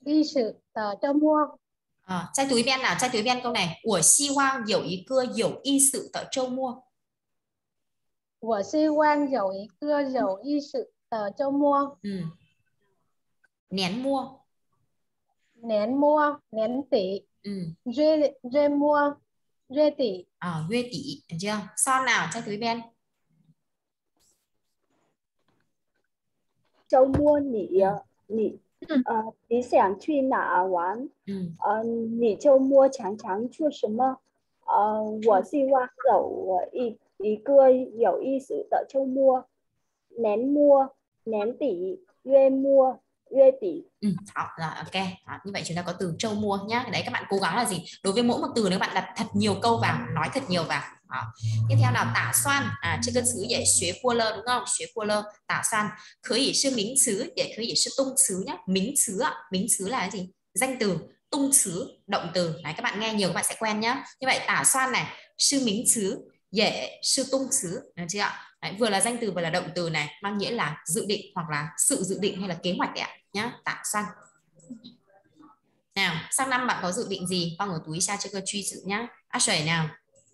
意思的周末。 在读一遍nào，再读一遍câu này。我希望有一个有意思的周末。 我希望有一个有意思的周末。 年末， 年末，年底。月末，月底。 月底，được chưa? Son nào,再读一遍。 周末你想去哪玩？你周末常常做什么？我希望有一个有意思的周末。年末、年底、月末、月底。 Rồi, ok. Như vậy chúng ta có từ châu mua nhá. Đấy, các bạn cố gắng là gì? Đối với mỗi một từ nếu bạn đặt thật nhiều câu vào, nói thật nhiều vào. Tiếp theo nào, tả xoan. Trên cơ xứ dễ xuế qua lơ đúng không? Xuế qua lơ, tả xoan. Khởi ý sư mính xứ, để khởi ý sư tung xứ nhá. Mính xứ ạ. Mính xứ là cái gì? Danh từ. Tung xứ, động từ. Đấy, các bạn nghe nhiều các bạn sẽ quen nhá. Như vậy tả xoan này, sư mính xứ, dễ sư tung xứ. Được chưa ạ? Đấy, vừa là danh từ vừa là động từ này, mang nghĩa là dự định hoặc là sự dự định hay là kế hoạch đấy ạ. Nhá, tả xoan. Nào, sang năm bạn có dự định gì?放ở túi xa cho cơ truy sự nhá. Sởi nào.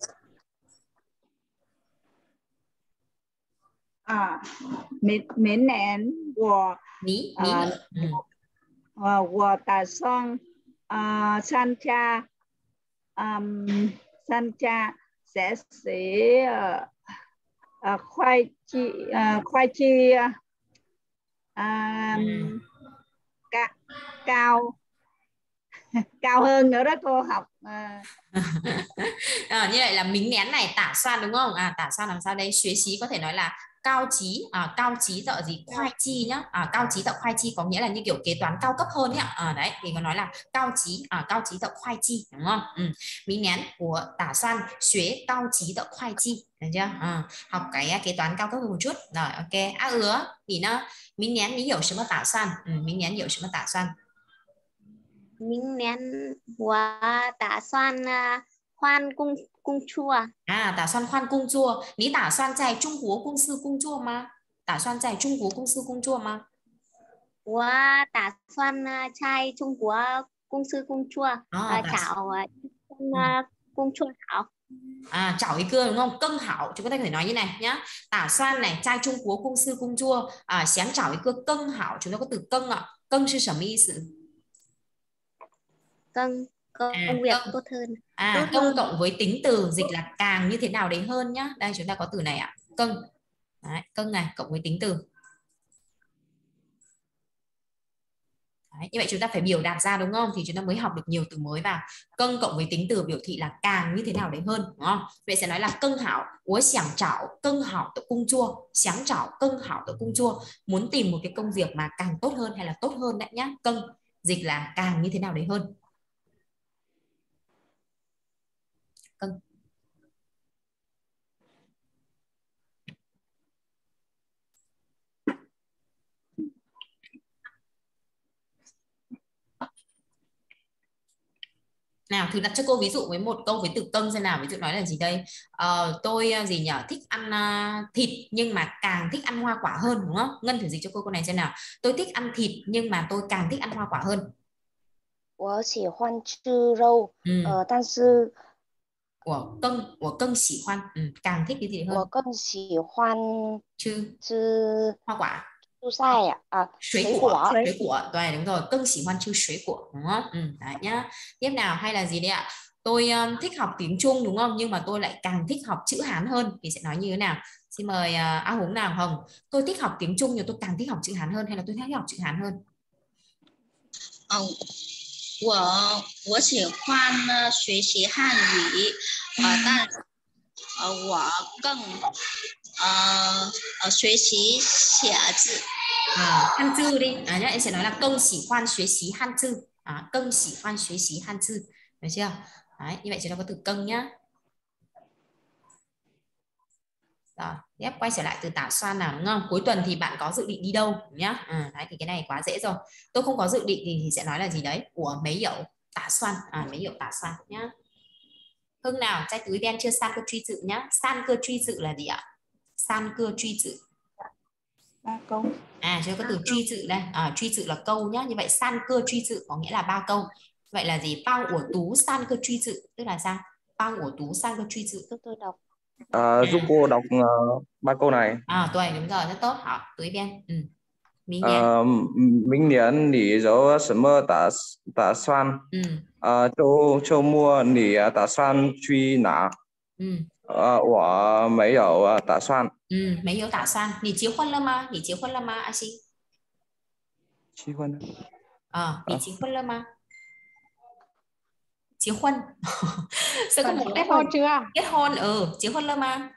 明年我打算参加学习会计cao hơn nữa đó cô học. Như vậy là mính nén này, tả xoan đúng không? Tả xoan làm sao đây? Xuế xí có thể nói là cao trí, cao trí tạo gì? Khoai chi nhá. Cao trí tạo khoai chi có nghĩa là như kiểu kế toán cao cấp hơn ấy ạ. Đấy thì có nói là cao trí tạo khoai chi đúng không? Mính nén của tả xoan xuế cao trí tạo khoai chi, được chưa? Học cái kế toán cao cấp hơn một chút. Rồi, ok. Thì nó mính nén ní hiểu什么打算? Mính nén hiểu什么打算? 明年我打算换工作。 打算换工作。你打算在中国公司工作吗？打算在中国公司工作吗？ 我打算在中国公司工作，找工作好。 找一个đúng không? Cân hảo, chúng ta có thể nói như này nhá. Tả xoan này,在中国公司工作，想找一个更好，chúng ta có từ cân ạ. Cân是什么意思？ công việc tốt hơn. Công cộng với tính từ dịch là càng như thế nào đấy hơn nhá. Đây chúng ta có từ này ạ. Cân. Đấy, cân này cộng với tính từ. Đấy, như vậy chúng ta phải biểu đạt ra đúng không? Thì chúng ta mới học được nhiều từ mới vào. Cân cộng với tính từ biểu thị là càng như thế nào đấy hơn, đúng không? Vậy sẽ nói là cân hảo, 我想找更好的工作，想找更好的工作, muốn tìm một cái công việc mà càng tốt hơn hay là tốt hơn đấy nhá. Cân dịch là càng như thế nào đấy hơn. Cân. Nào, thử đặt cho cô ví dụ với một câu với từ cân xem nào. Ví dụ nói là gì đây? Tôi gì nhỉ? Thích ăn thịt nhưng mà càng thích ăn hoa quả hơn, đúng không? Ngân thử dịch cho cô câu này xem nào. Tôi thích ăn thịt nhưng mà tôi càng thích ăn hoa quả hơn. 我喜欢吃肉，但是我更喜欢, càng thích cái gì hơn? 我更喜欢吃 hoa quả. 蔬菜水果. Đấy, đúng rồi, cân chỉ hoan chư水果, đúng không? Đấy nhá. Tiếp nào, hay là gì đấy ạ? Tôi thích học tiếng Trung đúng không? Nhưng mà tôi lại càng thích học chữ Hán hơn. Thì sẽ nói như thế nào? Xin mời A Húng nào. Hồng, tôi thích học tiếng Trung nhưng tôi càng thích học chữ Hán hơn, hay là tôi thích học chữ Hán hơn? 我喜欢学习汉语，但我更学习写字。 汉字đi. Nhá, em sẽ nói là công sĩ khoan学习汉字. Công sĩ khoan学习汉字. Được chưa? Đấy, như vậy chúng ta có từ cân nhá. Rồi, tiếp quay trở lại từ tả xoan nào, đúng không? Cuối tuần thì bạn có dự định đi đâu nhá? Đấy thì cái này quá dễ rồi. Tôi không có dự định thì sẽ nói là gì đấy? Của mấy dậu tả xoan, mấy dậu tả xoan nhá. Hưng nào, trai túi đen chưa san cơ truy dự nhá. San cơ truy dự là gì ạ? San cơ truy dự. 3 câu. Chỉ có từ truy tự đây. Truy tự là câu nhá. Như vậy san cơ truy tự có nghĩa là 3 câu. Vậy là gì? Bao của tú san cơ truy tự tức là sao? Bao của tú san cơ truy tự. Tôi đọc. Giúp cô đọc 3 câu này. Tuổi đúng rồi, rất tốt. Hảo, túi bên. Minh 年你有什么打算？周末你打算去哪？我没有打算。 没有打算。你结婚了吗？你结婚了吗？阿星。 结婚了。 你结婚了吗？结婚. Sao có một kết hôn chưa? Kết hôn,结婚了吗？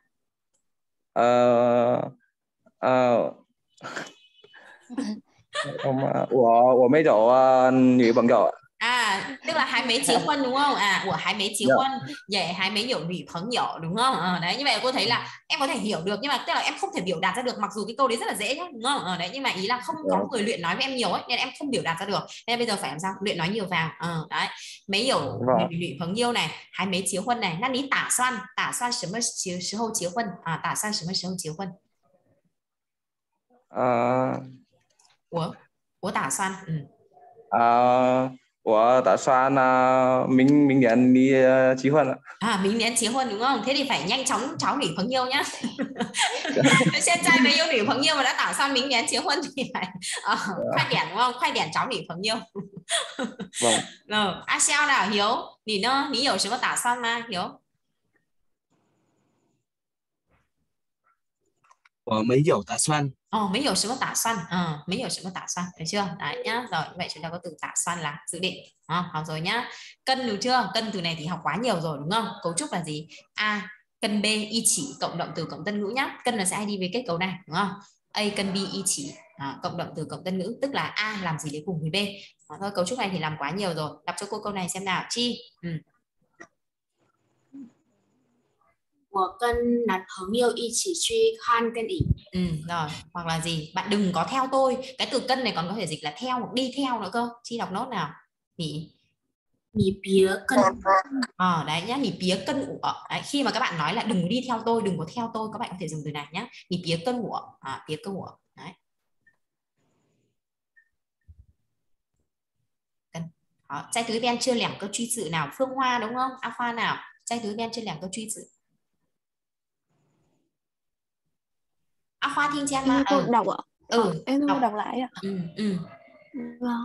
我没有女朋友。 tức là hai mấy结婚đúng không? Của hai mấy结婚, vậy hai mấy有女朋友đúng không? Đấy, như vậy cô thấy là em có thể hiểu được, nhưng mà tức là em không thể biểu đạt ra được, mặc dù cái câu đấy rất là dễ nhá, đúng không? Đấy, nhưng mà ý là không có người luyện nói với em nhiều ấy, nên em không biểu đạt ra được, nên bây giờ phải làm sao? Luyện nói nhiều vào. Đấy, mấy 有女朋友này, hai mấy 结婚này, 那你打算什么时候结婚？打算什么时候结婚？我打算我打算明年đi结婚了。 明年结婚đúng không? Thế thì phải nhanh chóng cháu女朋友nhá. Hiện tại mấy yêu nữ 朋友 mà đã打算明年结婚thì phải快点đúng không? 快点找女朋友. A Xiao nào Hiếu, 你呢？你有什么打算吗？Hiếu? 我没有打算。 没有什么打算，没有什么打算, được chưa? Đấy nhá. Rồi, vậy chúng ta có từ打算 là dự định. Học rồi nhá. Cân được chưa? Cân từ này thì học quá nhiều rồi đúng không? Cấu trúc là gì? A, cân B, y chỉ, cộng động từ cộng tân ngữ nhá. Cân là sẽ đi với kết cấu này đúng không? A cân B y chỉ, cộng động từ cộng tân ngữ, tức là A làm gì để cùng với B. Thôi, cấu trúc này thì làm quá nhiều rồi. Đọc cho cô câu này xem nào. Chi. 我跟男朋友一起去看电影. Rồi, hoặc là gì? Bạn đừng có theo tôi. Cái từ cân này còn có thể dịch là theo hoặc đi theo nữa cơ. Chi đọc nốt nào. Nhỉ? 你别跟 đấy nhá, 你别跟我. Đấy, khi mà các bạn nói là đừng đi theo tôi, đừng có theo tôi, các bạn có thể dùng từ này nhá. 你别跟我. 别跟我. Đấy. Trai tứ bên chưa lẻm cơ truy sự nào? Phương Hoa đúng không? A Khoa nào? Trai tứ bên chưa lẻm cơ truy sự. A Khoa Thiên Chen mà. Cô đọc ạ? Em đọc. đọc lại ạ. Vâng.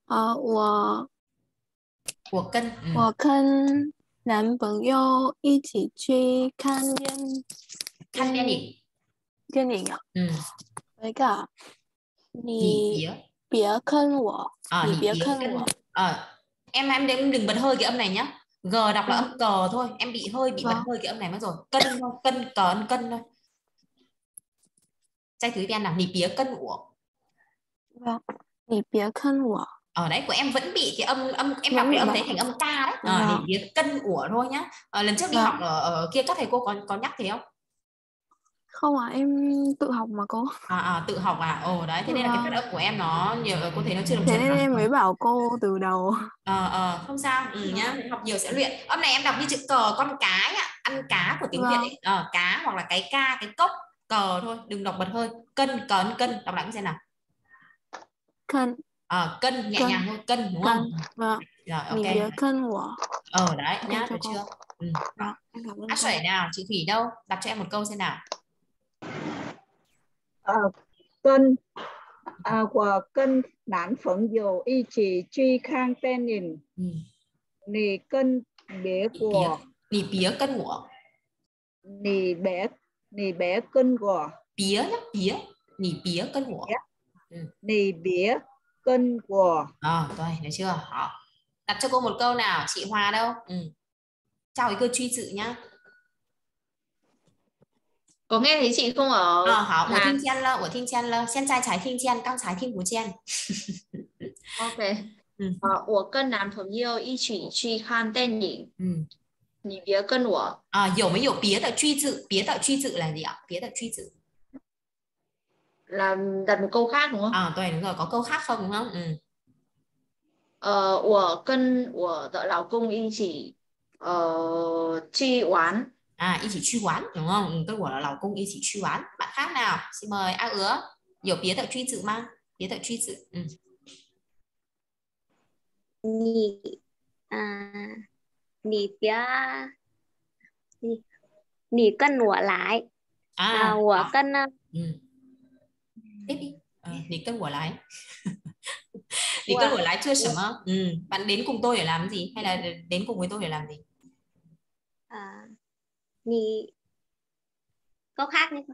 我跟男朋友一起去看电影啊。với cả 你别跟我. 你别跟我. Em đừng bật hơi cái âm này nhá. G đọc là âm cờ thôi, em bị bật hơi cái âm này mất rồi. Cân thôi, cân thôi. Trai thứ bên nào? 你别跟我. Vâng. 你别跟我. Ở đấy của em vẫn bị cái âm em đọc cái âm đấy thành âm ca đấy. Để biết cân ủa thôi nhá. Lần trước đi học ở kia các thầy cô có nhắc thế không? Không em tự học mà cô. Tự học đấy, thế nên là cái phát âm của em nó nhiều, cô thấy nó chưa được thế nên em mới bảo cô từ đầu. Không sao nhá, học nhiều sẽ luyện. Âm này em đọc như chữ cờ con cái ăn cá của tiếng Việt ấy. Cá hoặc là cái ca, cái cốc, cờ thôi, đừng đọc bật hơi. Cân, cân, đọc lại xem nào. Cân nhẹ nhàng thôi, cân đúng không? Vâng. Rồi, ok. 你别跟我. Đấy nhá, được chưa? Hát Sẩy nào, chị Thủy đâu? Đọc cho em một câu xem nào. 我跟男朋友一起去看电影。你跟别我。 你别跟我。 你别跟我。 别nhá,别. 你别跟我. 你别跟我. Rồi, được chưa? Đặt cho cô một câu nào, chị Hòa đâu? Chào cái cơ truy sự nhá. Có nghe thấy chị không ở? 好，我听见了，我听见了，现在才听见，刚才听不见。 OK， 我跟男朋友一起去看电影。你别跟我。 有没有别的句子？别的句子là gì ạ? 别的句子 là đặt một câu khác đúng không? Đúng rồi, có câu khác không đúng không? 我跟我的老公一起去玩. 一起去玩 đúng không? Tôi của là老公 一起去玩. Bạn khác nào? Xin mời A Ứa. 有别的句子吗？别的句子， 你跟我来，我跟 tiếp đi. 你跟我来. 你跟我来做什么? Bạn đến cùng tôi để làm gì? Hay là đến cùng với tôi để làm gì? 你 câu khác đi.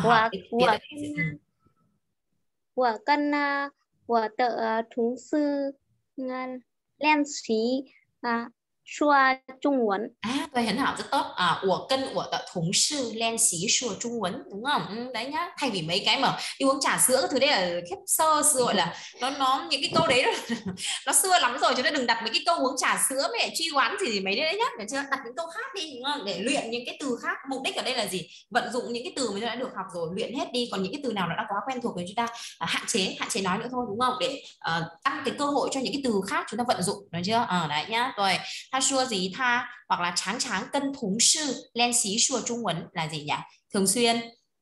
我跟我的同事练习说中文. Tôi Hiển Hảo rất tốt. 我跟我的同事练习说中文, đúng không? Đấy nhá. Thay vì mấy cái mà đi uống trà sữa cái thứ đấy là khép sơ gọi là nó những cái câu đấy nó xưa lắm rồi, cho nên đừng đặt mấy cái câu uống trà sữa mẹ truy quán gì mấy đấy nhá, được chưa? Đặt những câu khác đi, đúng không? Để luyện những cái từ khác. Mục đích ở đây là gì? Vận dụng những cái từ mà chúng ta đã được học rồi, luyện hết đi. Còn những cái từ nào nó đã quá quen thuộc thì chúng ta hạn chế nói nữa thôi, đúng không? Để tăng cái cơ hội cho những cái từ khác chúng ta vận dụng, được chưa? Đấy nhá. Rồi, ta xua gì tha hoặc là tráng tráng cân thống sư lên xí xua trung vấn là gì nhỉ? Thường xuyên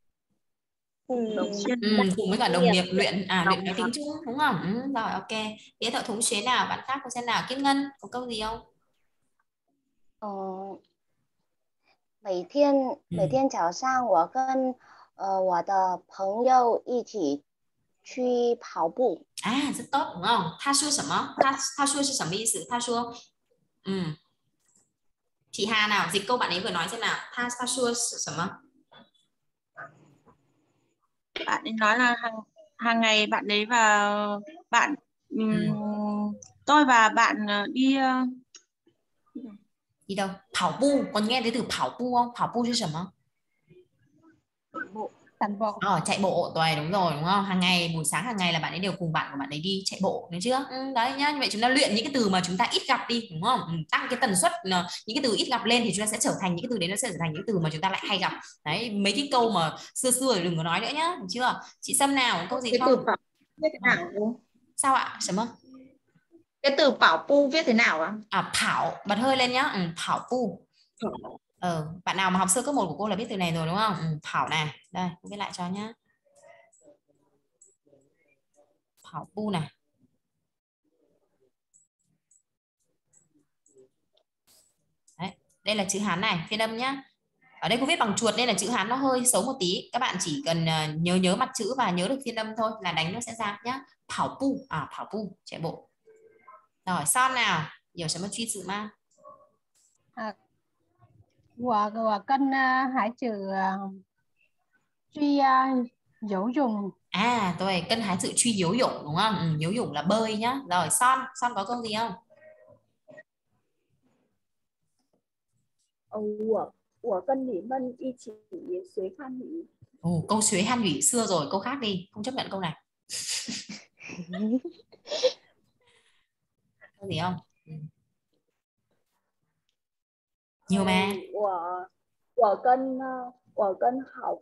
cùng với cả đồng nghiệp luyện luyện nói tiếng Trung, đúng không? Rồi, ok. Biết thợ thống xuyến nào, bạn khác có xem nào? Kim Ngân có câu gì không? 每天早上我跟我的朋友一起去跑步. Rất tốt, đúng không? Tha xua 什么? Tha xua是什么意思? Tha xua. Chị Hà nào, dịch câu bạn ấy vừa nói xem nào. Tha xua 什么? Bạn ấy nói là hàng ngày bạn ấy và bạn tôi và bạn đi đâu? 跑步, còn nghe thấy từ 跑步 không? 跑步是什么? Chạy bộ, rồi đúng rồi, đúng không? Hàng ngày, buổi sáng hàng ngày là bạn ấy đều cùng bạn của bạn ấy đi chạy bộ, đúng chưa? Đấy nhá, như vậy chúng ta luyện những cái từ mà chúng ta ít gặp đi, đúng không? Tăng cái tần suất những cái từ ít gặp lên thì chúng ta sẽ trở thành những cái từ đấy, nó sẽ trở thành những từ mà chúng ta lại hay gặp. Đấy, mấy cái câu mà xưa thì đừng có nói nữa nhá, được chưa? Chị Sâm nào, câu gì không? Viết thế nào? Sao ạ? Cái từ bảo pu viết thế nào ạ? Phảo, bật hơi lên nhá. Phảo pu. Bạn nào mà học sơ cấp 1 của cô là biết từ này rồi đúng không? Phảo này, đây, cô viết lại cho nhá. Phảo pu này. Đấy, đây là chữ Hán này, phiên âm nhá. Ở đây cô viết bằng chuột nên là chữ Hán nó hơi xấu một tí. Các bạn chỉ cần nhớ mặt chữ và nhớ được phiên âm thôi là đánh nó sẽ ra nhá. Phảo pu, phảo pu, chạy bộ. Rồi, Son nào, hiểu什么句子吗? 我跟孩子去游泳. Rồi, cân hái sự truy游泳, đúng không?游泳là bơi nhá. Rồi, Son có câu gì không? 我跟你们一起学汉语. Câu xuế Hàn Ủy xưa rồi, câu khác đi, không chấp nhận câu này. Câu gì không? Nhiều mà. 我跟好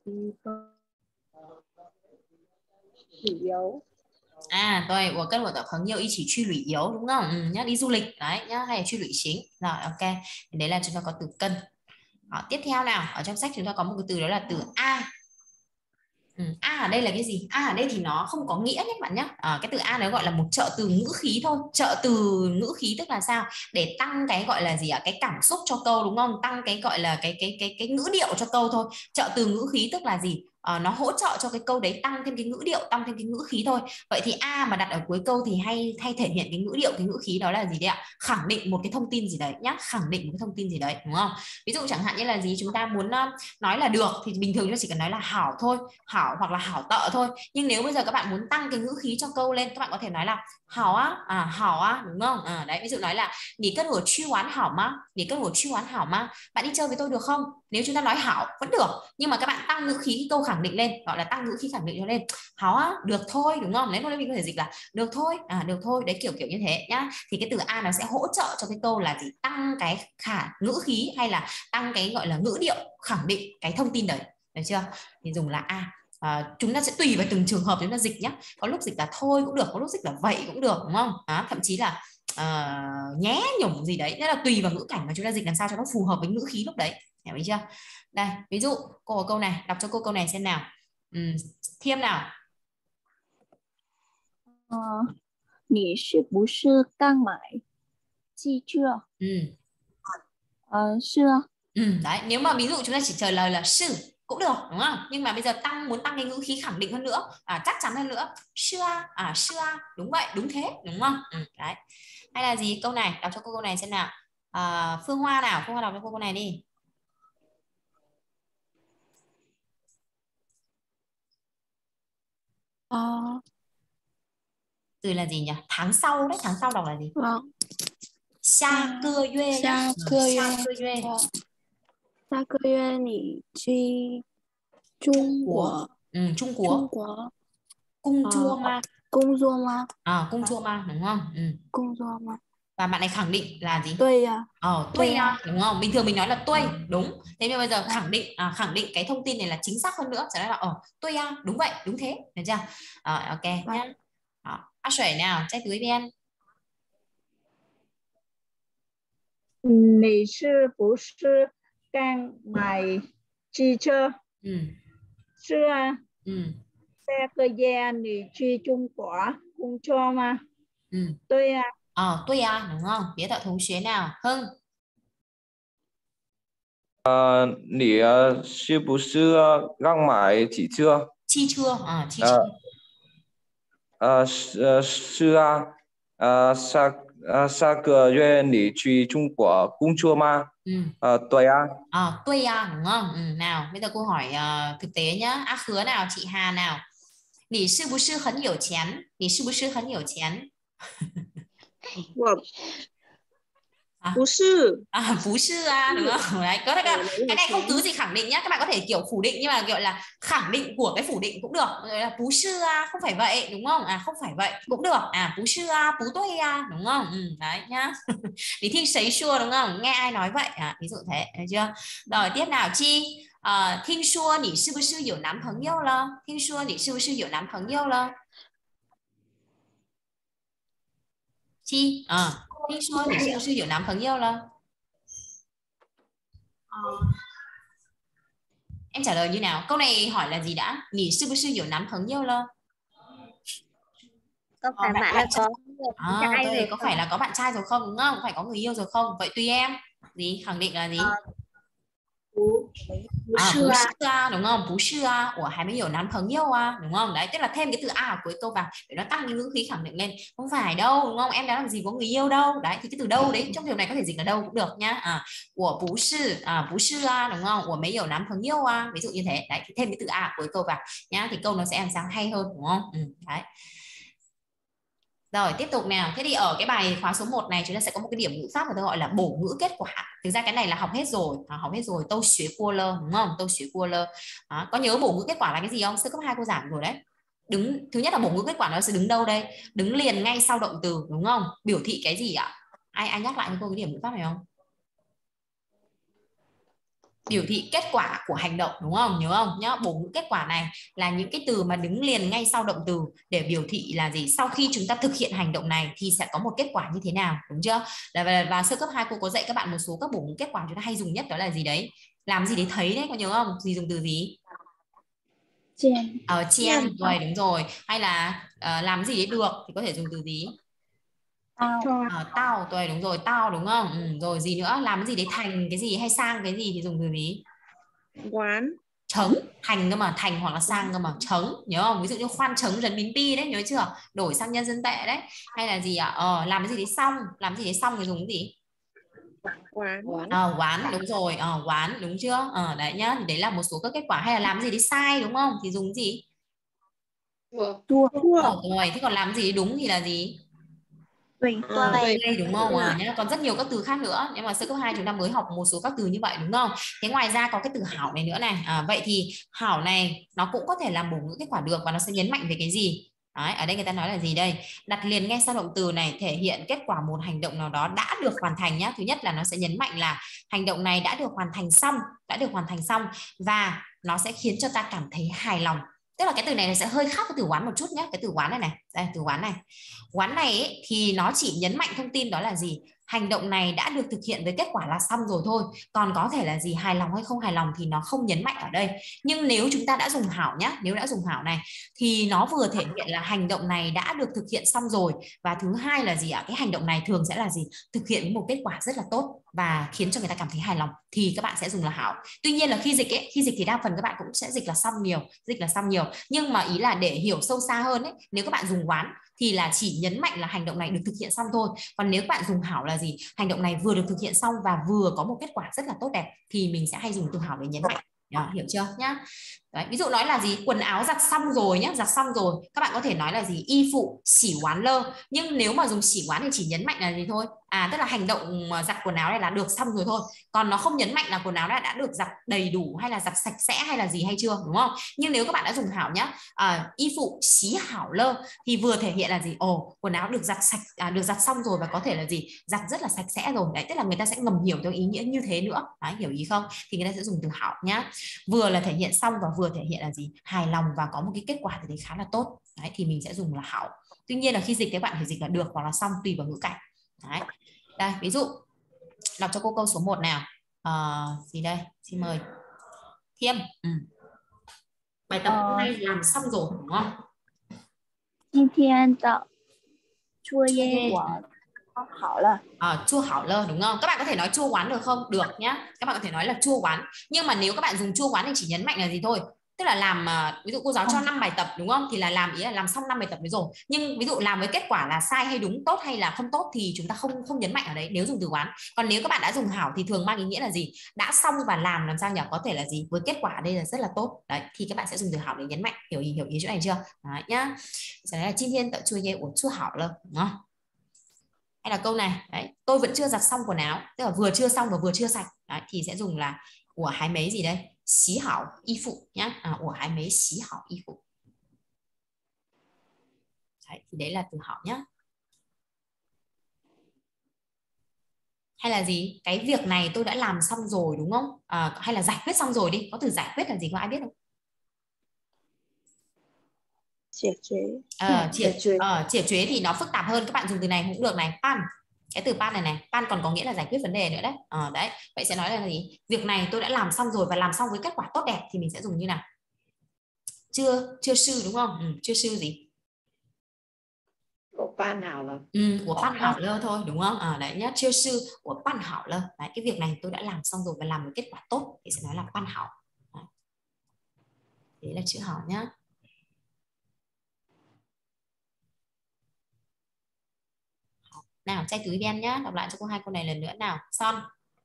旅游. Rồi, 我跟我的朋友一起去旅游, đúng không? Nhá, đi du lịch đấy nhá, hay là去旅行. Rồi, ok. Đấy là chúng ta có từ cân. Tiếp theo nào, ở trong sách chúng ta có một cái từ đó là từ a. Ở đây là cái gì? Ở đây thì nó không có nghĩa nhé bạn nhé. Cái từ a nó gọi là một trợ từ ngữ khí thôi. Trợ từ ngữ khí tức là sao? Để tăng cái gọi là gì ạ? Cái cảm xúc cho câu, đúng không? Tăng cái gọi là cái ngữ điệu cho câu thôi. Trợ từ ngữ khí tức là gì? Nó hỗ trợ cho cái câu đấy tăng thêm cái ngữ điệu, tăng thêm cái ngữ khí thôi. Vậy thì a mà đặt ở cuối câu thì hay thể hiện cái ngữ điệu, cái ngữ khí đó là gì đấy ạ? Khẳng định một cái thông tin gì đấy nhá, khẳng định một cái thông tin gì đấy, đúng không? Ví dụ chẳng hạn như là gì, chúng ta muốn nói là được thì bình thường chúng ta chỉ cần nói là hảo thôi, hảo hoặc là hảo tợ thôi. Nhưng nếu bây giờ các bạn muốn tăng cái ngữ khí cho câu lên, các bạn có thể nói là hảo á, đúng không? Đấy, ví dụ nói là你跟我去玩好吗? 你跟我去玩好吗? Bạn đi chơi với tôi được không? Nếu chúng ta nói hảo vẫn được, nhưng mà các bạn tăng ngữ khí câu khẳng định lên, gọi là tăng ngữ khí khẳng định cho lên. Hảo á, được thôi, đúng không? Nếu mình có thể dịch là được thôi, được thôi, đấy, kiểu như thế nhá. Thì cái từ a nó sẽ hỗ trợ cho cái câu là gì? Tăng cái ngữ khí hay là tăng cái gọi là ngữ điệu, khẳng định cái thông tin đấy, được chưa? Thì dùng là a. Chúng ta sẽ tùy vào từng trường hợp chúng ta dịch nhé. Có lúc dịch là thôi cũng được, có lúc dịch là vậy cũng được, đúng không? Thậm chí là nhé nhủng gì đấy, rất là tùy vào ngữ cảnh mà chúng ta dịch làm sao cho nó phù hợp với ngữ khí lúc đấy, hiểu chưa? Đây, ví dụ cô có câu này, đọc cho cô câu này xem nào. Thiêm nào. 你是不是刚买汽车？是啊. Đấy, nếu mà ví dụ chúng ta chỉ trả lời là sư cũng được đúng không? Nhưng mà bây giờ muốn tăng cái ngữ khí khẳng định hơn nữa, chắc chắn hơn nữa. Sư à, đúng vậy, đúng thế, đúng không? Đấy. Hay là gì? Câu này, đọc cho cô câu này xem nào. Phương Hoa nào, Phương Hoa đọc cho cô câu này đi. Từ là gì nhỉ? Tháng sau đấy, tháng sau đọc là gì? Xa cơ yue. Xa cơ yue. Xa cơ yue nǐ truy Trung Quốc. Trung Quốc. Cung chua ma. Cung chua ma. Cung chua ma đúng không? Cung chua ma. Và bạn này khẳng định là gì? Tuây à. Tuây à, đúng không? Bình thường mình nói là tuây, đúng. Thế nhưng bây giờ khẳng định cái thông tin này là chính xác hơn nữa, sẽ là tuây à, đúng vậy, đúng thế, được chưa? Ok nhá. Bác Xuể nào, trái túi bên. 你是不是刚买汽车？是啊。下个月你去中国工作吗？对呀。 对呀, đúng không? Biết tạo同学nào, Hưng. 你是不是刚买汽车？ 汽车, 汽车. 是啊。下个月你去中国工作吗？对呀. 对呀, đúng không? Nào, bây giờ câu hỏi thực tế nhá. Á Khứa nào, chị Hà nào. 你是不是很有钱？你是不是很有钱？ 我不是. Bú sư à, đúng không? Đấy, có cái này không cứ gì khẳng định nhá, các bạn có thể kiểu phủ định nhưng mà gọi là khẳng định của cái phủ định cũng được. Rồi là bú sư à, không phải vậy đúng không? Không phải vậy cũng được. Bú sư à, bú tuây à, đúng không? Đấy nhá. Lý thi sấy xua đúng không? Nghe ai nói vậy? Ví dụ thế, được chưa? Rồi tiếp nào Chi. 听说你是不是有男朋友了？听说你是不是有男朋友了？ Chi, 听说你是不是有男朋友了？ Em trả lời như nào? Câu này hỏi là gì đã? 你是不是有男朋友了？ Có phải bạn là có bạn trai rồi có phải là có bạn trai rồi không, đúng không? Phải có người yêu rồi không? Vậy tùy em. Gì? Khẳng định là gì? 不是啊, đúng không? 不是啊, 我还没有男朋友啊, đúng không? Đấy, tức là thêm cái từ a ở cuối câu vào để nó tăng cái ngữ khí khẳng định lên. Không phải đâu, đúng không? Em đã làm gì có người yêu đâu. Đấy, thì cái từ đâu đấy trong điều này có thể dịch là đâu cũng được nhá. 我不是啊, 不是啊, đúng không? 我没有男朋友啊, ví dụ như thế. Đấy, thì thêm cái từ a ở cuối câu vào nhá, thì câu nó sẽ làm sáng hay hơn, đúng không? Đấy. Rồi tiếp tục nào. Thế thì ở cái bài khóa số 1 này chúng ta sẽ có một cái điểm ngữ pháp người ta gọi là bổ ngữ kết quả. Thực ra cái này là học hết rồi. Tô xuế cua lơ, đúng không? Tô xuế cua lơ. Có nhớ bổ ngữ kết quả là cái gì không? Sơ cấp 2 cô giảng rồi đấy. Thứ nhất là bổ ngữ kết quả nó sẽ đứng đâu đây? Đứng liền ngay sau động từ, đúng không? Biểu thị cái gì ạ? Ai nhắc lại cho cô cái điểm ngữ pháp này không? Biểu thị kết quả của hành động, đúng không? Nhớ không nhá? Bổ ngữ kết quả này là những cái từ mà đứng liền ngay sau động từ để biểu thị là gì? Sau khi chúng ta thực hiện hành động này thì sẽ có một kết quả như thế nào, đúng chưa? Và sơ cấp 2 cô có dạy các bạn một số các bổ ngữ kết quả chúng ta hay dùng nhất, đó là gì đấy? Làm gì để thấy đấy, có nhớ không? Gì dùng từ gì? Chiên. Rồi, đúng rồi. Hay là làm gì để được thì có thể dùng từ gì? Tao, tôi đúng rồi, tao, đúng không? Rồi gì nữa? Làm gì để thành cái gì hay sang cái gì thì dùng từ gì? Quán. Trống, thành cơ mà, thành hoặc là sang cơ mà, trống, nhớ không? Ví dụ như khoan trống rấn bín pi đấy, nhớ chưa? Đổi sang nhân dân tệ đấy. Hay là gì ạ? Làm cái gì để xong, làm gì để xong thì dùng cái gì? Quán. Quán, đúng rồi, quán, đúng chưa? Đấy nhá, thì đấy là một số các kết quả. Hay là làm gì để sai, đúng không? Thì dùng gì? Tua. Rồi, thế còn làm gì để đúng thì là gì? Đúng không? Còn rất nhiều các từ khác nữa, nhưng mà sơ cấp 2 chúng ta mới học một số các từ như vậy, đúng không? Thế ngoài ra có cái từ hảo này nữa này. Vậy thì hảo này nó cũng có thể làm bổ ngữ kết quả được, và nó sẽ nhấn mạnh về cái gì? Đấy, ở đây người ta nói là gì đây? Đặt liền ngay sau động từ này thể hiện kết quả một hành động nào đó đã được hoàn thành nhá. Thứ nhất là nó sẽ nhấn mạnh là hành động này đã được hoàn thành xong, và nó sẽ khiến cho ta cảm thấy hài lòng. Tức là cái từ này sẽ hơi khác với từ quán một chút nhé. Cái từ quán này này, đây từ quán này. Quán này ấy, thì nó chỉ nhấn mạnh thông tin đó là gì? hành động này đã được thực hiện với kết quả là xong rồi thôi. Còn có thể là gì, hài lòng hay không hài lòng thì nó không nhấn mạnh ở đây. Nhưng nếu chúng ta đã dùng hảo nhá, nếu đã dùng hảo này thì nó vừa thể hiện là hành động này đã được thực hiện xong rồi, và thứ hai là gì ạ? Cái hành động này thường sẽ là gì? Thực hiện với một kết quả rất là tốt và khiến cho người ta cảm thấy hài lòng, thì các bạn sẽ dùng là hảo. Tuy nhiên là khi dịch thì đa phần các bạn cũng sẽ dịch là xong nhiều, nhưng mà ý là để hiểu sâu xa hơn ấy, nếu các bạn dùng quán thì là chỉ nhấn mạnh là hành động này được thực hiện xong thôi. Còn nếu các bạn dùng hảo là gì? Hành động này vừa được thực hiện xong và vừa có một kết quả rất là tốt đẹp, thì mình sẽ hay dùng từ hảo để nhấn mạnh. Đó, hiểu chưa nhá? Đấy, ví dụ nói là gì, quần áo giặt xong rồi nhá, giặt xong rồi, các bạn có thể nói là gì, y phụ xỉ quán lơ. Nhưng nếu mà dùng xỉ quán thì chỉ nhấn mạnh là gì thôi, tức là hành động giặt quần áo này là được xong rồi thôi, còn nó không nhấn mạnh là quần áo đã được giặt đầy đủ hay là giặt sạch sẽ hay là gì hay chưa, đúng không? Nhưng nếu các bạn đã dùng hảo nhá, y phụ xí hảo lơ thì vừa thể hiện là gì, quần áo được giặt sạch, được giặt xong rồi và có thể là gì, giặt rất là sạch sẽ rồi. Đấy, tức là người ta sẽ ngầm hiểu theo ý nghĩa như thế nữa. Đấy, hiểu ý không? Thì người ta sẽ dùng từ hảo nhá, vừa là thể hiện xong và vừa thể hiện là gì, hài lòng và có một cái kết quả thì khá là tốt. Đấy, thì mình sẽ dùng là hảo. Tuy nhiên là khi dịch các bạn phải dịch là được hoặc là xong, tùy vào ngữ cảnh. Đấy. Đây, ví dụ đọc cho cô câu số 1 nào. Gì đây, xin mời Thiêm. Bài tập hôm nay làm xong rồi đúng không? 今天的作业我做好了。 chua hảo lơ đúng không? Các bạn có thể nói chua quán được không? Được nhá. Các bạn có thể nói là chua quán. Nhưng mà nếu các bạn dùng chua quán thì chỉ nhấn mạnh là gì thôi. Tức là làm, ví dụ cô giáo cho 5 bài tập đúng không? Thì là làm, ý là làm xong 5 bài tập đấy rồi. Nhưng ví dụ làm với kết quả là sai hay đúng, tốt hay là không tốt thì chúng ta không nhấn mạnh ở đấy nếu dùng từ quán. Còn nếu các bạn đã dùng hảo thì thường mang ý nghĩa là gì? Đã xong và làm sao nhỉ? Có thể là gì? Với kết quả ở đây là rất là tốt. Đấy, thì các bạn sẽ dùng từ hảo để nhấn mạnh. Hiểu ý chỗ này chưa? Đấy nhá. Sau đấy là今天的作业我做好了, đúng không? Hay là câu này, đấy, tôi vẫn chưa giặt xong quần áo, tức là vừa chưa xong và vừa chưa sạch. Đấy, thì sẽ dùng là của hái mấy gì đây, xí hảo y phụ nhá, của hái mấy xí hảo y phụ. Đấy, thì đấy là từ hảo nhá. Hay là gì, cái việc này tôi đã làm xong rồi đúng không? Hay là giải quyết xong rồi đi, có từ giải quyết là gì, có ai biết không? Giải quyết thì nó phức tạp hơn, các bạn dùng từ này cũng được này, pan. Cái từ pan này, pan còn có nghĩa là giải quyết vấn đề nữa đấy. Đấy, vậy sẽ nói là gì, việc này tôi đã làm xong rồi và làm xong với kết quả tốt đẹp, thì mình sẽ dùng như nào? Chưa sư đúng không? Chưa sư gì? Của pan hảo lơ. Của pan hảo lơ thôi đúng không? Đấy nhá, chưa sư của pan hảo lơ. Đấy, cái việc này tôi đã làm xong rồi và làm với kết quả tốt thì sẽ nói là pan hảo. Đấy là chữ hảo nhá. Nào, trai túi đen nhá, đọc lại cho cô 2 câu này lần nữa nào. Son.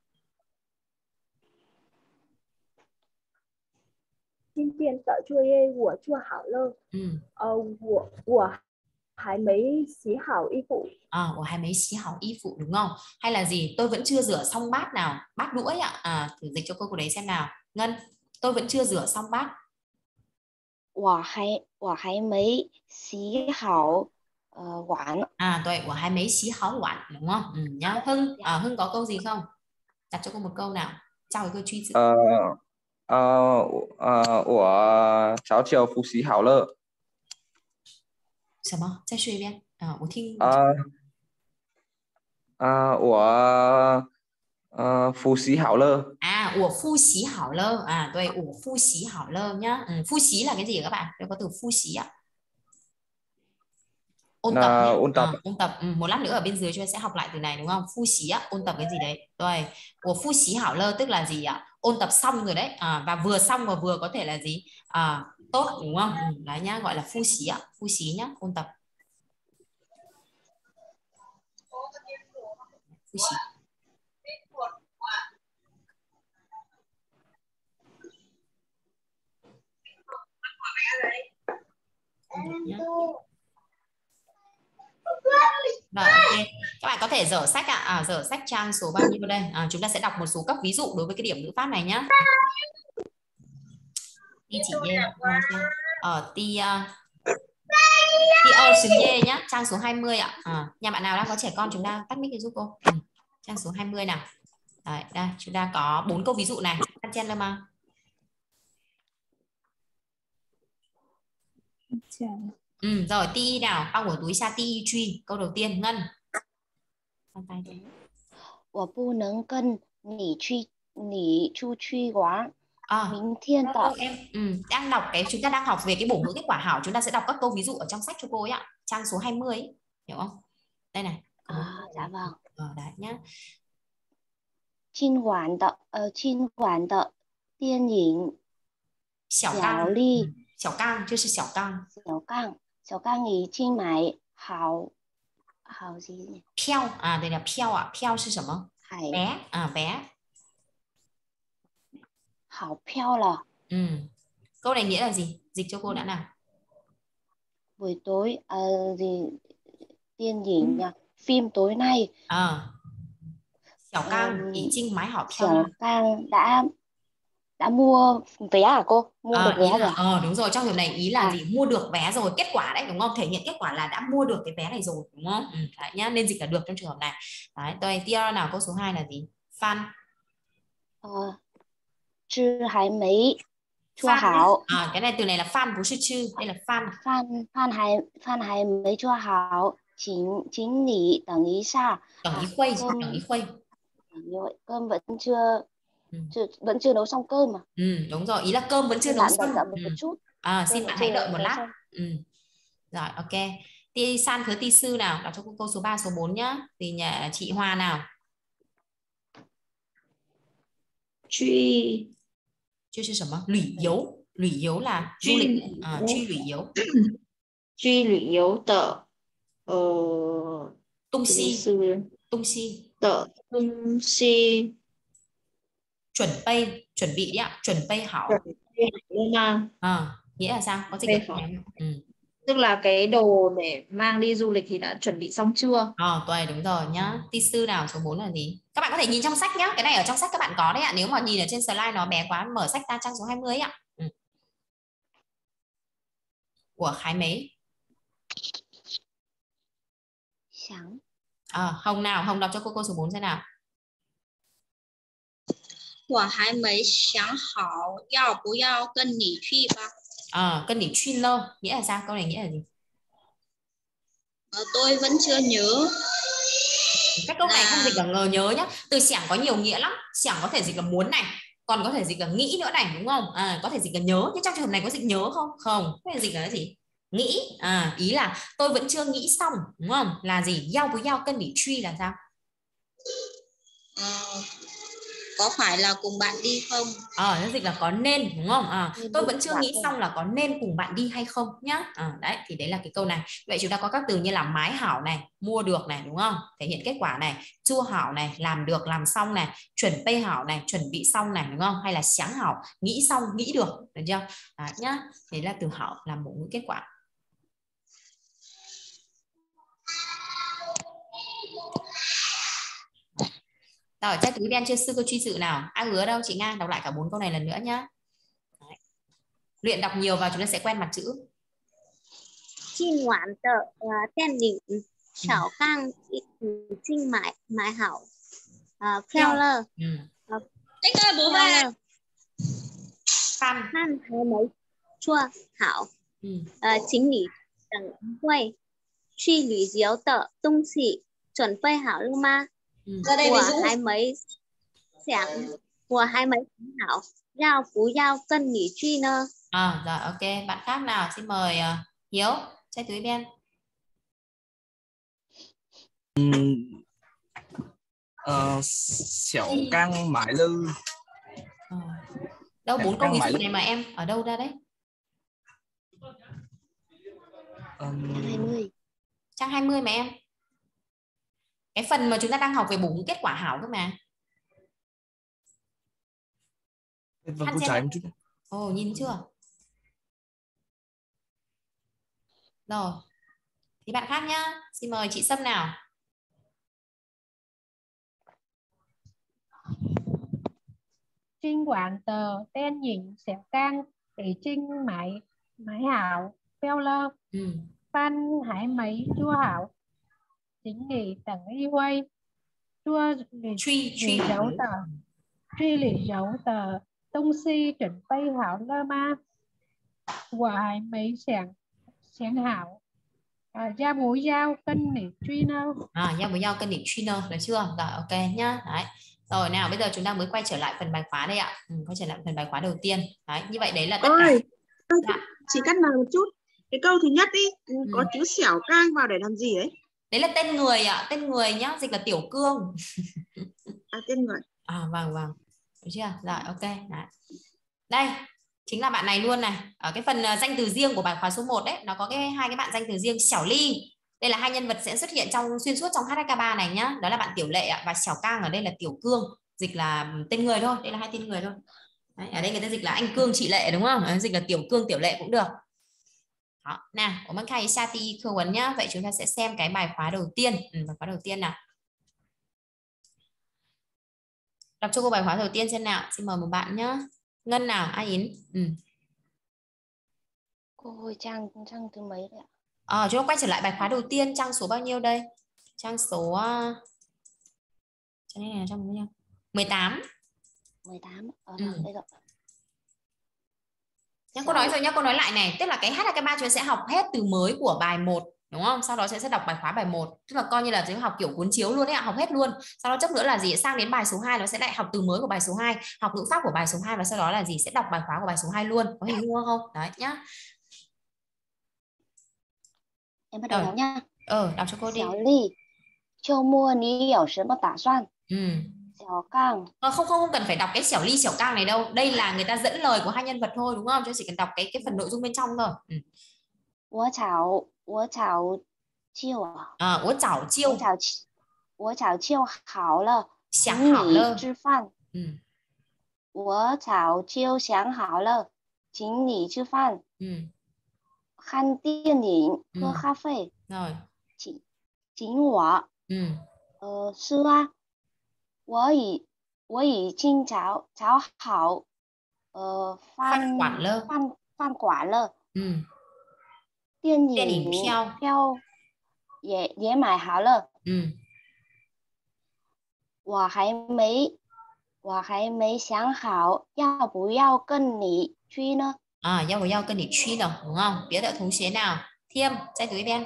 今天的作业我做好了。我还没洗好衣服。 我还没洗好衣服 đúng không? Hay là gì? Tôi vẫn chưa rửa xong bát nào. Bát đũa ạ. Thử dịch cho cô đấy xem nào. Ngân, tôi vẫn chưa rửa xong bát. 我还没洗好碗。 对，我还没洗好碗 đúng không? Nhá. Hưng, Hưng có câu gì không? Đặt cho cô một câu nào. Chào cái câu truy dự. 我早就复习好了。 什么？再说一遍。我听。 我复习好了。 我复习好了。对，我复习好了nhá.复习là cái gì các bạn? Đây có từ复习ạ. Ôn tập. Ôn tập. Một lát nữa ở bên dưới chúng ta sẽ học lại từ này đúng không? Phu xí á, ôn tập cái gì đấy. Rồi, của phu xí hảo lơ tức là gì ạ? Ôn tập xong rồi đấy. Và vừa xong và vừa có thể là gì? Tốt đúng không? Đấy nhá, gọi là phu xí ạ, phu xí nhá, ôn tập. Phu xí. Rồi, okay. Các bạn có thể dở sách ạ, dở sách trang số bao nhiêu đây? Chúng ta sẽ đọc một số các ví dụ đối với cái điểm ngữ pháp này nhá. Ti chỉ dê ti ơ xứng dê nhá, trang số 20 ạ. Nhà bạn nào đang có trẻ con chúng ta tắt mic giúp cô. Trang số 20 nào. Đấy, đây chúng ta có 4 câu ví dụ này. Ăn chen lên mà. Rồi ti nào, bao của túi xa ti truy. Câu đầu tiên Ngân. 我不能跟你出去玩。明天的 em đang đọc chúng ta đang học về cái bổ ngữ kết quả hảo, chúng ta sẽ đọc các câu ví dụ ở trong sách cho cô ấy ạ, trang số 20 ấy, hiểu không? Đây này. Dạ vâng. Đấy nhá. 今晚的电影小刚就是小刚已经买好gì 票đây là票是什么？vé 好票了。 Câu này nghĩa là gì? Dịch cho cô đã nào. Buổi tối điện影phim tối nay. 小刚已经买好票了。小刚đã mua vé à cô? Mua được vé rồi. Đúng rồi, trong điều này ý là gì? Mua được vé rồi, kết quả đấy đúng không? Thể hiện kết quả là đã mua được cái vé này rồi đúng không? Đấy nhá, nên dịch là được trong trường hợp này. Đấy, tôi tiếp nào, câu số 2 là gì? Phan. 吃还没做好。 cái này từ này là Phan,不是吃, đây là Phan. Phan还没做好，请你等一下。 等一会。 Cơm vẫn chưa nấu xong cơm mà. Đúng rồi, ý là cơm vẫn chưa nấu xong. Đợi một chút. Xin bạn hãy đợi một lát. Rồi, ok. San thứ ti sư nào, đọc cho câu số 3, số 4 nhá. Thì nhà chị Hoa nào. Truy 是什么？旅游là du lịch. Truy 旅游。 truy 旅游的东西的东西。 chuẩn bị đấy ạ, chuẩn bị hảo. Nghĩa là sao? Có dịch tức là cái đồ để mang đi du lịch thì đã chuẩn bị xong chưa? Tuệ đúng rồi nhá. Ti sư nào, số 4 là gì? Các bạn có thể nhìn trong sách nhá. Cái này ở trong sách các bạn có đấy ạ. Nếu mà nhìn ở trên slide nó bé quá, mở sách ra trang số 20 ấy ạ. Của Khái mấy? Sáng. Hồng nào, Hồng đọc cho cô số 4 xem nào. 我还没想好要不要跟你去吧。 跟你去了, nghĩa là sao? Câu này nghĩa là gì? Tôi vẫn chưa nhớ. Các câu này không dịch là ngờ nhớ nhá. Từ xẻng có nhiều nghĩa lắm. Xẻng có thể dịch là muốn này, còn có thể dịch là nghĩ nữa này, đúng không? Có thể dịch là nhớ, nhưng trong trường hợp này có dịch nhớ không? Không. Thế là dịch là cái gì? Nghĩ. Ý là tôi vẫn chưa nghĩ xong, đúng không? Là gì? Yao bu yao cân bị truy là sao? Có phải là cùng bạn đi không? Nó dịch là có nên, đúng không? Tôi vẫn chưa nghĩ xong là có nên cùng bạn đi hay không nhá. Đấy, thì đấy là cái câu này. Vậy chúng ta có các từ như là mái hảo này, mua được này, đúng không? Thể hiện kết quả này, chua hảo này, làm được, làm xong này, chuẩn bê hảo này, chuẩn bị xong này, đúng không? Hay là sáng hảo, nghĩ xong, nghĩ được, được chưa? Đấy nhá. Đấy là từ hảo làm mẫu ngữ kết quả. Rồi, chắc quý Ben chưa sư câu truy sự nào. Ai hứa đâu, chị Nga đọc lại cả 4 câu này lần nữa nhá. Đấy. Luyện đọc nhiều vào chúng ta sẽ quen mặt chữ. 今晚的电影小刚已经买好票了。 Anh ơi, bố về. Phan还没做好，请你等一会。去旅游的东西准备好了吗？我还没想好要不要跟你去呢。 Rồi, ok. Bạn khác nào, xin mời Hiếu, trai túi Ben. Xẻo căng mãi lư. Đâu 4 câu ví dụ này mà em ở đâu ra đấy? Trang 20 mà em. Cái phần mà chúng ta đang học về bổ ngữ kết quả hảo cơ mà. Vâng, cô trái một chút. Nhìn chưa? Rồi. Thì bạn khác nhá. Xin mời chị Sâm nào. Trinh quản tờ tên nhịn xẻo cang để Trinh mãi hảo phèo lơ. Phan hải mấy chua hảo. Chính nghỉ tầng y quay. Chua truy lì dấu tờ东西准备好了吗？我还没想好 Gia bố giao cân để truy nơ. Gia bố giao cân để truy nơ được chưa? Rồi ok nhá. Đấy. Rồi nào bây giờ chúng ta mới quay trở lại phần bài khóa đây ạ. Quay trở lại phần bài khóa đầu tiên. Đấy, như vậy đấy là tất cả. Chị cắt lời một chút. Cái câu thứ nhất ý, có chữ xẻo cang vào để làm gì đấy? Đấy là tên người ạ, tên người nhá, dịch là Tiểu Cương. Tên người. Vâng. Được chưa? Rồi ok. Đấy. Đây chính là bạn này luôn này. Ở cái phần danh từ riêng của bài khóa số 1 đấy, nó có hai cái bạn danh từ riêng Xẻo Ly. Đây là hai nhân vật sẽ xuất hiện xuyên suốt trong HSK3 này nhá. Đó là bạn Tiểu Lệ ạ, và Xẻo Cang ở đây là Tiểu Cương, dịch là tên người thôi. Đây là hai tên người thôi. Đấy, ở đây người ta dịch là anh Cương chị Lệ đúng không? Dịch là Tiểu Cương Tiểu Lệ cũng được. Đó, nào, của Mân Khai Sati khâu vấn nhá. Vậy chúng ta sẽ xem cái bài khóa đầu tiên. Bài khóa đầu tiên nào. Đọc cho cô bài khóa đầu tiên xem nào. Xin mời một bạn nhá. Ngân nào, ai Yến? Cô ơi, trang thứ mấy đấy ạ? Chúng ta quay trở lại bài khóa đầu tiên, trang số bao nhiêu đây? Trang số trang này là trang bao nhiêu? 18. 18. Đây rồi. Nhá, cô nói rồi nhá, cô nói lại này, tức là cái HSK3 chúng ta sẽ học hết từ mới của bài 1, đúng không? Sau đó sẽ đọc bài khóa bài 1, tức là coi như là học kiểu cuốn chiếu luôn đấy ạ, học hết luôn. Sau đó chấp nữa là gì? Sang đến bài số 2 nó sẽ lại học từ mới của bài số 2, học ngữ pháp của bài số 2 và sau đó là gì? Sẽ đọc bài khóa của bài số 2 luôn. Có hình dung không? Đấy nhá. Em bắt đầu đọc nhá. Đọc cho cô đi. Xẻo Ly, Châu Mua ní có什么打算? Xẻo Cang. Không cần phải đọc cái Xẻo Ly Xẻo Cang này đâu. Đây là người ta dẫn lời của hai nhân vật thôi đúng không? Chứ chỉ cần đọc cái phần nội dung bên trong thôi. 我炒就啊。 我炒就好了， 想好了吃饭。我早就想好了，请你吃饭。看电影，喝咖啡。请我。是啊，我已经找好饭馆了。电影票也买好了。我还没想好要不要跟你去呢。 要不要跟你去呢，đúng không?别的同学nào? Thiêm,再读一遍。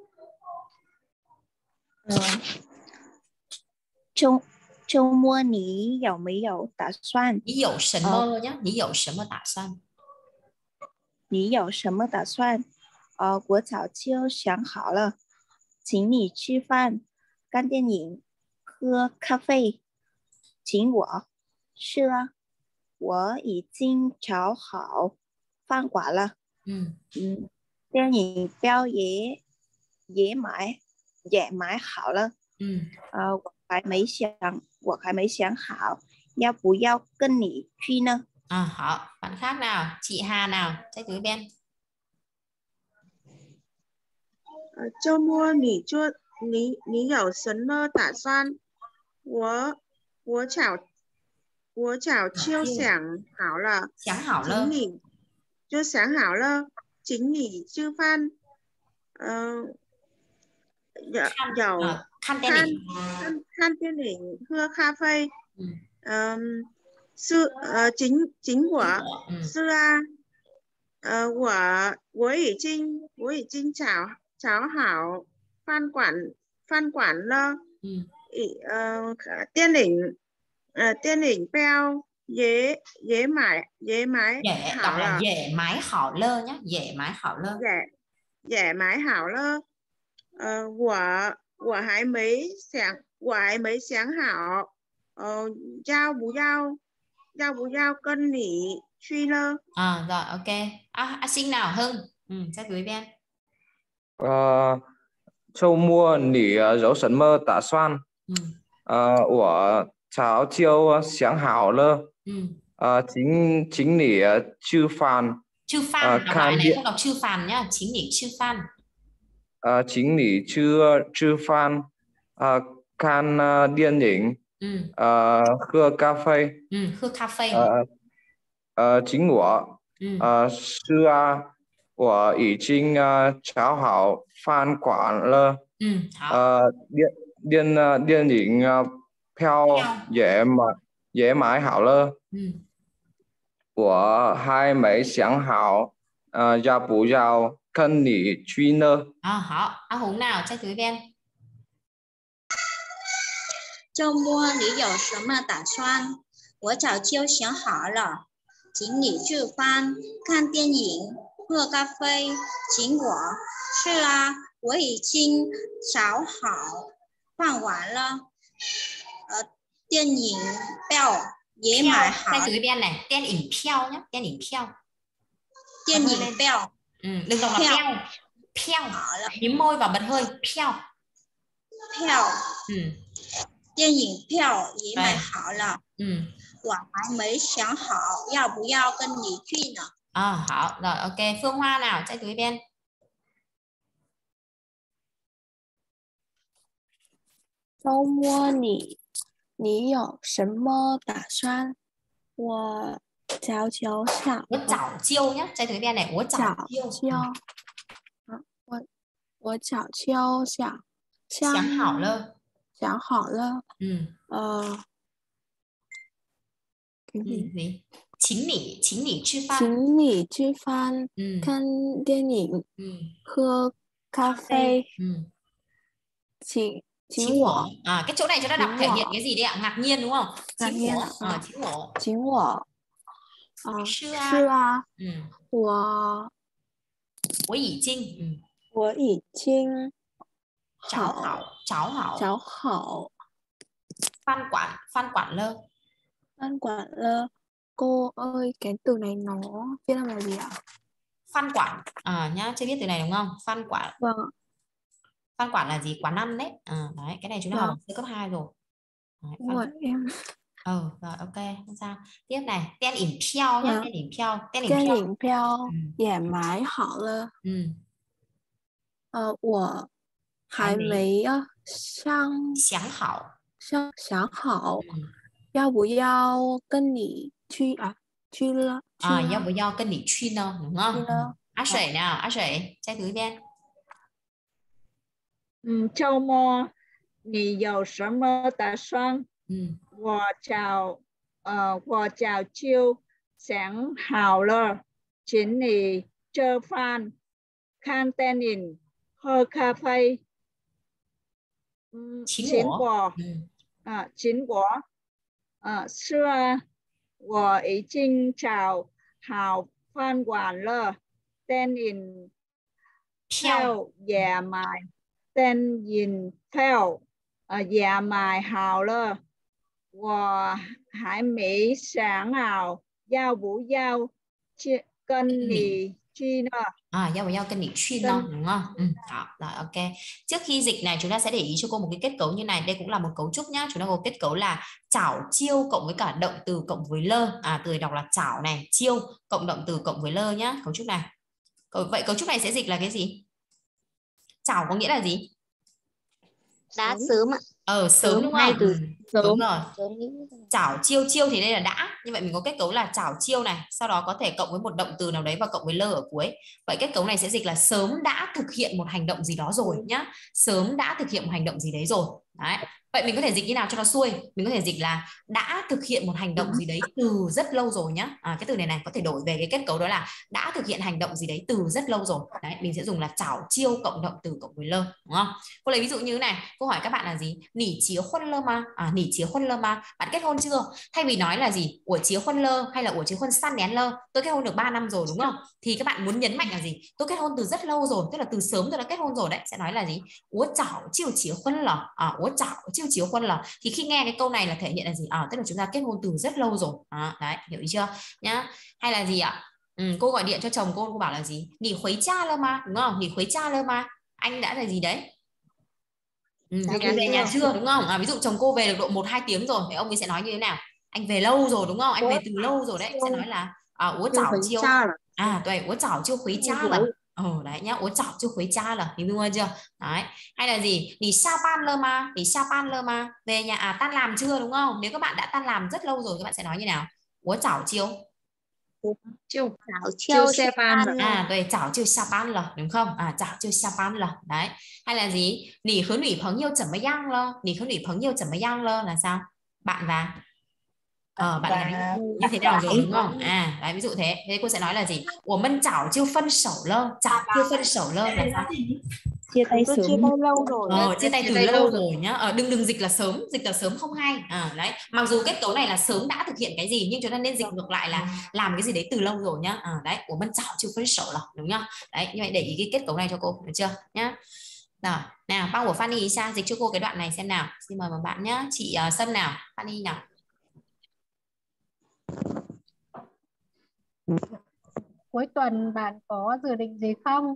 周末你有没有打算？ 你有什么呀？你有什么打算？ 你有什么打算？我早就想好了，请你吃饭、看电影、喝咖啡。请我。是啊，我已经找好饭馆了。电影票也买好了。我还没想好要不要跟你去呢。 好, bạn khác nào, chị Hà nào,再读一遍。 周末你有什么打算？我早就想好了，请你吃饭。看电影，喝咖啡。请我。是啊，我已经找好饭馆了。电影票也买好了。 也买好了nhá，也买好了。 也买好了。我还没想好，要不要跟你去呢？ rồi ok. Sinh nào Hưng,再读一遍。 周末你有什么打算？我早就想好了。请你吃饭。 吃饭，看này không đọc吃飯nhá，請你吃飯。 请你吃饭，看电影，喝咖啡， 喝咖啡， 请我，是啊，我已经找好饭馆了， 好， 电影票也买好了，我还没想好，要不要跟你去呢？ 好，阿红nào trai thứ bên. 周末你有什么打算？我早就想好了，请你吃饭、看电影、喝咖啡，请我。是啊，我已经找好饭完了，电影票也买好。 Trai thứ bên này, 电影票nhé, 电影票. 电影票. Đừng đọc là票. Mím môi và bật hơi. 票. 电影票也买好了。我还没想好要不要跟你去呢。 好, rồi ok. Phương Hoa nào, trai thứ bên. 周末你有什么打算？我早就想。 我早就nhá, trai thứ bên này. 我早就。 我早就想好了。 想好了。 请你吃饭。 请你吃饭，看电影，喝咖啡。请我. Cái chỗ này chúng ta đọc thể hiện cái gì đấy ạ? Ngạc nhiên đúng không? Chính我. 是啊。我已经找好 Phan quản lơ. Phan quản lơ. Cô ơi, cái từ này nó viết là gì ạ? Phan quản nhá, chưa biết từ này đúng không? Phan quản. Vâng. Phan quản là gì? Quán ăn đấy. Đấy, cái này chúng ta học ở cấp 2 rồi. Rồi em. Rồi ok, không sao. Tiếp này, 电影票nhá, 电影票. 电影票也买好了。我还没想好要不要跟你去了。 要不要跟你去呢? Đúng không? Á Sẩy nào, Á Sẩy, trai thứ bên. 周末你有什么打算？我早就想好了，请你吃饭、看电影、喝咖啡。请我。是啊，我已经找好饭馆了，电影票也买。电影票也买好了，我还没想好要不要去跟你去呢. 要不要跟你去呢? Đúng không? Rồi ok. Trước khi dịch này chúng ta sẽ để ý cho cô một cái kết cấu như này. Đây cũng là một cấu trúc nhá. Chúng ta có kết cấu là chảo chiêu cộng với cả động từ cộng với lơ. Từ này đọc là chảo này, chiêu cộng động từ cộng với lơ nhá. Cấu trúc này. Vậy cấu trúc này sẽ dịch là cái gì? Chảo có nghĩa là gì? Đã sớm ạ. Sớm đúng không? Đúng rồi. Chảo chiêu thì đây là đã. Như vậy mình có kết cấu là chảo chiêu này, sau đó có thể cộng với một động từ nào đấy và cộng với lơ ở cuối. Vậy kết cấu này sẽ dịch là sớm đã thực hiện một hành động gì đó rồi nhá. Sớm đã thực hiện một hành động gì đấy rồi. Đấy. Vậy mình có thể dịch như nào cho nó xuôi? Mình có thể dịch là đã thực hiện một hành động gì đấy từ rất lâu rồi nhá. Cái từ này có thể đổi về cái kết cấu đó là đã thực hiện hành động gì đấy từ rất lâu rồi. Đấy, mình sẽ dùng là chảo chiêu cộng động từ cộng với lơ, đúng không? Cô lấy ví dụ như thế này, cô hỏi các bạn là gì? Nỉ chía khuân lơ ma. Nỉ chía khuân lơ ma. Bạn kết hôn chưa? Thay vì nói là gì? Ủa chía khuân lơ hay là ủa chía khuân san nén lơ. Tôi kết hôn được 3 năm rồi đúng không? Thì các bạn muốn nhấn mạnh là gì? Tôi kết hôn từ rất lâu rồi, tức là từ sớm tôi đã kết hôn rồi đấy. Sẽ nói là gì? Ủa chảo chiêu chía khuân lờ. Ủa chảo chiêu chía khuân lờ. Thì khi nghe cái câu này là thể hiện là gì? Tức là chúng ta kết hôn từ rất lâu rồi. Đấy, hiểu ý chưa? Nhá. Hay là gì ạ? Cô gọi điện cho chồng cô bảo là gì? Nỉ khuấy cha lơ ma, đúng không? Nỉ khuấy cha lơ ma. Anh đã là gì đấy? Về nhà chưa, đúng không? Ví dụ chồng cô về được độ 1-2 tiếng rồi thì ông ấy sẽ nói như thế nào? Anh về lâu rồi đúng không? Anh về từ lâu rồi đấy. Sẽ nói là ủa chảo chiêu. Đấy, ủa chảo chiêu khuấy cha là. Đấy nhá, ủa chảo chiêu khuấy cha là. Hình dung chưa? Đấy. Hay là gì? Nỉ sa pan lơ ma, nỉ sa pan lơ ma. Về nhà tan làm chưa đúng không? Nếu các bạn đã tan làm rất lâu rồi các bạn sẽ nói như nào? Ủa chảo chiêu. Chiêu xe pan. 对, chảo chiêu xa pan了, đúng không? Chảo chiêu xa pan了. Đấy. Hay là gì? Nỉ khứ nỉ phấn yêu chẩm mấy yang lơ. Nỉ khứ nỉ phấn yêu chẩm mấy yang lơ là sao? Bạn và bạn gái như thế nào rồi đúng không? Đấy, ví dụ thế. Thế cô sẽ nói là gì? Của mình chảo chưa phân sẩu lơ. Chảo chưa phân sẩu lơ là sao? Chia tay sớm. Chia tay lâu rồi. Chia tay từ lâu rồi nhá. Đừng dịch là sớm không hay. Đấy. Mặc dù kết cấu này là sớm đã thực hiện cái gì, nhưng chúng ta nên dịch ngược lại là làm cái gì đấy từ lâu rồi nhá. Đấy, của mình chảo chưa phân sẩu lơ, đúng nhá. Đấy, như vậy để ý cái kết cấu này cho cô, được chưa nhá? Rồi, nào, Băng của Fanny Isa dịch cho cô cái đoạn này xem nào. Xin mời một bạn nhá. Chị Sâm nào, Fanny nào. Cuối tuần bạn có dự định gì không?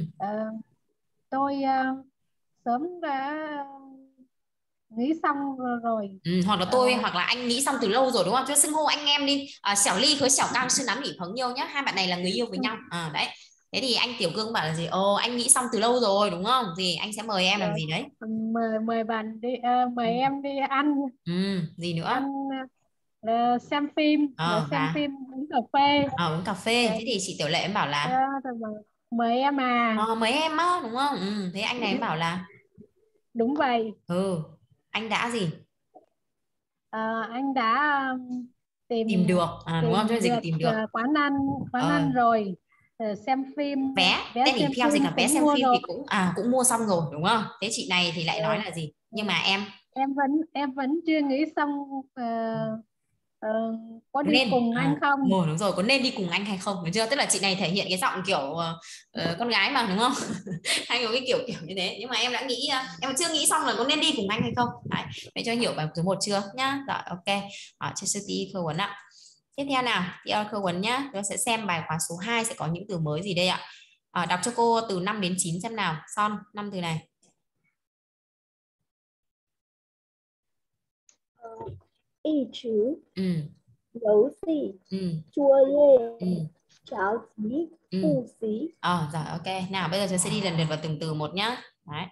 Tôi sớm đã nghĩ xong rồi. Hoặc là tôi hoặc là anh nghĩ xong từ lâu rồi đúng không? Chứ xưng hô anh em đi. Xẻo Ly với Xẻo Cang sư nắm nghỉ phấn nhau nhá. Hai bạn này là người yêu với nhau. Đấy. Thế thì anh Tiểu Cương bảo là gì? Anh nghĩ xong từ lâu rồi đúng không? Thì anh sẽ mời em làm gì đấy? Mời bạn đi, mời em đi ăn. Gì nữa? Ăn, xem phim, xem phim, uống cà phê. Uống cà phê. Thế thì chị Tiểu Lệ em bảo là mời em mời em á, đúng không? Thế anh này em bảo là đúng vậy. Anh đã gì? Anh đã tìm được, đúng không? Cho dịch tìm được quán ăn rồi. Xem phim, vé xem theo dịch là vé xem phim thì cũng mua xong rồi đúng không? Thế chị này thì lại nói là gì? Nhưng mà em vẫn chưa nghĩ xong có đi cùng anh không? Đúng rồi, có nên đi cùng anh hay không, được chưa? Tức là chị này thể hiện cái giọng kiểu con gái mà đúng không? Hay có cái kiểu như thế, nhưng mà em đã nghĩ, em chưa nghĩ xong là có nên đi cùng anh hay không. Đấy, vậy cho hiểu bài số 1 chưa nhá? Rồi, ok. Trên sư tí khâu vấn ạ. Tiếp theo nào, khâu vấn nhá. Chúng ta sẽ xem bài khóa số 2 sẽ có những từ mới gì đây ạ? Đọc cho cô từ 5 đến 9 xem nào. Son, 5 từ này. Y chứ, nấu xì, chua lê, cháo chí, phu xí. Rồi, ok. Nào, bây giờ chúng sẽ đi lần lượt vào từng từ một nhá. Đấy.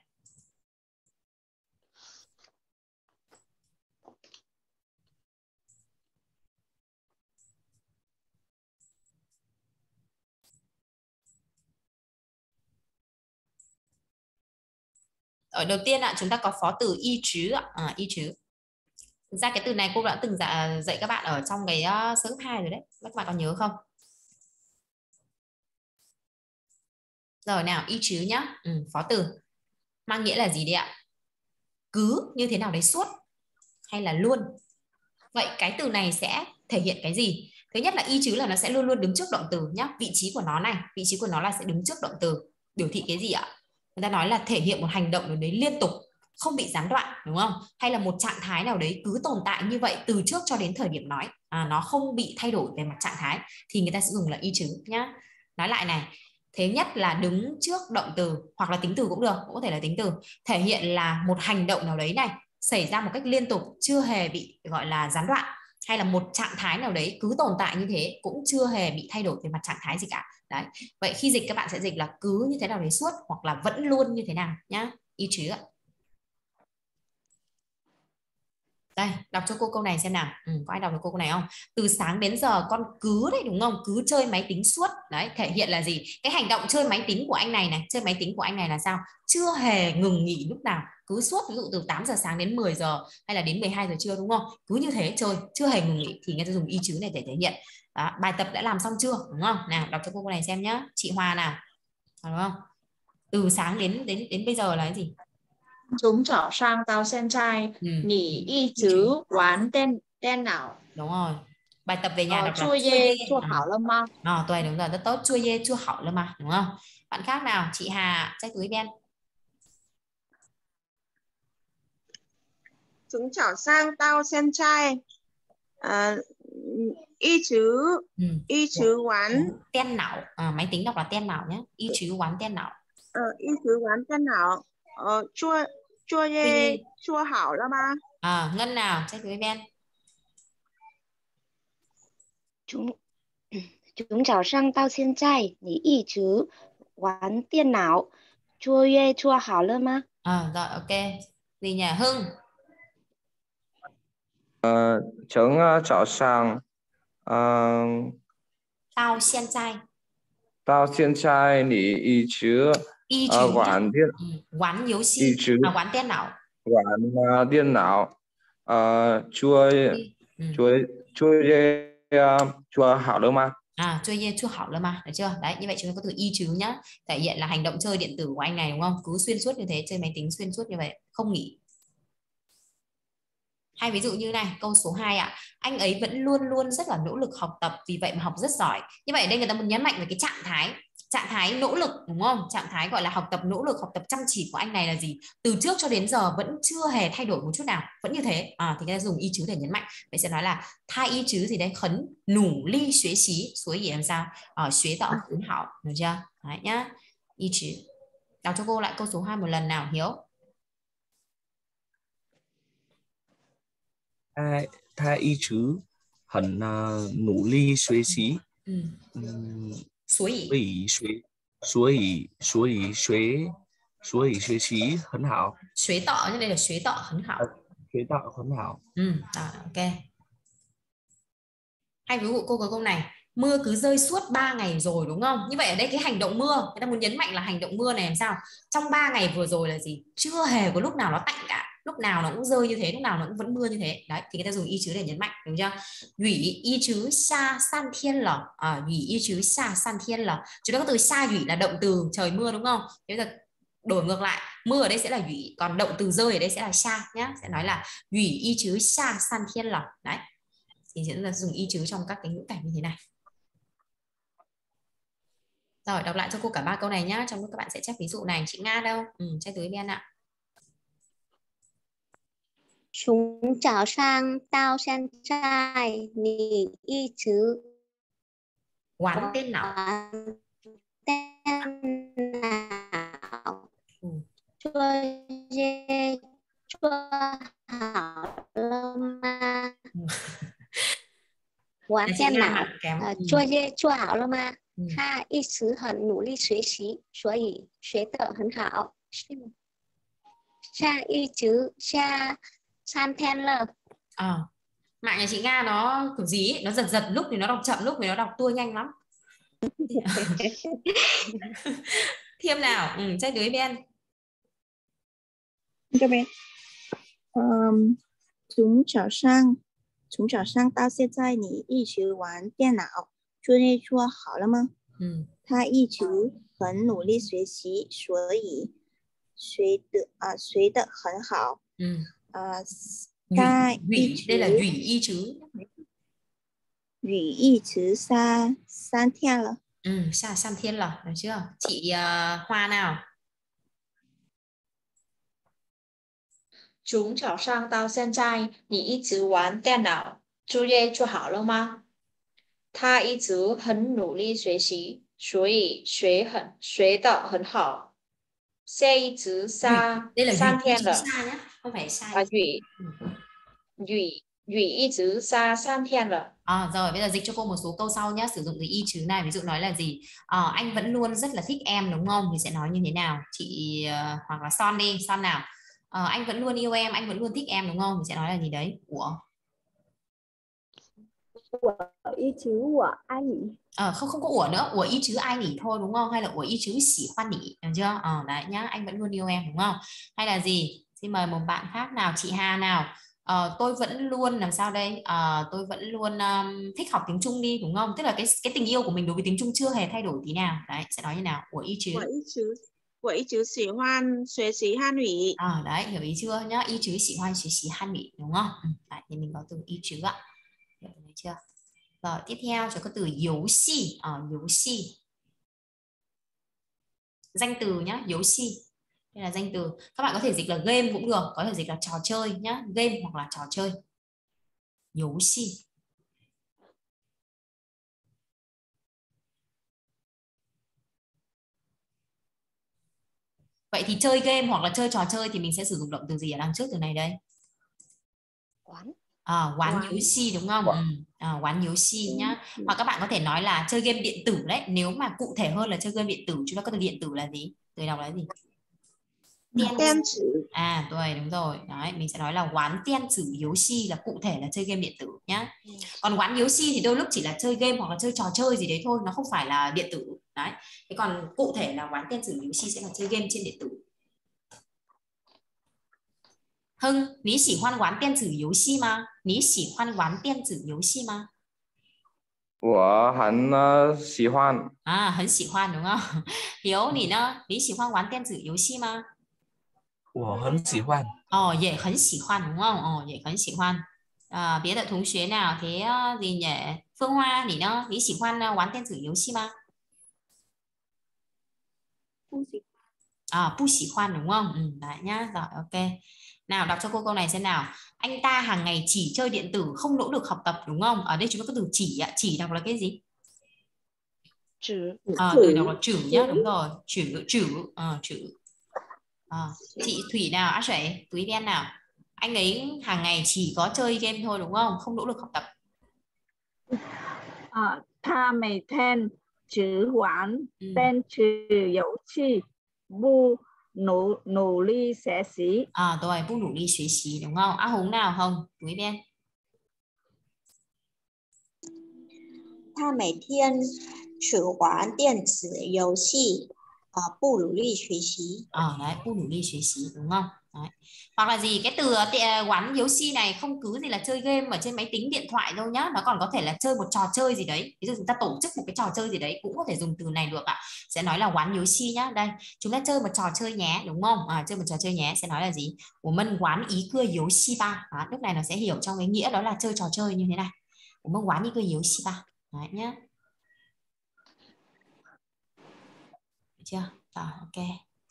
Ở đầu tiên chúng ta có phó từ y chứ ạ. Y chứ. Thực ra cái từ này cô đã từng dạy các bạn ở trong cái sơ cấp 2 rồi đấy. Các bạn còn nhớ không? Rồi nào, y chứ nhá. Phó từ mang nghĩa là gì đấy ạ? Cứ như thế nào đấy suốt hay là luôn. Vậy cái từ này sẽ thể hiện cái gì? Thứ nhất là y chứ là nó sẽ luôn luôn đứng trước động từ nhá. Vị trí của nó này, vị trí của nó là sẽ đứng trước động từ. Biểu thị cái gì ạ? Người ta nói là thể hiện một hành động nào đấy liên tục, không bị gián đoạn, đúng không? Hay là một trạng thái nào đấy cứ tồn tại như vậy từ trước cho đến thời điểm nói, nó không bị thay đổi về mặt trạng thái, thì người ta sẽ dùng là y chứ nhá. Nói lại này, thứ nhất là đứng trước động từ hoặc là tính từ cũng được, cũng có thể là tính từ, thể hiện là một hành động nào đấy này xảy ra một cách liên tục, chưa hề bị gọi là gián đoạn, hay là một trạng thái nào đấy cứ tồn tại như thế, cũng chưa hề bị thay đổi về mặt trạng thái gì cả. Đấy. Vậy khi dịch các bạn sẽ dịch là cứ như thế nào đấy suốt hoặc là vẫn luôn như thế nào nhá. Y chứ ạ. Đây, đọc cho cô câu này xem nào. Có ai đọc được cô câu này không? Từ sáng đến giờ con cứ đấy, đúng không? Cứ chơi máy tính suốt. Đấy, thể hiện là gì? Cái hành động chơi máy tính của anh này này, chơi máy tính của anh này là sao? Chưa hề ngừng nghỉ lúc nào, cứ suốt, ví dụ từ 8 giờ sáng đến 10 giờ hay là đến 12 giờ trưa, đúng không? Cứ như thế chơi, chưa hề ngừng nghỉ, thì người ta dùng y chứ này để thể hiện. Đó, bài tập đã làm xong chưa, đúng không? Nào, đọc cho cô câu này xem nhá. Chị Hoa nào. Đúng không? Từ sáng đến bây giờ là cái gì? 从早上到现在，你一直玩电脑。 Đúng rồi. Bài tập về nhà đọc là 作业做好了吗？ Tuệ đúng rồi, rất tốt. 作业做好了吗? Đúng không? Bạn khác nào? Chị Hà, check túi bên. 从早上到现在，一直玩电脑，máy tính đọc là 电脑 nhé. 一直玩电脑。 一直玩电脑，作业做好了吗？ Ngân nào, check túi bên. 从早上到现在，你一直玩电脑，作业做好了吗？ Rồi, ok. Gì nhỉ? Hưng. 从早上到现在。 到现在你一直玩游戏，玩电脑。 玩电脑， Chua chua hảo了吗? Chua ye chua hảo了吗? Được chưa? Đấy, như vậy chúng ta có từ y chứ nhá. Thể hiện là hành động chơi điện tử của anh này đúng không? Cứ xuyên suốt như thế, chơi máy tính xuyên suốt như vậy, không nghỉ. Hay ví dụ như này, câu số 2 ạ. Anh ấy vẫn luôn luôn rất là nỗ lực học tập, vì vậy mà học rất giỏi. Như vậy ở đây người ta muốn nhấn mạnh về cái trạng thái nỗ lực đúng không? Trạng thái gọi là học tập nỗ lực, học tập chăm chỉ của anh này là gì? Từ trước cho đến giờ vẫn chưa hề thay đổi một chút nào, vẫn như thế. Thì người ta dùng y chứ để nhấn mạnh. Vậy sẽ nói là tha y chứ gì đấy, khấn nủ ly xuế xí, suối gì làm sao? Xuế tạo khấn hảo, được chưa? Đấy nhá. Y chứ. Đọc cho cô lại câu số 2 một lần nào, Hiếu. Tha y chứ hẳn nỗ ly xuế xí. Suối xuế xí hấn hảo. Xuế tọ, như đây là xuế tọ hấn hảo. Xuế tọ hấn hảo. Ok. Hay ví dụ cô có câu này, mưa cứ rơi suốt 3 ngày rồi đúng không? Như vậy ở đây cái hành động mưa, người ta muốn nhấn mạnh là hành động mưa này làm sao? Trong 3 ngày vừa rồi là gì? Chưa hề có lúc nào nó tạnh cả, lúc nào nó cũng rơi như thế, lúc nào nó cũng vẫn mưa như thế. Đấy, thì người ta dùng y chứ để nhấn mạnh, đúng chưa? Ủy y chứ xa san thiên lở, ủy y chứ xa san thiên lở. Chúng ta có từ xa ủy là động từ trời mưa đúng không? Thế bây giờ đổi ngược lại, mưa ở đây sẽ là ủy, còn động từ rơi ở đây sẽ là xa nhá. Sẽ nói là ủy y chứ xa san thiên lở. Đấy. Thì sẽ là dùng y chứ trong các cái ngữ cảnh như thế này. Rồi, đọc lại cho cô cả 3 câu này nhá. Trong lúc các bạn sẽ check ví dụ này. Chị Nga đâu? Check từ bên ạ. 从早上到现在，你一直玩电脑。 作业做好了吗？玩电脑，作业做好了吗？他一直很努力学习，所以学得很好。下一直下3天了。 Mạng nhà chị Nga nó kiểu gì ấy, nó giật lúc thì nó đọc chậm, lúc thì nó đọc tua nhanh lắm. Thêm nào, check đứa bên. Các bạn. 从早上到现在，你一直玩电脑，作业做好了吗？他一直很努力学习，所以学得很好。他一直， đây là ủy y chứ. 语一直3天了。 下3天了，được chưa? Chị Hoa nào. 从早上到现在，你一直玩电脑，作业做好了吗？他一直很努力学习，所以学得很好。下一直3天了。 không phải sai. 语一直3天了。 Rồi bây giờ dịch cho cô một số câu sau nhé, sử dụng từ y chứ này. Ví dụ nói là gì? Anh vẫn luôn rất là thích em đúng không? Thì sẽ nói như thế nào? Chị hoặc là Son đi, Son nào. Anh vẫn luôn yêu em, anh vẫn luôn thích em đúng không? Thì sẽ nói là gì đấy? Ủa? 我一直我爱你. Không có ủa nữa, ủa y chứ ai nghỉ thôi đúng không? Hay là ủa y chứ xỉ khoan nghỉ, được chưa? Đấy nhá, anh vẫn luôn yêu em đúng không? Hay là gì? Xin mời một bạn khác nào, chị Hà nào. Tôi vẫn luôn làm sao đây? Tôi vẫn luôn thích học tiếng Trung đi đúng không? Tức là cái tình yêu của mình đối với tiếng Trung chưa hề thay đổi tí nào. Đấy, sẽ nói như nào? Ủa y chứ. 我一直喜欢学习汉语. Đấy, hiểu ý chưa nhá? Y chứ喜欢学习汉语đúng không? Đấy, thì mình có từ y chứ ạ. Hiểu thấy chưa? Rồi, tiếp theo chúng có từ游戏.游戏. Danh từ nhá,游戏. Đây là danh từ. Các bạn có thể dịch là game cũng được, có thể dịch là trò chơi nhá, game hoặc là trò chơi.游戏. Vậy thì chơi game hoặc là chơi trò chơi thì mình sẽ sử dụng động từ gì ở đằng trước từ này đây? Quán. Quán游戏đúng không? Quán游戏nhá. Hoặc các bạn có thể nói là chơi game điện tử đấy. Nếu mà cụ thể hơn là chơi game điện tử, chúng ta có từ điện tử là gì? Từ đọc là gì? Tiên tử. Rồi đúng rồi. Đấy, mình sẽ nói là quán tiên tử游戏là cụ thể là chơi game điện tử nhá. Còn quán游戏thì đôi lúc chỉ là chơi game hoặc là chơi trò chơi gì đấy thôi, nó không phải là điện tử. Đấy. Thế còn cụ thể là quán tiên tử游戏sẽ là chơi game trên điện tử. Hưng, ní xỉ hoan quán điện tử遊戲嗎？你喜歡玩電子遊戲嗎？ 我很喜歡。 À, 很喜歡đúng không? Hiếu,你呢？你喜歡玩電子遊戲嗎？ 我很喜歡。 也很喜歡đúng không?也很喜歡。別的同學nào thế gì nhỉ? Phương Hoa,你呢？你喜歡玩電子遊戲嗎？不喜歡đúng không? Đấy nhá, rồi ok. Nào đọc cho cô câu này xem nào. Anh ta hàng ngày chỉ chơi điện tử, không nỗ lực học tập đúng không? Ở đây chúng ta có từ chỉ ạ. Chỉ đọc là cái gì? Chữ. Từ đọc là chữ nhá, đúng rồi. Chữ. Chị Thủy nào, á sảy, Thúy đen nào. Anh ấy hàng ngày chỉ có chơi game thôi đúng không? Không nỗ lực học tập. 他每天只玩电子游戏，不努力学习。 Rồi,不努力学习 đúng không? Á Hùng nào Hồng, Thúy đen. 他每天只玩电子游戏，不努力学习。 Đấy, 不努力学习 đúng không? Đấy. Hoặc là gì, cái từ quán hiếu si này không cứ gì là chơi game ở trên máy tính điện thoại đâu nhá, nó còn có thể là chơi một trò chơi gì đấy. Ví dụ chúng ta tổ chức một cái trò chơi gì đấy cũng có thể dùng từ này được ạ. Sẽ nói là quán hiếu si nhá. Đây, chúng ta chơi một trò chơi nhé, đúng không? Chơi một trò chơi nhé sẽ nói là gì? Của mình quán ý cưa hiếu si ba. Lúc này nó sẽ hiểu trong cái nghĩa đó là chơi trò chơi như thế này. Của mình quán ý cưa hiếu si ba. Đấy nhá. Được chưa? Rồi, ok.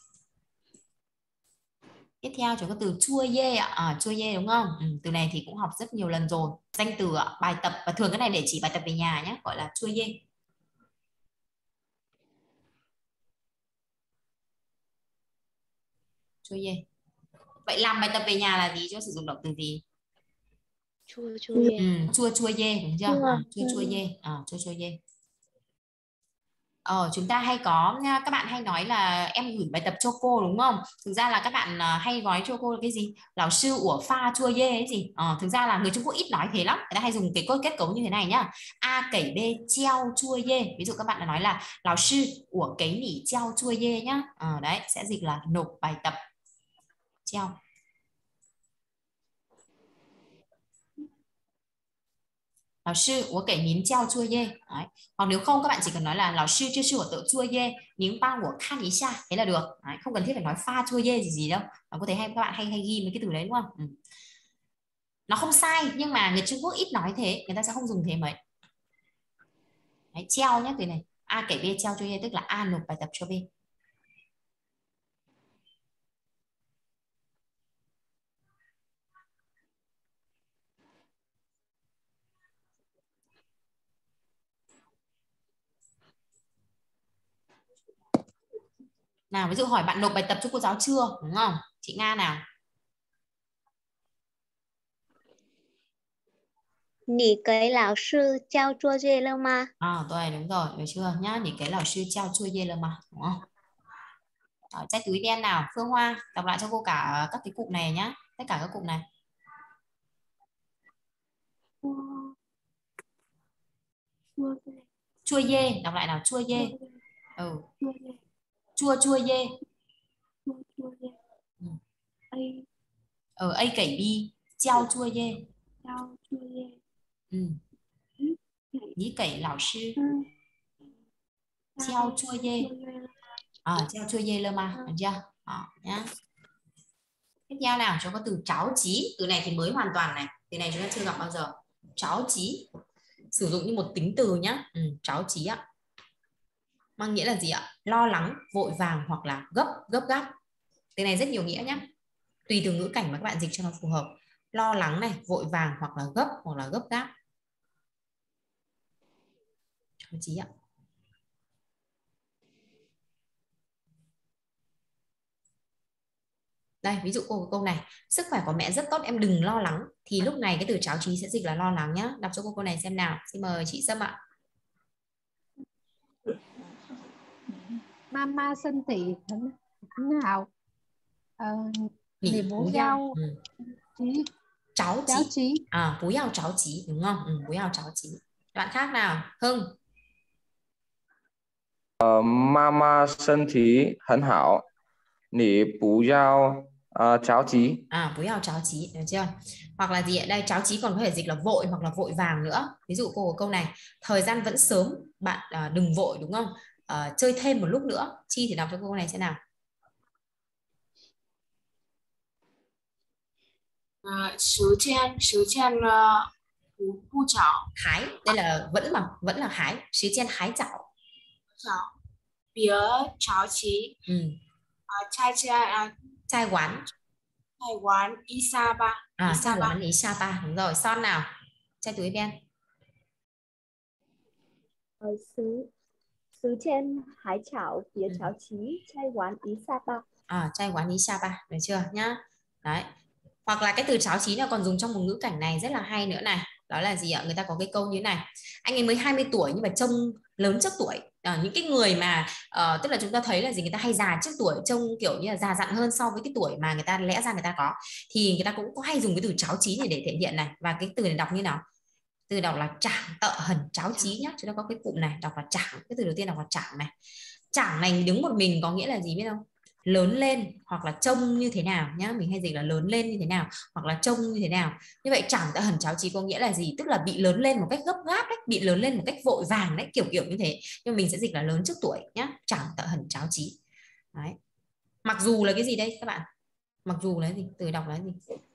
Tiếp theo chúng có từ chua dê ạ. Chua dê đúng không? Từ này thì cũng học rất nhiều lần rồi. Danh từ bài tập, và thường cái này để chỉ bài tập về nhà nhé, gọi là chua dê. Chua dê. Vậy làm bài tập về nhà là gì? Cho sử dụng động từ gì? Chua dê. Chua dê đúng chưa? Chua dê. Chua dê. Chúng ta hay có, các bạn hay nói là em gửi bài tập cho cô đúng không? Thực ra là các bạn hay nói cho cô là cái gì? Lão sư của pha chua dê ấy gì? Thực ra là người Trung Quốc ít nói thế lắm. Người ta hay dùng cái kết cấu như thế này nhá. A cẩy B treo chua dê. Ví dụ các bạn nói là lão sư của cái nỉ treo chua dê nhá. Đấy, sẽ dịch là nộp bài tập treo. Lão sư của cái nín treo chua dê. Đấy. Hoặc nếu không các bạn chỉ cần nói là lão sư chưa sư của tự chua dê nín bao của khan ý xa, thế là được. Đấy. Không cần thiết phải nói pha chua dê gì đâu. Có thể các bạn hay ghi mấy cái từ đấy đúng không? Nó không sai nhưng mà người Trung Quốc ít nói thế, người ta sẽ không dùng thế mấy. Đấy, treo nhé từ này. A kể B treo chua dê tức là A nộp bài tập cho B. Nào ví dụ hỏi bạn nộp bài tập cho cô giáo chưa, đúng không? Chị Nga nào. 你给老师交作业了吗? Rồi, đúng rồi, được chưa nhá? Nǐ给老师交作业了吗? Đúng không? Trái túi đen nào, Phương Hoa đọc lại cho cô cả các cái cụm này nhá, tất cả các cụm này. Chua dê, đọc lại nào, chua dê. Chua dê. A cẩy bi treo chua dê. Nǐ cẩy lão sư treo chua dê. Treo chua dê lơ mà, được chưa? Nhá. Tiếp theo nào, chúng có từ cháo chí. Từ này thì mới hoàn toàn này, từ này chúng ta chưa gặp bao giờ. Cháo chí sử dụng như một tính từ nhá. Cháo chí ạ, mang nghĩa là gì ạ? Lo lắng, vội vàng hoặc là gấp gáp. Từ này rất nhiều nghĩa nhá, tùy từ ngữ cảnh mà các bạn dịch cho nó phù hợp. Lo lắng này, vội vàng hoặc là gấp gáp. Cháo chí ạ. Đây, ví dụ câu này, sức khỏe của mẹ rất tốt, em đừng lo lắng. Thì lúc này cái từ cháo chí sẽ dịch là lo lắng nhá. Đọc cho cô câu này xem nào. Xin mời chị Sâm ạ. Mama身体很好。你不要急。 着急。不要着急, đúng không? 不要着急. Bạn khác nào, Hưng. Mama 身体很好，你不要 Cháo chí. Bú yào cháo chí, được chưa? Hoặc là gì ạ? Đây cháo chí còn có thể dịch là vội hoặc là vội vàng nữa. Ví dụ cô có câu này, thời gian vẫn sớm, bạn đừng vội, đúng không? Chơi thêm một lúc nữa. Chi thì đọc cho câu này xem nào. 时间不早。 Hái, đây là vẫn là hái.时间还早。 别着急。 再玩一下吧。 再玩一下吧. Đúng rồi. Son nào? Trai túi bên. 时间还早，别着急，再玩一下吧。 再玩一下吧, được chưa nhá? Đấy. Hoặc là cái từ cháo chí là còn dùng trong một ngữ cảnh này rất là hay nữa này. Đó là gì ạ? Người ta có cái câu như thế này. Anh ấy mới 20 tuổi nhưng mà trông lớn trước tuổi. Những cái người mà tức là chúng ta thấy là gì, người ta hay già trước tuổi, trông kiểu như là già dặn hơn so với cái tuổi mà người ta lẽ ra người ta có, thì người ta cũng có hay dùng cái từ cháo chí này để thể hiện này. Và cái từ này đọc như nào? Từ đọc là chảng tợ hẩn cháo chí nhá. Chúng ta có cái cụm này đọc là chảng. Cái từ đầu tiên đọc là chảng này. Chảng này đứng một mình có nghĩa là gì biết không? Lớn lên hoặc là trông như thế nào nhá. Mình hay dịch là lớn lên như thế nào hoặc là trông như thế nào. Như vậy chảng tợ hẩn cháo chí có nghĩa là gì? Tức là bị lớn lên một cách gấp gáp đấy, bị lớn lên một cách vội vàng đấy, kiểu như thế. Nhưng mình sẽ dịch là lớn trước tuổi nhá. Chảng tợ hẩn cháo chí. Đấy. Mặc dù là cái gì đây các bạn? Mặc dù là gì? Từ đọc là gì?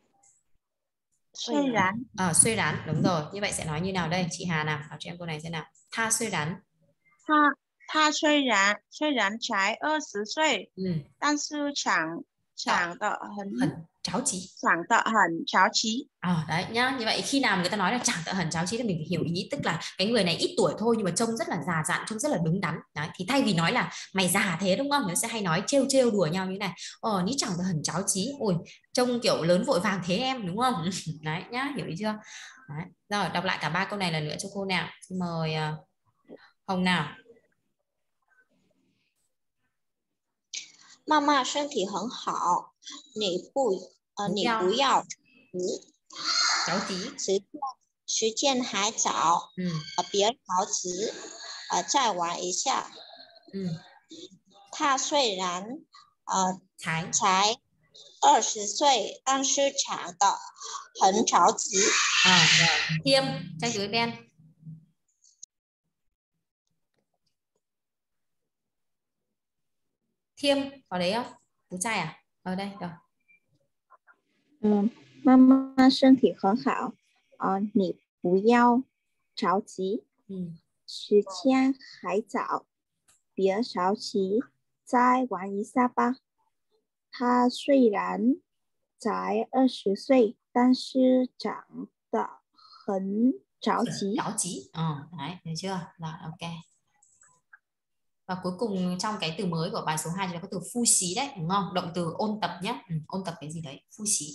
Suy rán. Suy rán, đúng rồi. Như vậy sẽ nói như nào đây? Chị Hà nào, đọc cho em câu này xem nào. Tha suy rán. 他虽然才20岁，但是长得很着急， 长得很着急。 Đấy nhá. Như vậy khi nào người ta nói là chảng tợ hẩn cháo chí thì mình phải hiểu ý, tức là cái người này ít tuổi thôi nhưng mà trông rất là già dặn, trông rất là đứng đắn. Đấy, thì thay vì nói là mày già thế đúng không, nó sẽ hay nói trêu đùa nhau như thế này. Ní chảng tợ hẩn cháo chí, ôi trông kiểu lớn vội vàng thế em, đúng không? Đấy nhá, hiểu ý chưa? Đấy. Rồi đọc lại cả ba câu này lần nữa cho cô nào. Xin mời Hồng nào. 妈妈身体很好，你不要着急， 时间还早，别着急，再玩一下。他虽然才20岁，但是长得很着急。 Thiêm, trai dưới bên. Thiêm vào đấy không? Tú trai à? Ở đây rồi. 妈妈身体很好，你不要着急，时间还早，别着急，再玩一下吧。他虽然才20岁，但是长得很着急。 着急, đấy, được chưa? Rồi, ok. Và cuối cùng trong cái từ mới của bài số 2 thì có từ phu xí đấy, đúng không? Động từ ôn tập nhé. Ôn tập cái gì đấy, phu xí.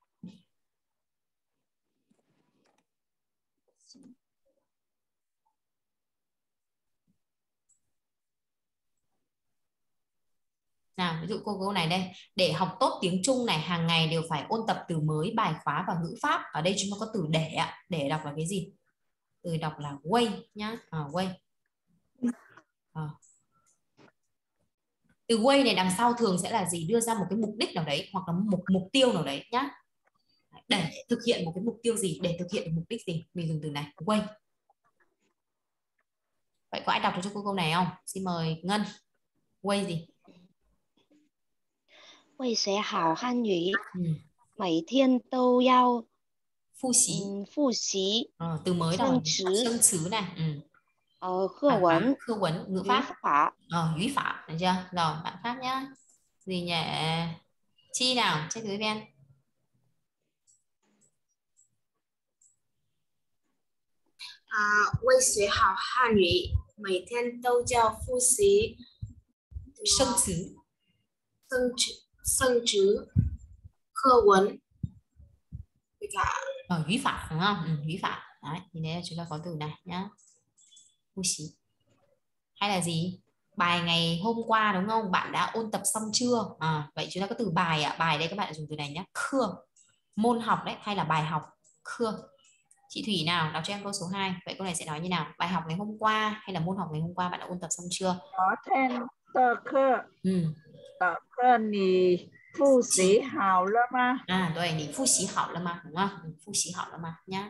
Nào, ví dụ câu này đây. Để học tốt tiếng Trung này, hàng ngày đều phải ôn tập từ mới, bài khóa và ngữ pháp. Ở đây chúng ta có từ để ạ. Để đọc là cái gì? Từ đọc là way nhá. Way. Từ way này đằng sau thường sẽ là gì? Đưa ra một cái mục đích nào đấy hoặc là một mục tiêu nào đấy nhá. Để thực hiện một cái mục tiêu gì, để thực hiện được mục đích gì, mình dùng từ này way. Vậy có ai đọc được cho cô câu này không? Xin mời Ngân. Way gì? 为学好汉语，每天都要复习。 复习。 từ mới đó. 生词này. 课文。 课文, ngữ pháp. Ngữ pháp, được chưa? Rồi, bạn Pháp nhá. Gì nhỉ? Chi nào? Check dưới bên. 为学好汉语，每天都要复习生词。 生词课文với cả ngữ pháp, đúng không? Ngữ pháp. Đấy, thì đấy chúng ta có từ này nhá. Phu xí. Hay là gì? Bài ngày hôm qua đúng không? Bạn đã ôn tập xong chưa? Vậy chúng ta có từ bài ạ. Bài đây các bạn dùng từ này nhé. Khưa. Môn học đấy hay là bài học. Khưa. Chị Thủy nào? Đọc cho em câu số 2. Vậy câu này sẽ nói như nào? Bài học ngày hôm qua hay là môn học ngày hôm qua bạn đã ôn tập xong chưa? Có thêm tờ khơ. Tờ khơ thì 复习好了吗？ 对，你复习好了吗？đúng không? 复习好了吗 nhá.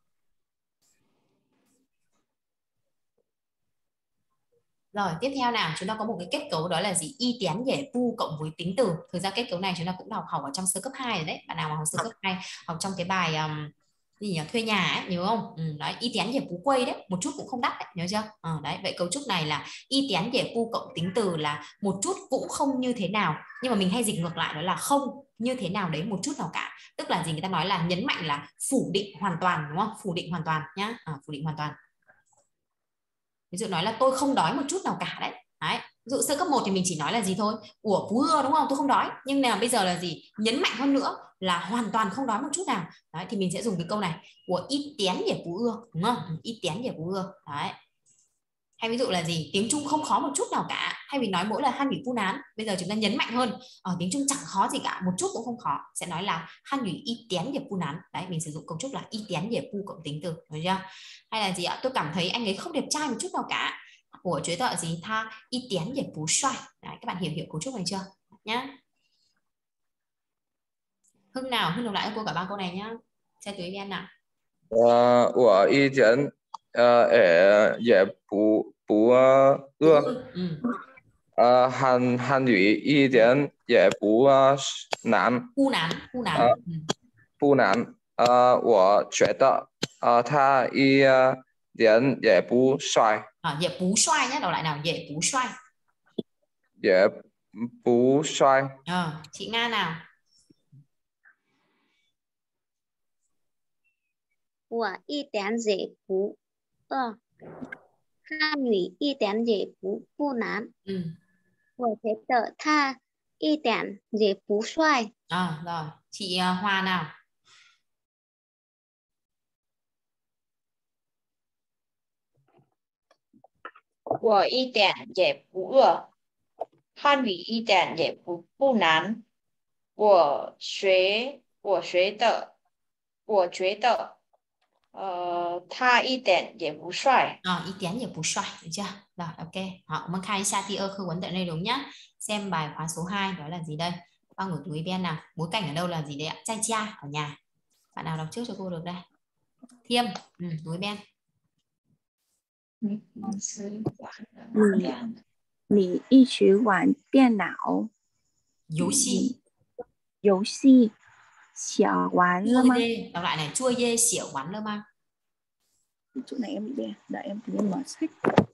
Rồi tiếp theo nào, chúng ta có một cái kết cấu đó là gì? Y tén dễ pu cộng với tính từ. Thực ra kết cấu này chúng ta cũng học ở trong sơ cấp 2 rồi đấy. Bạn nào mà học sơ cấp 2 học trong cái bài gì nhỉ? Thuê nhà ấy, nhớ không? Đấy, y tén dễ pu quay đấy, một chút cũng không đắt đấy, nhớ chưa? Đấy, vậy cấu trúc này là y tén dễ pu cộng tính từ là một chút cũng không như thế nào. Nhưng mà mình hay dịch ngược lại đó là không như thế nào đấy một chút nào cả. Tức là gì? Người ta nói là nhấn mạnh là phủ định hoàn toàn, đúng không? Phủ định hoàn toàn nhá. Phủ định hoàn toàn. Ví dụ nói là tôi không đói một chút nào cả đấy. Đấy. Ví dụ sơ cấp 1 thì mình chỉ nói là gì thôi? Ủa bú ưa đúng không? Tôi không đói. Nhưng mà bây giờ là gì? Nhấn mạnh hơn nữa là hoàn toàn không đói một chút nào. Đấy, thì mình sẽ dùng cái câu này của ít tén để bú ưa, đúng không? Ít tén để bú ưa. Đấy. Hay ví dụ là gì? Tiếng Trung không khó một chút nào cả. Thay vì nói mỗi là han ủy phu nán, bây giờ chúng ta nhấn mạnh hơn. Ở tiếng Trung chẳng khó gì cả, một chút cũng không khó. Sẽ nói là han ủy ít tén để phu nán. Đấy, mình sử dụng cấu trúc là ít tén để phu cộng tính từ, được chưa? Hay là gì ạ? Tôi cảm thấy anh ấy không đẹp trai một chút nào cả. Của chế tợ gì? Tha ít tén để bú xoay. Đấy, các bạn hiểu cấu trúc này chưa? Nhá. Hưng nào, Hưng đọc lại cô cả ba câu này nhá. Xem tụi em nào. 我以前也不饿，汉语一点也不难，不难，我觉得他一点也不帅， 也不帅nhé，đọc lại nào，也不帅， 也不帅。 chị Nga nào. 我一点也不饿，汉语一点也不难。我觉得他一点也不帅。 Rồi, chị Hoa nào. 我一点也不饿，汉语一点也不难。我觉得他一点也不帅。 一点也不帅，được chưa? Rồi, ok. Họ muốn khai xa tia khư vấn tại đây đúng nhá. Xem bài khóa số 2 đó là gì đây? Bao ngủ túi bên nào? Bối cảnh ở đâu là gì đấy ạ? Trai cha ở nhà. Bạn nào đọc trước cho cô được đây? Thiêm, túi bên. 你一直玩电脑游戏写完了吗？ Đọc lại này, chua dê xỉa quán lơ ma. Chỗ này em bị đen, đợi em tí mở sách.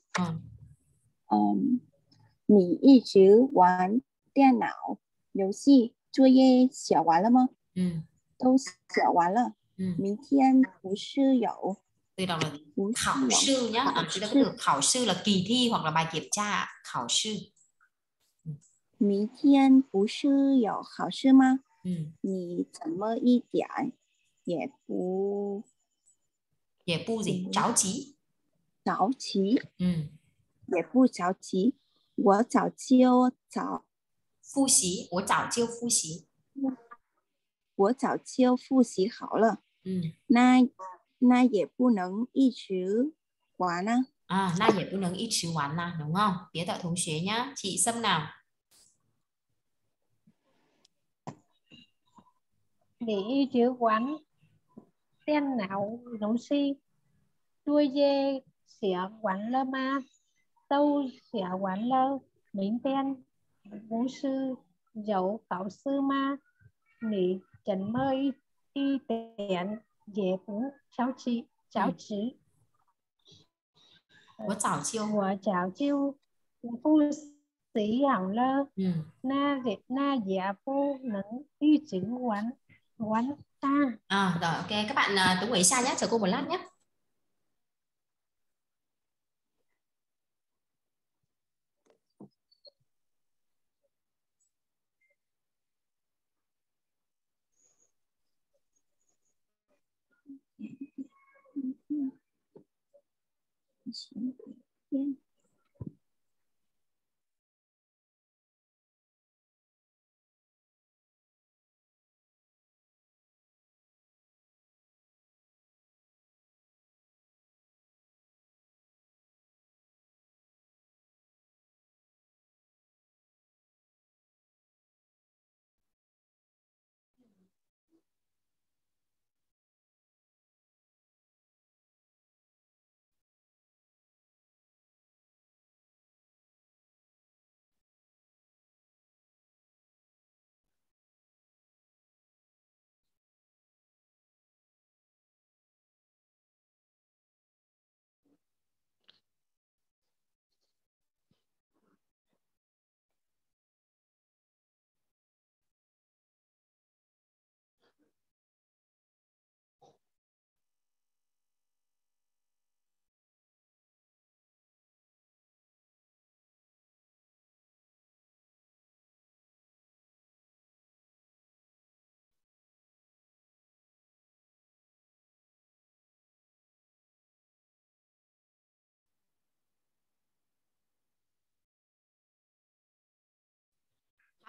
你一直玩电脑游戏，作业写完了吗？都写完了。明天不是有 Từ đọc là khảo sư nhá. Chúng ta có từ khảo sư là kỳ thi hoặc là bài kiểm tra. Khảo sư. 明天不是有考试吗？你怎么一点也不 gì?着急。 着急。也不着急。我早就复习，我早就复习。 我早就复习好了。那也不能一直玩啊。 那也不能一直玩啊, đúng không?别的同学nhá. Chị Sâm nào. 你一直玩电脑游戏，作业写完了吗？都写完了。明天不是有考试吗？你怎么一点也不着急？ 我早就复习好了。那也不能一直玩ta. Rồi, ok. Các bạn Tuấn Nguyễn Sa nhé. Chờ cô một lát nhé.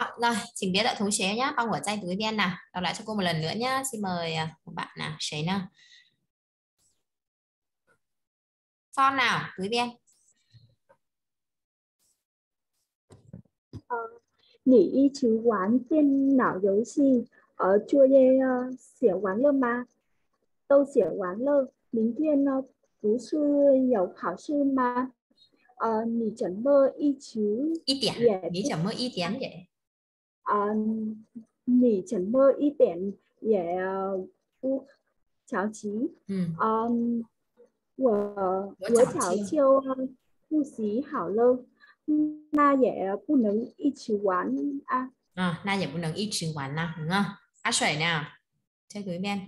Rồi, xin biết đã thú chế nhá, bằng của tay túi đen nào. Đọc lại cho cô một lần nữa nhá. Xin mời một bạn nào, chế nào. Phone nào, túi đen. 你一直玩电脑游戏，作业写完了吗？都写完了，明天呢不是有考试吗？你怎么一直一点，你怎么一点也？ 你怎么一点也不着急？我早就复习好了。 那也不能一起玩啊。 那也不能一起玩啊，đúng không? Shuẩy nào. Chơi túi đen.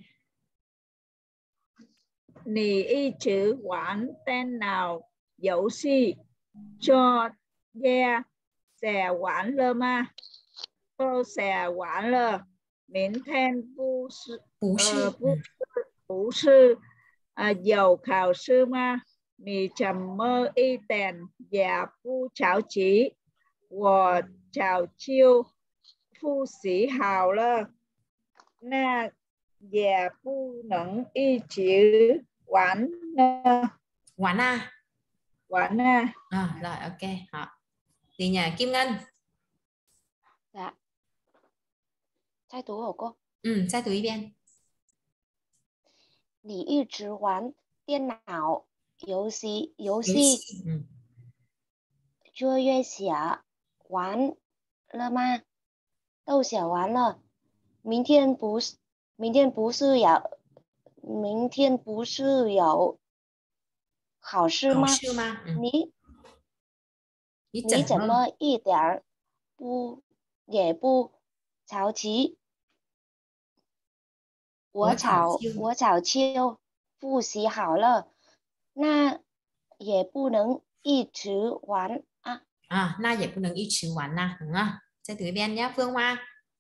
你一直玩电脑游戏，作业写完了吗？都写完了，明天不是有考试吗？ 你怎么一点也不着急？我早就复习好了，那也不能一直玩呢。 玩à? 玩à? Rồi, ok. Họ. Gì nhỉ? Kim Ngân. Dạ. Trai tú hả cô? Trai tú đen. 你一直玩电脑 游戏作业写完了吗？都写完了，明天不是有考试吗？你怎么一点也不着急？我早就复习好了。 那也不能一直玩啊。 那也不能一直玩啊，đúng không? Chơi túi đen nhé, Phương Hoa.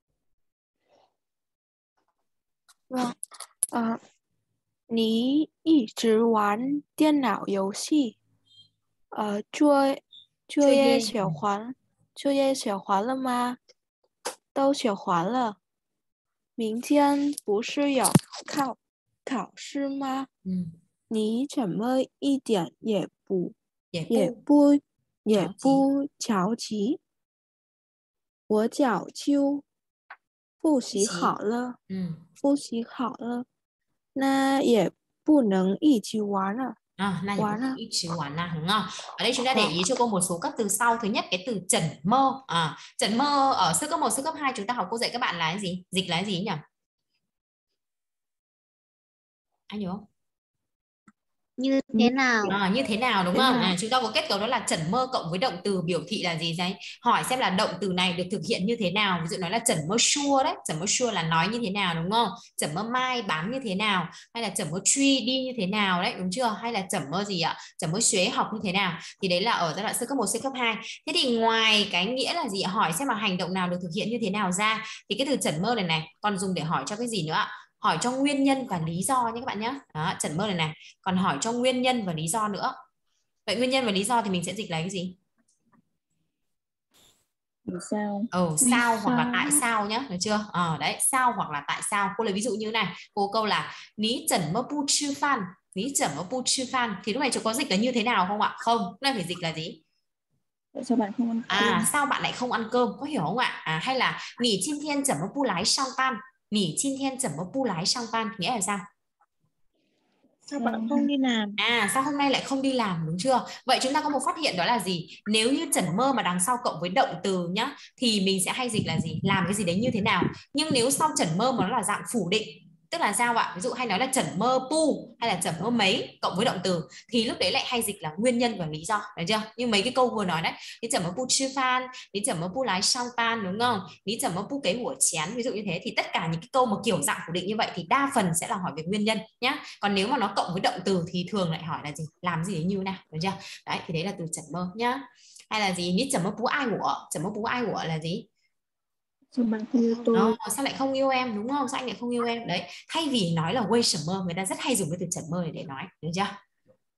Vâng. 你一直玩电脑游戏，作业写完了吗？都写完了，明天不是有考试吗？你怎么一点也不着急？我早就复习好了，那也不能一起玩了。 Ít chữ玩à, đúng không? Ở đây chúng ta để ý cho cô một số các từ sau. Thứ nhất, cái từ chẩn mơ. Chẩn mơ ở sơ cấp 1, sơ cấp 2 chúng ta học cô dạy các bạn là cái gì? Dịch là cái gì nhỉ? Anh nhớ không? Như thế nào? Như thế nào đúng không? Chúng ta có kết cấu đó là chẩn mơ cộng với động từ biểu thị là gì đấy? Hỏi xem là động từ này được thực hiện như thế nào. Ví dụ nói là chẩn mơ sure đấy. Chẩn mơ sure là nói như thế nào đúng không? Chẩn mơ mai bán như thế nào? Hay là chẩn mơ truy đi như thế nào đấy, đúng chưa? Hay là chẩn mơ gì ạ? Chẩn mơ xuế học như thế nào? Thì đấy là ở giai đoạn sơ cấp 1, sơ cấp 2. Thế thì ngoài cái nghĩa là gì? Hỏi xem là hành động nào được thực hiện như thế nào ra, thì cái từ chẩn mơ này còn dùng để hỏi cho cái gì nữa ạ? Hỏi cho nguyên nhân và lý do nhé các bạn nhé. Đó, chẩn mơ này còn hỏi cho nguyên nhân và lý do nữa. Vậy nguyên nhân và lý do thì mình sẽ dịch là cái gì? Vì sao? Sao hoặc là tại sao nhá, được chưa? Đấy, sao hoặc là tại sao. Cô lấy ví dụ như này, cô câu là ní chẩn mơ bu chư phan, ní chẩn mơ bu chư phan, thì lúc này có dịch là như thế nào không ạ? Không, lúc này phải dịch là gì? Sao bạn không ăn cơm? Sao bạn lại không ăn cơm, có hiểu không ạ? Hay là nỉ chim thiên chẩn mơ bu lái sang pan, nỉ chim thiên chẩn mơ bu lái sang pan, nghĩa là sao? Sao bạn không đi làm? Sao hôm nay lại không đi làm, đúng chưa? Vậy chúng ta có một phát hiện đó là gì? Nếu như chẩn mơ mà đằng sau cộng với động từ nhá, thì mình sẽ hay dịch là gì? Làm cái gì đấy như thế nào. Nhưng nếu sau chẩn mơ mà nó là dạng phủ định, tức là sao ạ? Ví dụ hay nói là chẩn mơ pu hay là chẩn mơ mấy cộng với động từ, thì lúc đấy lại hay dịch là nguyên nhân và lý do, được chưa? Nhưng mấy cái câu vừa nói đấy, ní chẩn mơ pu chư phan, ní chẩn mơ pu lái sang pan, đúng không? Ní chẩn mơ pu cái hủa chén, ví dụ như thế. Thì tất cả những cái câu mà kiểu dạng phủ định như vậy thì đa phần sẽ là hỏi về nguyên nhân nhá. Còn nếu mà nó cộng với động từ thì thường lại hỏi là gì? Làm gì đấy như nào, được chưa? Đấy, thì đấy là từ chẩn mơ nhá. Hay là gì? Ní chẩn mơ pu ai hủa, chẩn mơ pu ai hủa là gì? Sao bạn không yêu tôi? Sao lại không yêu em, đúng không? Sao anh lại không yêu em? Đấy, thay vì nói là wei shen mơ, người ta rất hay dùng cái từ chẩn mơ để nói, được chưa?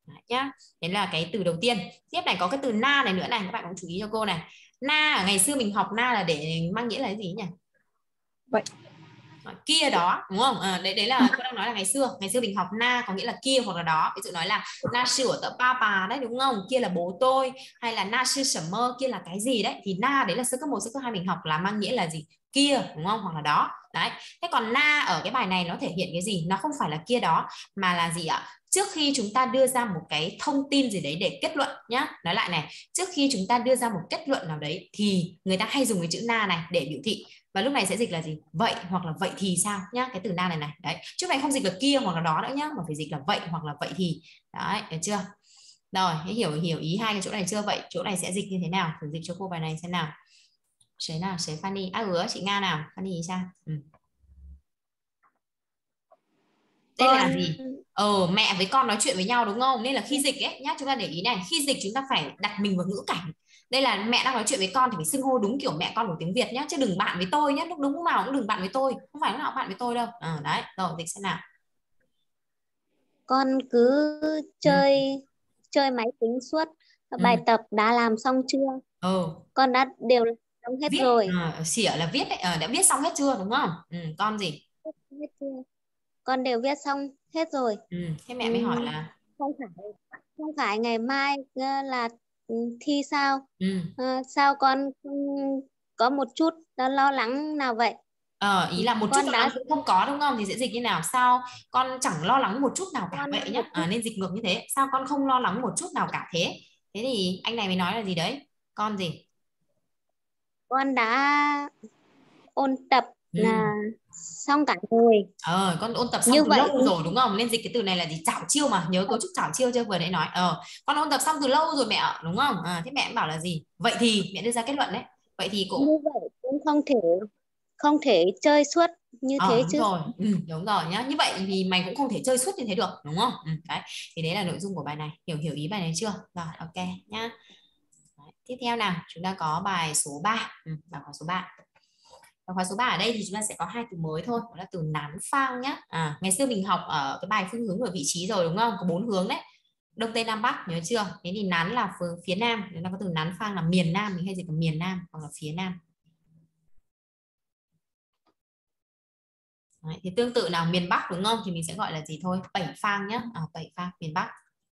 Đấy, nhá. Đấy là cái từ đầu tiên. Tiếp này có cái từ na này nữa này, các bạn cũng chú ý cho cô này. Na ngày xưa mình học na là để mang nghĩa là cái gì nhỉ? Vậy kia đó đúng không? Đấy là cô đang nói là ngày xưa mình học na có nghĩa là kia hoặc là đó. Ví dụ nói là na sư ở tợ papa đấy đúng không? Kia là bố tôi, hay là na sư sẩm mơ kia là cái gì đấy, thì na đấy là sơ cấp 1 sơ cấp 2 mình học là mang nghĩa là gì? Kia đúng không? Hoặc là đó. Đấy. Thế còn na ở cái bài này nó thể hiện cái gì? Nó không phải là kia đó mà là gì ạ? Trước khi chúng ta đưa ra một cái thông tin gì đấy để kết luận nhá. Nói lại này, trước khi chúng ta đưa ra một kết luận nào đấy thì người ta hay dùng cái chữ na này để biểu thị. Và lúc này sẽ dịch là gì? Vậy hoặc là vậy thì sao nhá, cái từ na này này. Đấy, trước này không dịch là kia hoặc là đó nữa nhá, mà phải dịch là vậy hoặc là vậy thì. Đấy, được chưa? Rồi, hiểu ý hai cái chỗ này chưa? Vậy chỗ này sẽ dịch như thế nào? Thử dịch cho cô bài này xem nào.谁nào?谁Fanny? Chị Nga nào? Fanny thì sao? Đây là gì? Mẹ với con nói chuyện với nhau đúng không? Nên là khi dịch ấy nhá, chúng ta để ý này, khi dịch chúng ta phải đặt mình vào ngữ cảnh. Đây là mẹ đang nói chuyện với con thì phải xưng hô đúng kiểu mẹ con của tiếng Việt nhá, chứ đừng bạn với tôi nhá, lúc đúng nào cũng đừng bạn với tôi, không phải lúc nào cũng bạn với tôi đâu. Đấy, rồi dịch xem nào. Con cứ chơi máy tính suốt. Bài tập đã làm xong chưa? Con đã đều làm xong hết viết, rồi. Xỉa là viết đấy, đã viết xong hết chưa đúng không? Con gì? Hết chưa? Con đều viết xong hết rồi. Thế mẹ mới hỏi là không phải ngày mai là thi sao? Sao con có một chút lo lắng nào vậy? Ý là một chút lo lắng cũng không có đúng không? Thì sẽ dịch như nào? Sao con chẳng lo lắng một chút nào cả vậy nhá. Nên dịch ngược như thế. Sao con không lo lắng một chút nào cả thế? Thế thì anh này mới nói là gì đấy? Con gì? Con đã ôn tập là xong cả rồi. Con ôn tập xong từ lâu rồi đúng không? Nên dịch cái từ này là gì? Chảo chiêu mà. Nhớ cấu trúc chảo chiêu chưa? Vừa nãy nói. Con ôn tập xong từ lâu rồi mẹ ạ, đúng không? Thế mẹ bảo là gì? Vậy thì mẹ đưa ra kết luận đấy. Vậy thì cũng như vậy cũng không thể chơi suốt như thế đúng chứ. Rồi. Đúng rồi nhá. Như vậy thì mày cũng không thể chơi suốt như thế được, đúng không? Đấy. Thì đấy là nội dung của bài này. Hiểu ý bài này chưa? Rồi, ok nhá. Đấy. Tiếp theo nào, chúng ta có bài số 3. Bài số 3. Và khóa số 3 ở đây thì chúng ta sẽ có hai từ mới thôi, đó là từ nán phang nhá. Ngày xưa mình học ở cái bài phương hướng ở vị trí rồi đúng không? Có 4 hướng đấy. Đông Tây Nam Bắc nhớ chưa? Thế thì nán là phía Nam, chúng ta có từ nán phang là miền Nam, mình hay dịch là miền Nam hoặc là phía Nam. Đấy, thì tương tự nào miền Bắc đúng không? Thì mình sẽ gọi là gì thôi? Bảy phang nhá. Bảy phang miền Bắc.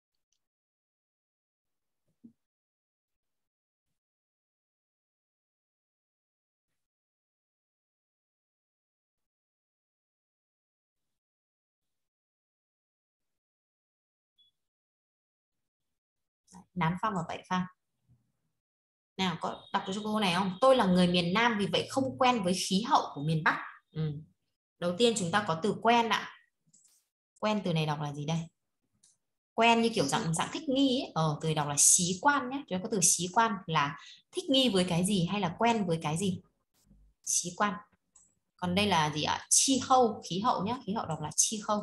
Nán phang và bảy phang. Nào, có đọc cho cô này không? Tôi là người miền Nam vì vậy không quen với khí hậu của miền Bắc. Đầu tiên chúng ta có từ quen ạ. Quen từ này đọc là gì đây? Quen như kiểu dạng thích nghi ấy. Từ này đọc là xí quan nhé. Chúng ta có từ xí quan là thích nghi với cái gì hay là quen với cái gì? Xí quan. Còn đây là gì ạ? Chi khâu, khí hậu nhé. Khí hậu đọc là chi khâu.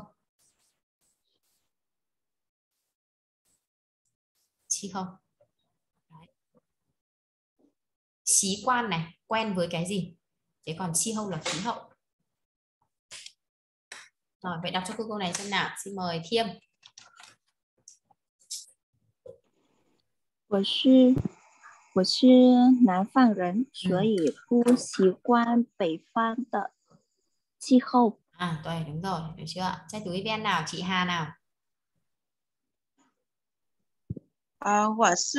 Chi khâu. Đấy. Xí quan này, quen với cái gì? Thế còn chi hâu là khí hậu. Rồi, vậy đọc cho câu này xem nào. Xin mời Thiêm. 我是南方人，所以不习惯北方的气候。 对, đúng rồi, được chưa? Trai túi ven nào, chị Hà nào. 我是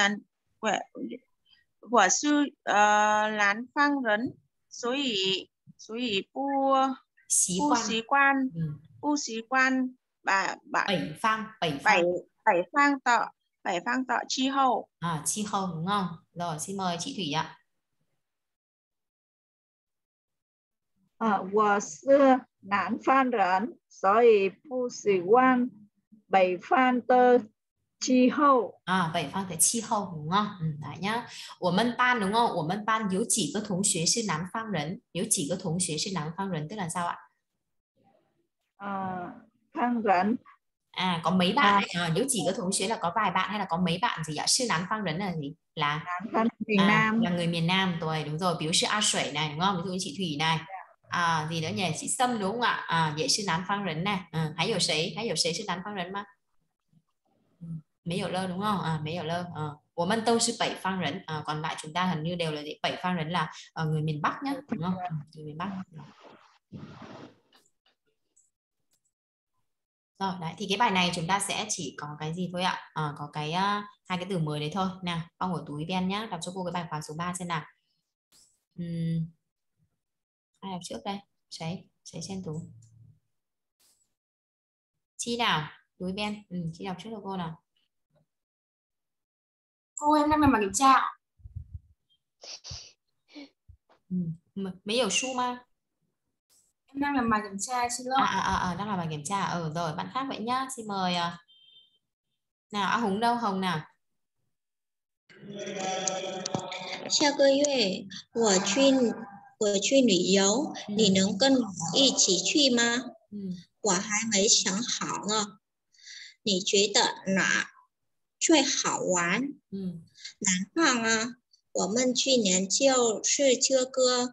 南方人，所以不习惯北方的气候。 气候đúng không? Rồi, xin mời chị Thủy ạ. 我是南方人，所以不习惯北方的气候。 北方的气候 đúng không? Đấy nhá. 我们班 đúng không? 我们班有几个同学是南方人，有几个同学是南方人 tức là sao ạ? 方人 có mấy bạn ấy. Nếu chỉ có同学 là có vài bạn hay là có mấy bạn gì ạ? Sư Nán Phang Rấn là gì? Là miền Nam. Là người miền Nam. Rồi, đúng rồi. Ví dụ sư A Sủy này đúng không? Ví dụ như chị Thủy này. Gì nữa nhỉ? Chị Sâm đúng không ạ? Vậy sư Nán Phang Rấn này. Hãy hiểu sấy sư Nán Phang Rấn mà. mấy hiểu lơ đúng không? Mấy hiểu lơ. Của mình tôi là bảy phang rấn. Còn lại chúng ta hình như đều là gì? Bảy phang rấn là người miền Bắc nhá, đúng không? Người miền Bắc. Rồi, đấy thì cái bài này chúng ta sẽ chỉ có cái gì thôi ạ? Có cái hai cái từ mới đấy thôi. Nào, Phong ở túi ven nhá, đọc cho cô cái bài khóa số 3 xem nào. Ai đọc trước đây? Cháy trên túi. Chi nào? Túi ven. Chi đọc trước cho cô nào. Cô em đang làm bài kiểm tra. Mấy hiểu su mà. Em đang làm bài kiểm tra xin lỗi. Đang làm bài kiểm tra. Rồi bạn khác vậy nhá. Xin mời nào, Hùng đâu? Hồng nào. 下个月我去旅游，你能跟我一起去吗？我还没想好呢。你觉得哪最好玩？南方啊，我们去年就是这个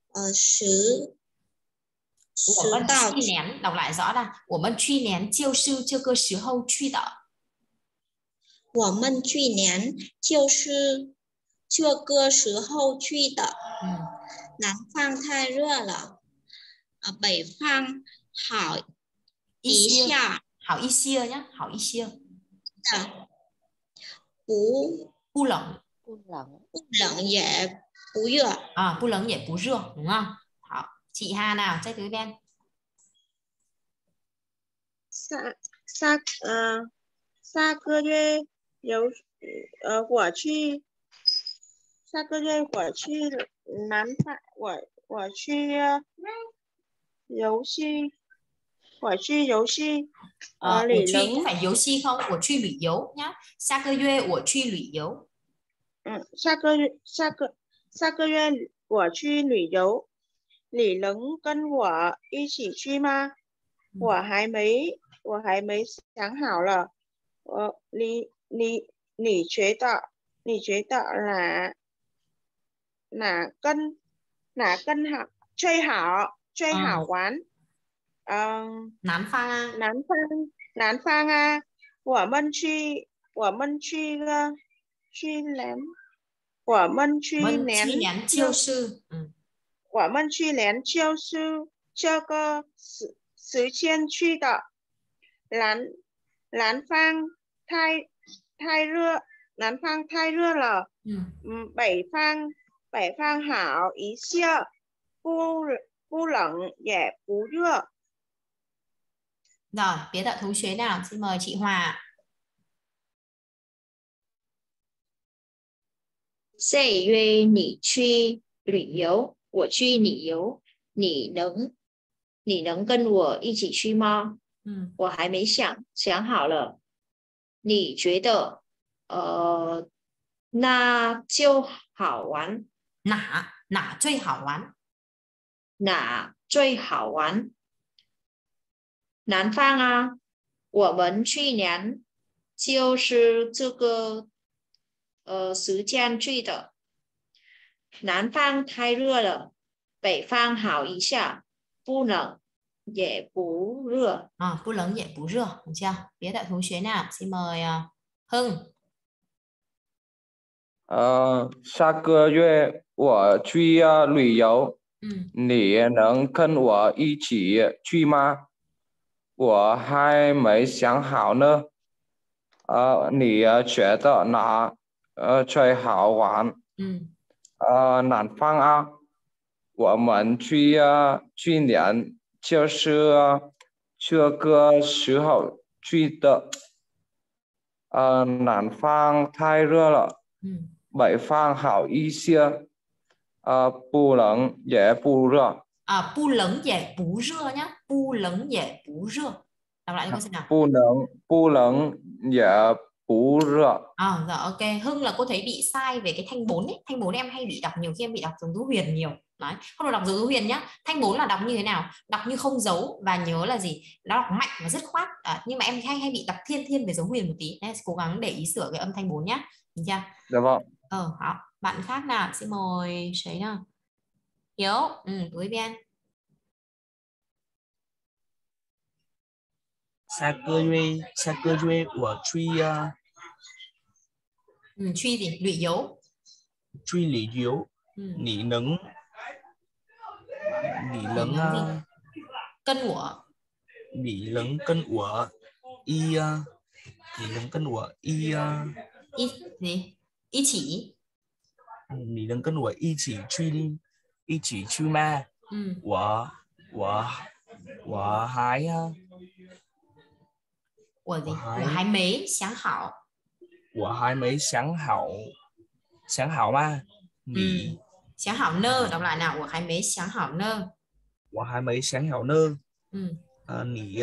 我们去年 đọc lại rõ là 我们去年就是这个时候去的。 我们去年就是这个时候去的。南方太热了，北方好一下， 好一些nhá，好一些。 不冷也不热。 不冷也不热，đúng không? Hảo. Chị Hà nào, trái túi đen. 下个月我去南方，我去游戏， 我去có phải 游戏không? 我去旅游nhá. 下个月我去旅游。 下个月我去旅游，你能跟我一起去吗？我还没想好了。你觉得哪根最好玩？ 南方啊。 南方啊，我们去年就是这个时间去的。南方太热了。北方好一些，不冷也不热。 Rồi,别的同学nào, xin mời chị Hòa. 这约你去旅游，我去旅游，你能跟我一起去吗？我还没想好了。你觉得那就好玩。 哪最好玩？ 哪最好玩？南方啊，我们去年就是这个时间去的。南方太热了，北方好一下，不冷也不热。 不冷也不热，được chưa? Biết đại同学nào, xin mời Hưng. 下个月我去旅游，你能跟我一起去吗？我还没想好呢。你觉得哪最好玩？南方啊，我们去年就是这个时候去的。南方太热了，北方好一些，不冷也不热。 不冷也不热nhá, 不冷也不热. Đọc lại cho cô xem nào. 不冷也不热. Rồi ok, Hưng là cô thấy bị sai về cái thanh 4 ấy. Thanh 4 em hay bị đọc, nhiều khi em bị đọc giống dấu huyền nhiều. Đấy, không được đọc giống dấu huyền nhá. Thanh 4 là đọc như thế nào? Đọc như không dấu, và nhớ là gì? Nó đọc mạnh và dứt khoát. Nhưng mà em hay bị đọc thiên về dấu huyền một tí. Nên cố gắng để ý sửa cái âm thanh 4 nhá. Được chưa? Dạ vâng. Bạn khác nào, xin mời Sấy nào. Hiếu, túi bên. 下个月我去 Truy gì? Lụy dấu. Truy lý dấu. Nỉ nấng. Nỉ nấng gì? Cân của. Nỉ nấng cân của. Nỉ nấng cân của. Gì? Ý chỉ. Nỉ nấng cân của. Ý chỉ truy ma. Wo hái. Wo hái mấy sáng hảo. Wo hái mấy sáng hảo. Sáng hảo ma. Nỉ. Sáng hảo nơ. Đọc lại nào. Wo hái mấy sáng hảo nơ. Wo hái mấy sáng hảo nơ. Nỉ.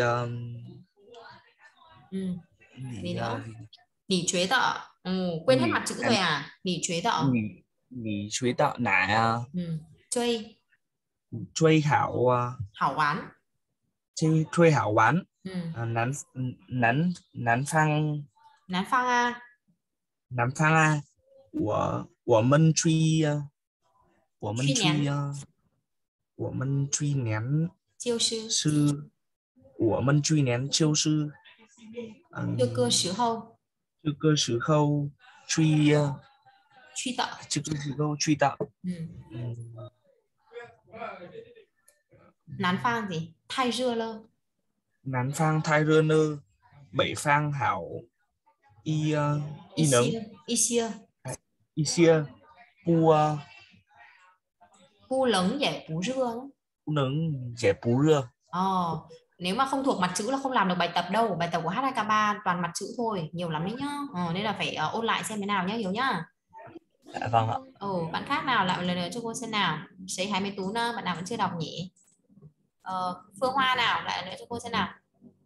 Gì nữa? Nỉ chuế tợ. Quên hết mặt chữ rồi à? Nỉ chuế tợ. Nỉ chuế tợ nả. Truy. Truy hảo. Hảo quán. Truy hảo quán. Nán phang. Nán phang à. Nán phang à. Của mình truy. Của mình truy nén. Chiêu sư. Của mình truy nén chiêu sư. Chưa cơ sử hâu. Chưa cơ sử hâu. Truy tợ. Chưa cơ sử hâu truy tợ. Nán phang gì? Thay rưa lơ. Nán phang thay rưa nơ. Bảy phang hảo. Y nấng. Y xia. Pu lấng dẻ bú rưa. Pu nấng dẻ bú rưa. Nếu mà không thuộc mặt chữ là không làm được bài tập đâu. Bài tập của H2K3 toàn mặt chữ thôi, nhiều lắm đấy nhá. Nên là phải ôn lại xem thế nào nhá, Hiếu nhá. Dạ vâng ạ. Bạn khác nào lại một lần nữa cho cô xem nào. Sấy 20 tú nữa, bạn nào vẫn chưa đọc nhỉ? Phương Hoa nào lại lần nữa cho cô xem nào.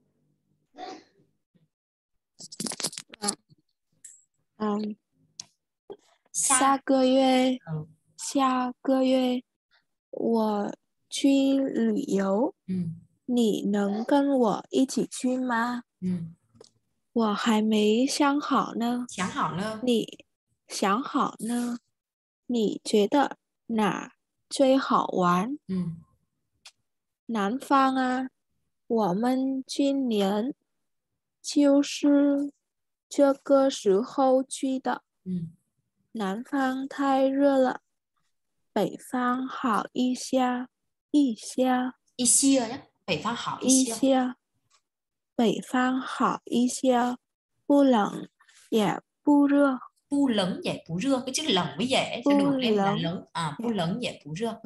Xa cơ月 下个月我去旅游，你能跟我一起去吗？我还没想好呢。你想好呢？你觉得哪最好玩？南方啊，我们今年就是这个时候去的。南方太热了，北方好一些， 一些nhé，北方好一些，北方好一些，不冷也不热。 不冷也不热，cái chữ l冷với dễ cho đổi lên là lớn. Bu l冷也不热.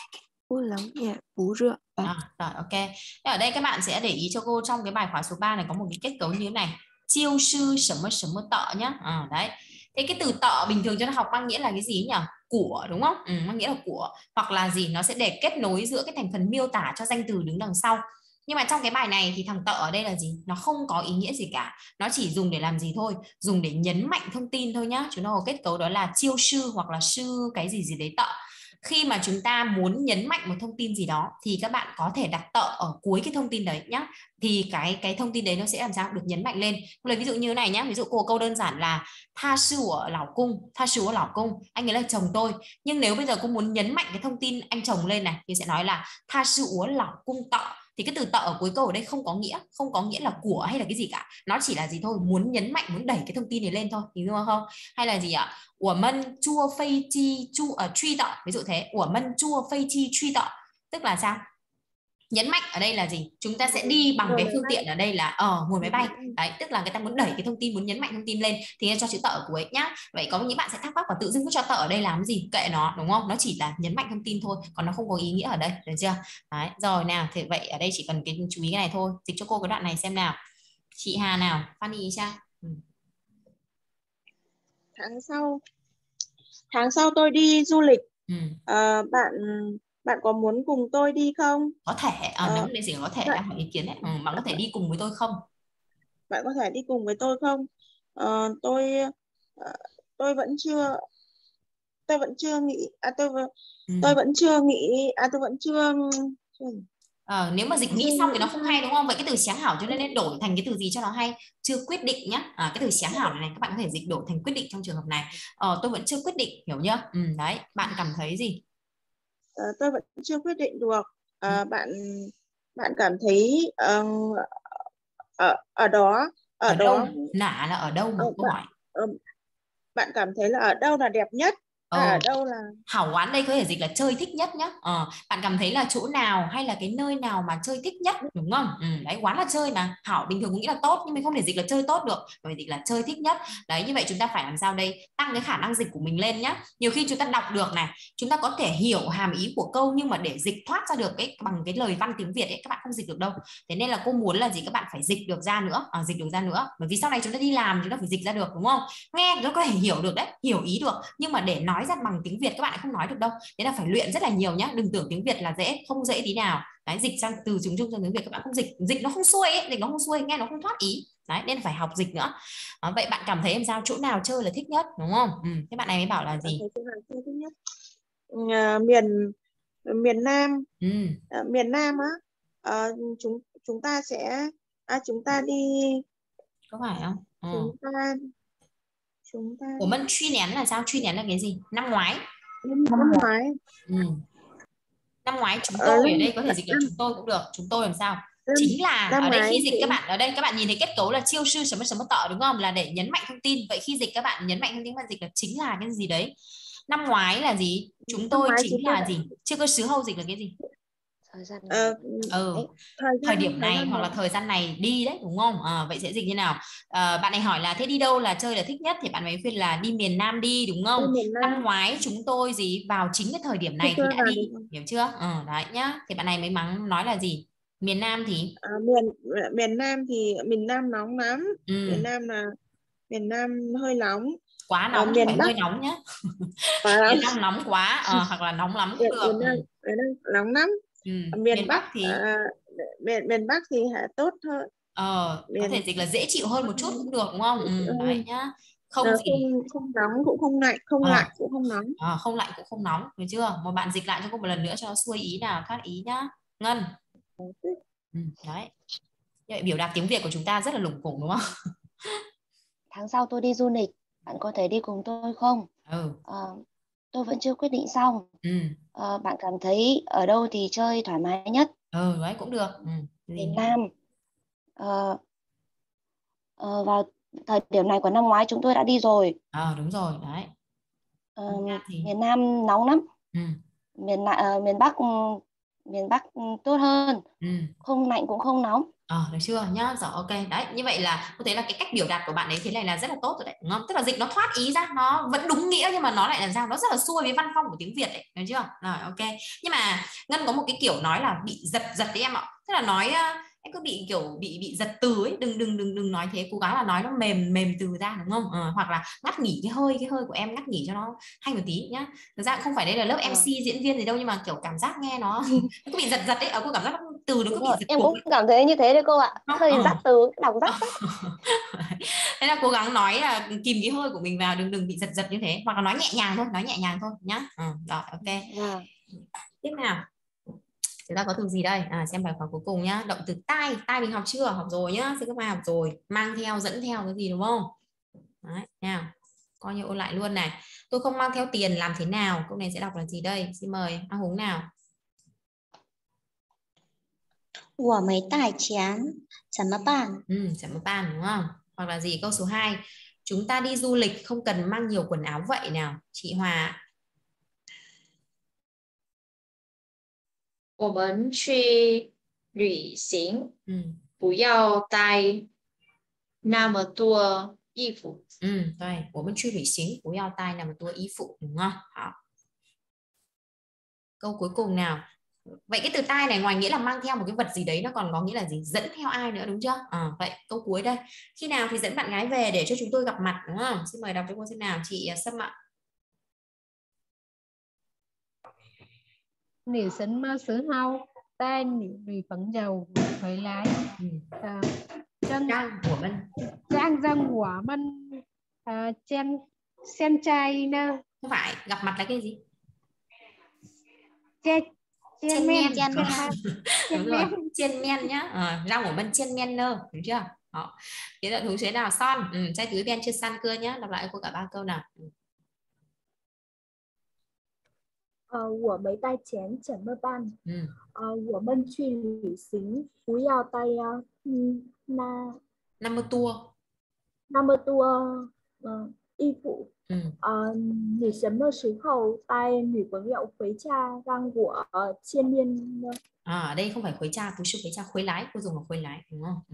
Bu l冷也不热. Rồi ok. Ở đây các bạn sẽ để ý cho cô trong cái bài khóa số 3 này có một cái kết cấu như thế này. Chiêu sư sấm mơ tợ nhá. Đấy. Thế cái từ tợ bình thường cho nó học mang nghĩa là cái gì nhỉ? Của đúng không? Mang nghĩa là của. Hoặc là gì? Nó sẽ để kết nối giữa cái thành phần miêu tả cho danh từ đứng đằng sau. Nhưng mà trong cái bài này thì thằng tợ ở đây là gì? Nó không có ý nghĩa gì cả. Nó chỉ dùng để làm gì thôi? Dùng để nhấn mạnh thông tin thôi nhá. Chúng nó có kết cấu đó là chiêu sư hoặc là sư cái gì đấy tợ. Khi mà chúng ta muốn nhấn mạnh một thông tin gì đó thì các bạn có thể đặt tợ ở cuối cái thông tin đấy nhá. Thì cái thông tin đấy nó sẽ làm sao được nhấn mạnh lên. Lời ví dụ như thế này nhá. Ví dụ câu đơn giản là tha sư của lão cung. Tha sư của lão cung, anh ấy là chồng tôi. Nhưng nếu bây giờ cô muốn nhấn mạnh cái thông tin anh chồng lên này thì sẽ nói là tha sư của lão cung tợ. Thì cái từ tợ ở cuối câu ở đây không có nghĩa là của hay là cái gì cả. Nó chỉ là gì thôi, muốn nhấn mạnh, muốn đẩy cái thông tin này lên thôi, hiểu không? Hay là gì ạ? Của mân chua phây chi truy tợ, ví dụ thế. Của mân chua phây chi truy tợ, tức là sao? Nhấn mạnh ở đây là gì? Chúng ta sẽ đi bằng cái phương tiện ở đây là ngồi máy bay. Đấy, tức là người ta muốn đẩy cái thông tin, muốn nhấn mạnh thông tin lên thì cho chữ tợ ở cuối nhá. Vậy có những bạn sẽ thắc mắc và tự dưng cứ cho tợ ở đây làm gì? Kệ nó, đúng không? Nó chỉ là nhấn mạnh thông tin thôi, còn nó không có ý nghĩa ở đây, được chưa? Đấy, rồi nào, thì vậy ở đây chỉ cần cái chú ý cái này thôi. Dịch cho cô cái đoạn này xem nào. Chị Hà nào, Fanny sao? Tháng sau tôi đi du lịch. Bạn có muốn cùng tôi đi không? Có thể, nếu mà gì có thể đang hỏi ý kiến đấy. Bạn có thể đi cùng với tôi không? Bạn có thể đi cùng với tôi không? Tôi vẫn chưa nghĩ. Nếu mà dịch nghĩ xong thì nó không hay đúng không? Vậy cái từ sáng hảo cho nên đổi thành cái từ gì cho nó hay? Chưa quyết định nhá. Cái từ sáng hảo này các bạn có thể dịch đổi thành quyết định trong trường hợp này. Tôi vẫn chưa quyết định, hiểu chưa? Đấy, bạn cảm thấy gì? Tôi vẫn chưa quyết định được. Bạn cảm thấy ở đó nả là ở đâu mà câu hỏi? bạn cảm thấy là ở đâu là đẹp nhất? Ở đâu là hảo quán đây có thể dịch là chơi thích nhất nhá. Bạn cảm thấy là chỗ nào hay là cái nơi nào mà chơi thích nhất, đúng không? Đấy, quán là chơi mà. Hảo bình thường cũng nghĩ là tốt nhưng mình không thể dịch là chơi tốt được, phải dịch là chơi thích nhất. Đấy, như vậy chúng ta phải làm sao đây? Tăng cái khả năng dịch của mình lên nhá. Nhiều khi chúng ta đọc được này, chúng ta có thể hiểu hàm ý của câu nhưng mà để dịch thoát ra được cái bằng cái lời văn tiếng Việt ấy, các bạn không dịch được đâu. Thế nên là cô muốn là gì? Các bạn phải dịch được ra nữa, dịch được ra nữa. Bởi vì sau này chúng ta đi làm chúng ta phải dịch ra được, đúng không? Nghe nó có thể hiểu được đấy, hiểu ý được, nhưng mà để nói ra bằng tiếng Việt các bạn lại không nói được đâu. Thế là phải luyện rất là nhiều nhá. Đừng tưởng tiếng Việt là dễ, không dễ tí nào. Đấy, dịch sang từ chung chung sang tiếng Việt các bạn không dịch nó không xuôi ấy, dịch nó không xuôi, nghe nó không thoát ý. Đấy, nên phải học dịch nữa. Vậy bạn cảm thấy em sao, chỗ nào chơi là thích nhất, đúng không? Thế bạn này mới bảo là gì? Miền miền Nam. Miền Nam á, chúng ta sẽ chúng ta đi, có phải không? Chúng ta của mình truy nén là sao? Truy nén là cái gì? Năm ngoái. Năm ngoái. Năm ngoái chúng tôi ở đây có thể dịch là chúng tôi cũng được. Chúng tôi làm sao? Chính là ở đây khi dịch các bạn, ở đây các bạn nhìn thấy kết cấu là chiêu sư chấm chấm tợ, đúng không? Là để nhấn mạnh thông tin. Vậy khi dịch các bạn nhấn mạnh thông tin và dịch là chính là cái gì đấy. Năm ngoái là gì? Chúng tôi chính là gì? Chưa cơ xứ hâu dịch là cái gì? Thời gian thời điểm này hoặc là thời gian này đi đấy, đúng không? Vậy sẽ dịch như nào? Bạn này hỏi là thế đi đâu là chơi là thích nhất, thì bạn ấy khuyên là đi miền Nam đi, đúng không? Năm ngoái chúng tôi gì vào chính cái thời điểm này thì đã đi, hiểu chưa? Đấy nhá. Thì bạn này mới mắng nói là gì? Miền Nam thì miền Nam thì miền Nam nóng lắm. Miền Nam hơi nóng, quá nóng, miền phải Bắc hơi nóng nhá. Miền Nam nóng quá, hoặc là nóng lắm cũng được. Miền Nam nóng lắm. Miền Bắc thì miền Bắc thì tốt hơn. Có thể dịch là dễ chịu hơn một chút cũng được, đúng không? Đấy nhá. Không nóng cũng không lạnh, không lạnh cũng không nóng. Không lạnh cũng không nóng, được chưa? Một bạn dịch lại cho cô một lần nữa cho nó xuôi ý nào, khác ý nhá. Ngân. Đấy. Như vậy biểu đạt tiếng Việt của chúng ta rất là lủng củng, đúng không? Tháng sau tôi đi du lịch, bạn có thể đi cùng tôi không? Tôi vẫn chưa quyết định xong. Bạn cảm thấy ở đâu thì chơi thoải mái nhất? Đấy cũng được. Miền Nam. Vào thời điểm này của năm ngoái chúng tôi đã đi rồi. Đúng rồi, đấy. Miền Nam nóng lắm. Miền Bắc tốt hơn. Không lạnh cũng không nóng. Được chưa nhá? Rồi, ok. Đấy, như vậy là tôi thấy là cái cách biểu đạt của bạn ấy thế này là rất là tốt rồi đấy, đúng không? Tức là dịch nó thoát ý ra, nó vẫn đúng nghĩa nhưng mà nó lại là sao? Nó rất là xuôi với văn phong của tiếng Việt đấy, được chưa? Rồi, ok. Nhưng mà Ngân có một cái kiểu nói là bị giật đấy em ạ. Tức là nói em cứ bị kiểu bị giật từ ấy, đừng nói thế, cố gắng là nói nó mềm từ ra, đúng không? Hoặc là ngắt nghỉ cái hơi của em, ngắt nghỉ cho nó hay một tí nhá. Thực ra không phải đây là lớp MC diễn viên gì đâu, nhưng mà kiểu cảm giác nghe nó cứ bị giật đấy, cô cảm giác từ nó cứ bị giật. Em cũng cảm thấy như thế đấy cô ạ. Hơi dắt từ, đọc dắt. Thế là cố gắng nói là kìm cái hơi của mình vào, đừng bị giật như thế, hoặc là nói nhẹ nhàng thôi nhá. Rồi, ok. Tiếp nào, chúng ta có từ gì đây? Xem bài khoa cuối cùng nhá. Động từ tai mình học chưa? Học rồi nhá. Thế các bạn học rồi, mang theo, dẫn theo cái gì, đúng không? Đấy, nào, coi như ôn lại luôn này. Tôi không mang theo tiền làm thế nào? Câu này sẽ đọc là gì đây? Xin mời A Hùng nào. 我没带钱怎么办? 怎么办, đúng không? Hoặc là gì? Câu số 2, chúng ta đi du lịch không cần mang nhiều quần áo vậy nào. Chị Hòa. 我们去旅行不要带那么多衣服。 对，我们去旅行不要带那么多衣服, đúng không? Câu cuối cùng nào. Vậy cái từ tai này ngoài nghĩa là mang theo một cái vật gì đấy, nó còn có nghĩa là gì? Dẫn theo ai nữa, đúng chưa? Vậy câu cuối đây. Khi nào thì dẫn bạn gái về để cho chúng tôi gặp mặt, đúng không? Xin mời đọc cho cô xem nào, chị Sâm ạ. 你什么时候带你女朋友回来？Trang dân của mình xem trai nè. Không phải, gặp mặt là cái gì? Chen men. Đúng rồi, chen men nhá. Rau của mình chen men nơ, đúng chưa? Đó. Thế là thú chế nào? Son. Trai túi bên chưa săn cưa nhá. Đọc lại cô cả 3 câu nào. 我没带钱怎么办？我们去旅行不要带那么多衣服。 你什么时候带女朋友回家让我见面呢？ Ở đây không phải khuấy cha,不是khuấy cha, khuấy lái, cô dùng là khuấy lái đúng không?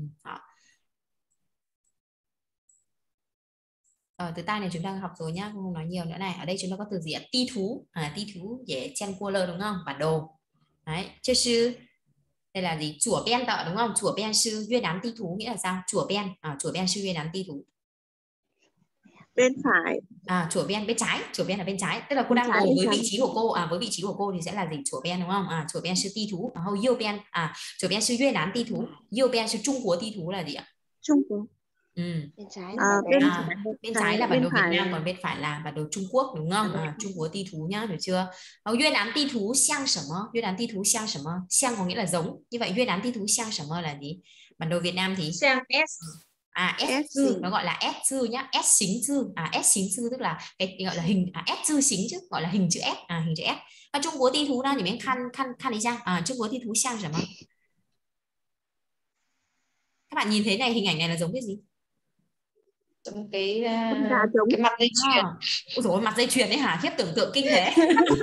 Từ tay này chúng ta học rồi nhá, không nói nhiều nữa này. Ở đây chúng ta có từ gì ạ? Ti thú, ti thú dễ chen cua lơ đúng không? Bản đồ. Đấy, chưa sư. Đây là gì? Chủa ben tợ đúng không? Chủa ben sư Việt Nam ti thú nghĩa là sao? Chủa ben, chủa ben sư Việt Nam ti thú. Bên phải. Chủa ben bên trái, chủa ben là bên trái. Tức là cô đang ngồi với vị trí của cô, với vị trí của cô thì sẽ là gì? Chủa ben đúng không? Chủa ben sư ti thú, hầu yêu ben, chủa ben sư Việt Nam ti thú, yêu ben sư Trung Quốc ti thú là gì ạ? Trung Quốc. Bên trái bên trái là bản đồ Việt Nam, còn bên phải là bản đồ Trung Quốc đúng không? Trung Quốc ti thú nhá, được chưa? Việt Nam ti thú xiang什么? Việt Nam ti thú xiang什么? Xiang có nghĩa là giống. Như vậy Việt Nam ti thú xiang什么là gì? Bản đồ Việt Nam thì xiang S. S dư, nó gọi là S dư nhá, S xính dư, S xính dư tức là cái gọi là hình, S dư xính chứ, gọi là hình chữ S, hình chữ S. Và Trung Quốc ti thú đó, những khăn đi chăng? Trung Quốc ti thú xiang什么? Các bạn nhìn thấy này, hình ảnh này là giống cái gì? Giống cái mặt dây chuyền. Ôi dồi ôi, mặt dây chuyền đấy hả? Khiếp, tưởng tượng kinh thế.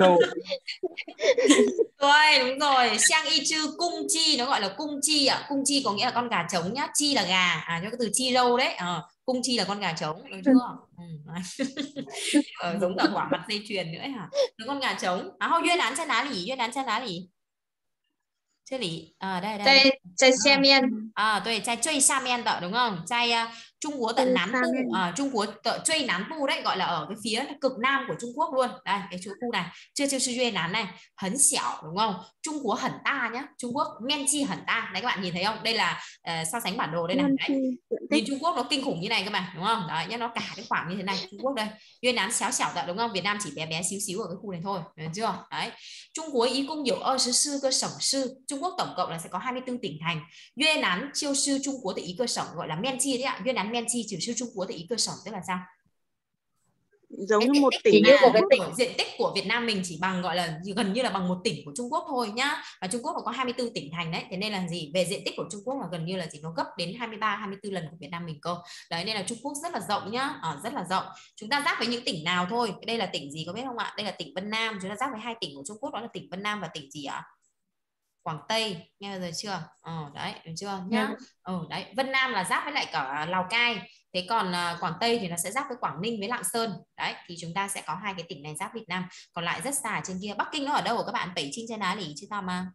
Rồi, đúng rồi. Xiang y chư cung chi, nó gọi là cung chi ạ. Cung chi có nghĩa là con gà trống nhá. Chi là gà, cho cái từ chi râu đấy. Cung chi là con gà trống, được chưa? Giống cả quả mặt dây chuyền nữa hả? Nó con gà trống. Duyên án chân lá lỉ, duyên án chân lá lỉ. Chưa lỉ. Đây. Chai xe miên. Tôi chai truy sa miên tợ đúng không? Chai Trung Quốc tận Nam Pu, Trung Quốc tợ truy Nam Pu đấy, gọi là ở cái phía cực nam của Trung Quốc luôn. Đây, cái chỗ khu này. Chưa sư duyên án này, hấn xẻo đúng không? Trung Quốc hẳn ta nhá. Trung Quốc men chi hẳn ta. Đấy các bạn nhìn thấy không? Đây là so sánh bản đồ đây này. Đấy. Nhìn Trung Quốc nó kinh khủng như này cơ mà, đúng không? Đấy, nhá, nó cả cái khoảng như thế này. Trung Quốc đây. Duyên án xéo xẻo tợ đúng không? Việt Nam chỉ bé bé xíu xíu ở cái khu này thôi. Được chưa? Đấy. Trung Quốc ý cung nhiều 24 cơ sở sư. Trung Quốc tổng cộng là sẽ có 24 tỉnh thành. Duyên án chiêu sư Trung Quốc thì ý cơ sở gọi là men chi đấy ạ. Duyên án men chi chiêu sư Trung Quốc thì ý cơ sở tức là sao? Giống như một tỉnh, diện tích của Việt Nam mình chỉ bằng gọi là gần như là bằng một tỉnh của Trung Quốc thôi nhá. Và Trung Quốc có 24 tỉnh thành đấy, thế nên là gì, về diện tích của Trung Quốc là gần như là nó gấp đến 23-24 lần của Việt Nam mình cơ. Đấy nên là Trung Quốc rất là rộng nhá, rất là rộng. Chúng ta giáp với những tỉnh nào thôi. Đây là tỉnh gì có biết không ạ? Đây là tỉnh Vân Nam. Chúng ta giáp với hai tỉnh của Trung Quốc, đó là tỉnh Vân Nam và tỉnh gì ạ? Quảng Tây, nghe bao giờ chưa? Đấy, được chưa nhá? Đấy, Vân Nam là giáp với lại cả Lào Cai. Thế còn Quảng Tây thì nó sẽ giáp với Quảng Ninh với Lạng Sơn. Đấy, thì chúng ta sẽ có hai cái tỉnh này giáp Việt Nam. Còn lại rất xa trên kia. Bắc Kinh nó ở đâu các bạn? Bảy Trinh trên Á lỉ chứ tao mà.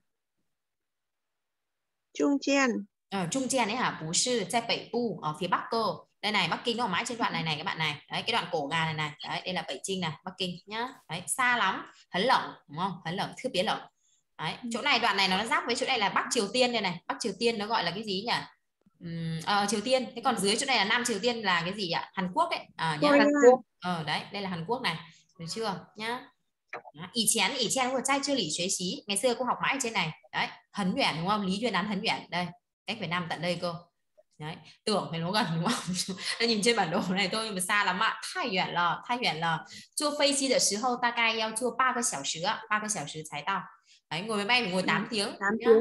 Trung Chiên. Trung Chiên ấy hả? Bú sư, tại Bảy Pu ở phía Bắc cơ. Đây này, Bắc Kinh nó ở mãi trên đoạn này này các bạn này. Đấy, cái đoạn cổ gà này này. Đấy, đây là Bảy Trinh này, Bắc Kinh nhá. Đấy, xa lắm. Hấn Lộng, đúng không? Hấn Lộng, Thứ Biến Lộng. Đấy, chỗ này đoạn này nó giáp với chỗ này là Bắc Triều Tiên đây này. Bắc Triều Tiên nó gọi là cái gì nhỉ? Triều Tiên. Thế còn dưới chỗ này là Nam Triều Tiên là cái gì ạ? Hàn Quốc đấy. Nhá, Hàn Quốc. Đấy, đây là Hàn Quốc này. Được chưa? Nhá. Ý chén của trai chưa lỉ xuế xí. Ngày xưa cô học mãi trên này. Đấy, Hấn Uyển đúng không? Lý Duyên Án Hấn Uyển. Đây, cách Việt Nam tận đây cơ. Đấy, tưởng phải nó gần đúng không? Nó nhìn trên bản đồ này thôi nhưng mà xa lắm ạ. Thái Uyển là chua phây chi de时候大概要坐8个小时ạ, 3 个小时才到. Đấy, ngồi máy bay phải ngồi 8 tiếng.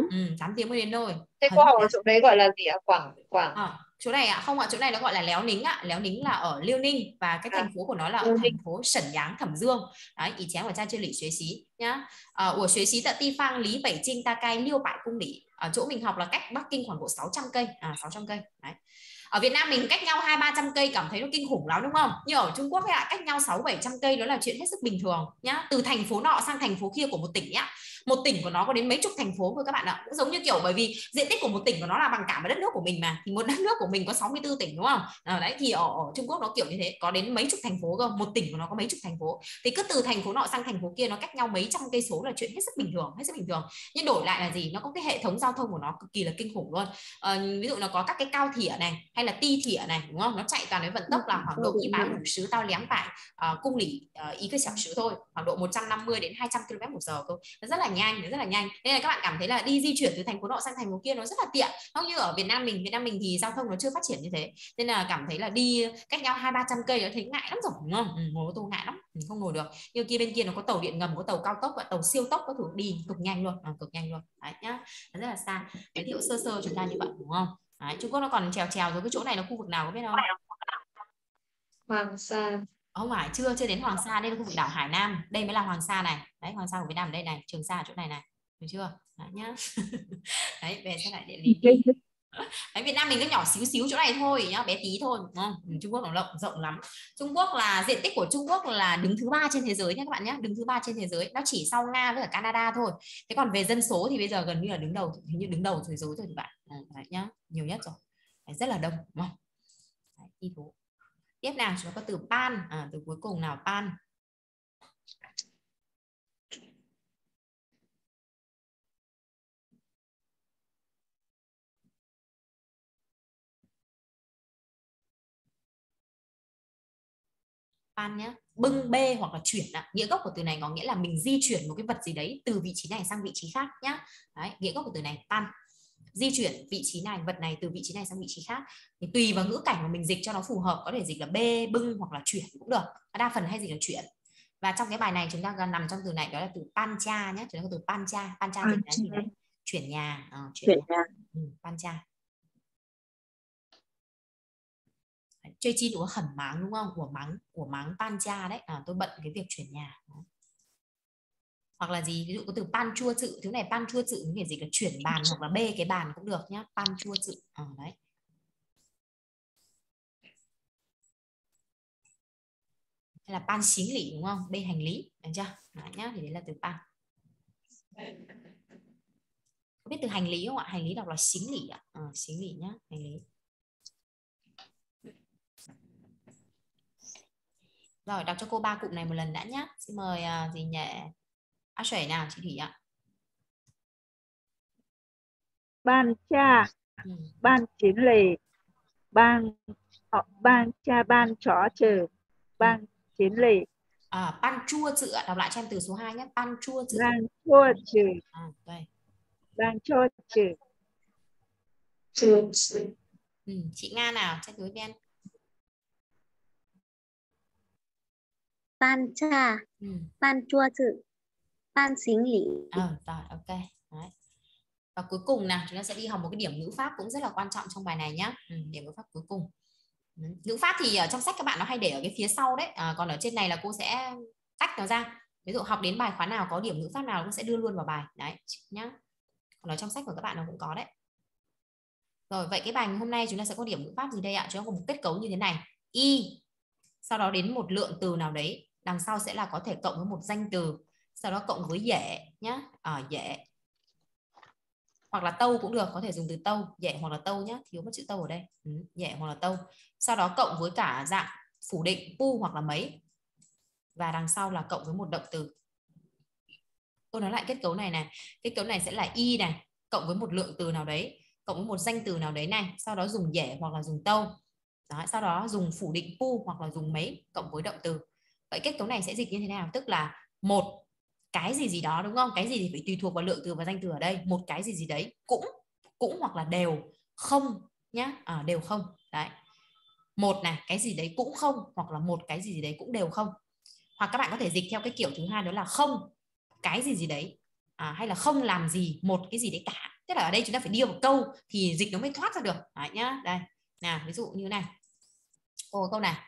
8 tiếng mới đến nơi. Thế cô học ở chỗ đấy gọi là gì ạ? Quảng. Chỗ này ạ, không ạ, chỗ này nó gọi là Léo Nính ạ. Léo Nính là ở Liêu Ninh và cái thành phố của nó là ở thành phố Sẩn Giáng, Thẩm Dương. Đấy, ý chén của cha chưa lỉ xuế xí nhá. Của xuế xí tại Ti Phang Lý Bảy Trinh Ta Cai Liêu Bại Cung Lỉ. Ở chỗ mình học là cách Bắc Kinh khoảng độ 600 cây. 600 cây. Đấy. Ở Việt Nam mình cách nhau 200-300 cây cảm thấy nó kinh khủng lắm đúng không? Nhưng ở Trung Quốc ấy, cách nhau 600-700 cây đó là chuyện hết sức bình thường nhá. Từ thành phố nọ sang thành phố kia của một tỉnh nhá. Một tỉnh của nó có đến mấy chục thành phố thôi các bạn ạ. Cũng giống như kiểu bởi vì diện tích của một tỉnh của nó là bằng cả một đất nước của mình mà. Thì một đất nước của mình có 64 tỉnh đúng không? Đấy thì ở Trung Quốc nó kiểu như thế, có đến mấy chục thành phố cơ. Một tỉnh của nó có mấy chục thành phố. Thì cứ từ thành phố nọ sang thành phố kia nó cách nhau mấy trăm cây số là chuyện hết sức bình thường, hết sức bình thường. Nhưng đổi lại là gì? Nó có cái hệ thống giao thông của nó cực kỳ là kinh khủng luôn. Ví dụ nó có các cái cao thỉa này hay là ti thỉa này đúng không? Nó chạy toàn với vận tốc là khoảng độ 150 tao liáng tại cung lỉ ý cái xảo sứ thôi, khoảng độ 150 đến 200 km/h cơ. Nó rất là nhanh, nó rất là nhanh. Nên là các bạn cảm thấy là đi di chuyển từ thành phố nọ sang thành phố kia nó rất là tiện. Không như ở Việt Nam mình thì giao thông nó chưa phát triển như thế. Nên là cảm thấy là đi cách nhau 200-300 cây nó thấy ngại lắm rồi đúng không? Ngồi ô tô ngại lắm, không ngồi được. Như kia bên kia nó có tàu điện ngầm, có tàu cao tốc, tàu siêu tốc, có thử đi cực nhanh luôn, cực nhanh luôn. Đấy nhá. Nó rất là xa. Giới thiệu sơ sơ chúng ta như vậy đúng không? Đấy, Trung Quốc nó còn trèo rồi cái chỗ này là khu vực nào có biết không? Hoàng Sa. Không phải, chưa đến Hoàng Sa, đây là khu vực đảo Hải Nam, đây mới là Hoàng Sa này. Đấy, Hoàng Sa của Việt Nam ở đây này, Trường Sa ở chỗ này này, được chưa? Đấy nhá. Đấy, về xem lại địa lý. Đấy, Việt Nam mình nó nhỏ xíu chỗ này thôi nhá, bé tí thôi, đúng không? Trung Quốc nó rộng lắm. Trung Quốc là diện tích của Trung Quốc là đứng thứ 3 trên thế giới nhé các bạn nhé, đứng thứ 3 trên thế giới, nó chỉ sau Nga với cả Canada thôi. Thế còn về dân số thì bây giờ gần như là đứng đầu, hình như đứng đầu thế giới rồi các bạn. Đấy nhá, nhiều nhất rồi. Đấy, rất là đông, đúng không? Đấy, đi thú. Tiếp nào, chúng ta có từ pan, từ cuối cùng nào, pan. Pan nhé, bưng bê hoặc là chuyển ạ. Nghĩa gốc của từ này có nghĩa là mình di chuyển một cái vật gì đấy từ vị trí này sang vị trí khác nhá. Đấy, nghĩa gốc của từ này pan, di chuyển vị trí này, vật này từ vị trí này sang vị trí khác. Thì tùy vào ngữ cảnh mà mình dịch cho nó phù hợp, có thể dịch là bê, bưng hoặc là chuyển cũng được. Đa phần hay dịch là chuyển. Và trong cái bài này chúng ta gần nằm trong từ này, đó là từ pancha nhé. Chúng ta có từ pancha, dịch là gì đấy? Chuyển nhà, chuyển nhà. Pancha. Chơi chi của khẩn máng đúng không? Của máng pancha đấy. Tôi bận cái việc chuyển nhà. Hoặc là gì? Ví dụ có từ pan chua tự, thứ này pan chua tự có thể dịch là chuyển bàn hoặc là bê cái bàn cũng được nhá. Pan chua tự. Đấy. Hay là pan xính lỉ đúng không? Bê hành lý, được chưa? Đấy nhá, thì đấy là từ pan. Có biết từ hành lý không ạ? Hành lý đọc là xính lỉ ạ. Xính lỉ nhá, hành lý. Rồi, đọc cho cô 3 cụm này một lần đã nhá. Xin mời gì nhỉ? Shuẩy nào, chị Thủy ạ. Ban cha, ban chiến lệ, ban cha, ban chó chờ, ban chiến lệ. Ban chua tự ạ, đọc lại cho em từ số 2 nhé. Ban chua tự. Ban chua trừ. Đây. Ban chua trừ. Chị Nga nào, check với Ben. Ban cha, ban chua tự, ban xính lỉ. Rồi, ok. Đấy. Và cuối cùng nào, chúng ta sẽ đi học một cái điểm ngữ pháp cũng rất là quan trọng trong bài này nhé. Điểm ngữ pháp cuối cùng. Ngữ pháp thì ở trong sách các bạn nó hay để ở cái phía sau đấy, còn ở trên này là cô sẽ tách nó ra. Ví dụ học đến bài khóa nào có điểm ngữ pháp nào cũng sẽ đưa luôn vào bài đấy nhá. Còn ở trong sách của các bạn nó cũng có đấy. Rồi, vậy cái bài hôm nay chúng ta sẽ có điểm ngữ pháp gì đây ạ? Chúng ta có một kết cấu như thế này. Y, sau đó đến một lượng từ nào đấy, đằng sau sẽ là có thể cộng với một danh từ, sau đó cộng với dễ nhá. Dễ. Hoặc là tâu cũng được, có thể dùng từ tâu, dễ hoặc là tâu nhá, thiếu một chữ tâu ở đây. Dễ hoặc là tâu. Sau đó cộng với cả dạng phủ định pu hoặc là mấy. Và đằng sau là cộng với một động từ. Tôi nói lại kết cấu này này. Kết cấu này sẽ là y này, cộng với một lượng từ nào đấy, cộng với một danh từ nào đấy này, sau đó dùng dễ hoặc là dùng tâu. Đó, sau đó dùng phủ định pu hoặc là dùng mấy cộng với động từ. Vậy kết cấu này sẽ dịch như thế nào? Tức là một cái gì đó đúng không? Cái gì thì phải tùy thuộc vào lượng từ và danh từ ở đây. Một cái gì đấy cũng hoặc là đều không nhá. Đều không. Đấy. Một này, cái gì đấy cũng không, hoặc là một cái gì đấy cũng đều không. Hoặc các bạn có thể dịch theo cái kiểu thứ hai, đó là không cái gì đấy, hay là không làm gì một cái gì đấy cả. Tức là ở đây chúng ta phải đi vào câu thì dịch nó mới thoát ra được. Đấy nhá. Đây. Nào, ví dụ như này. Câu này.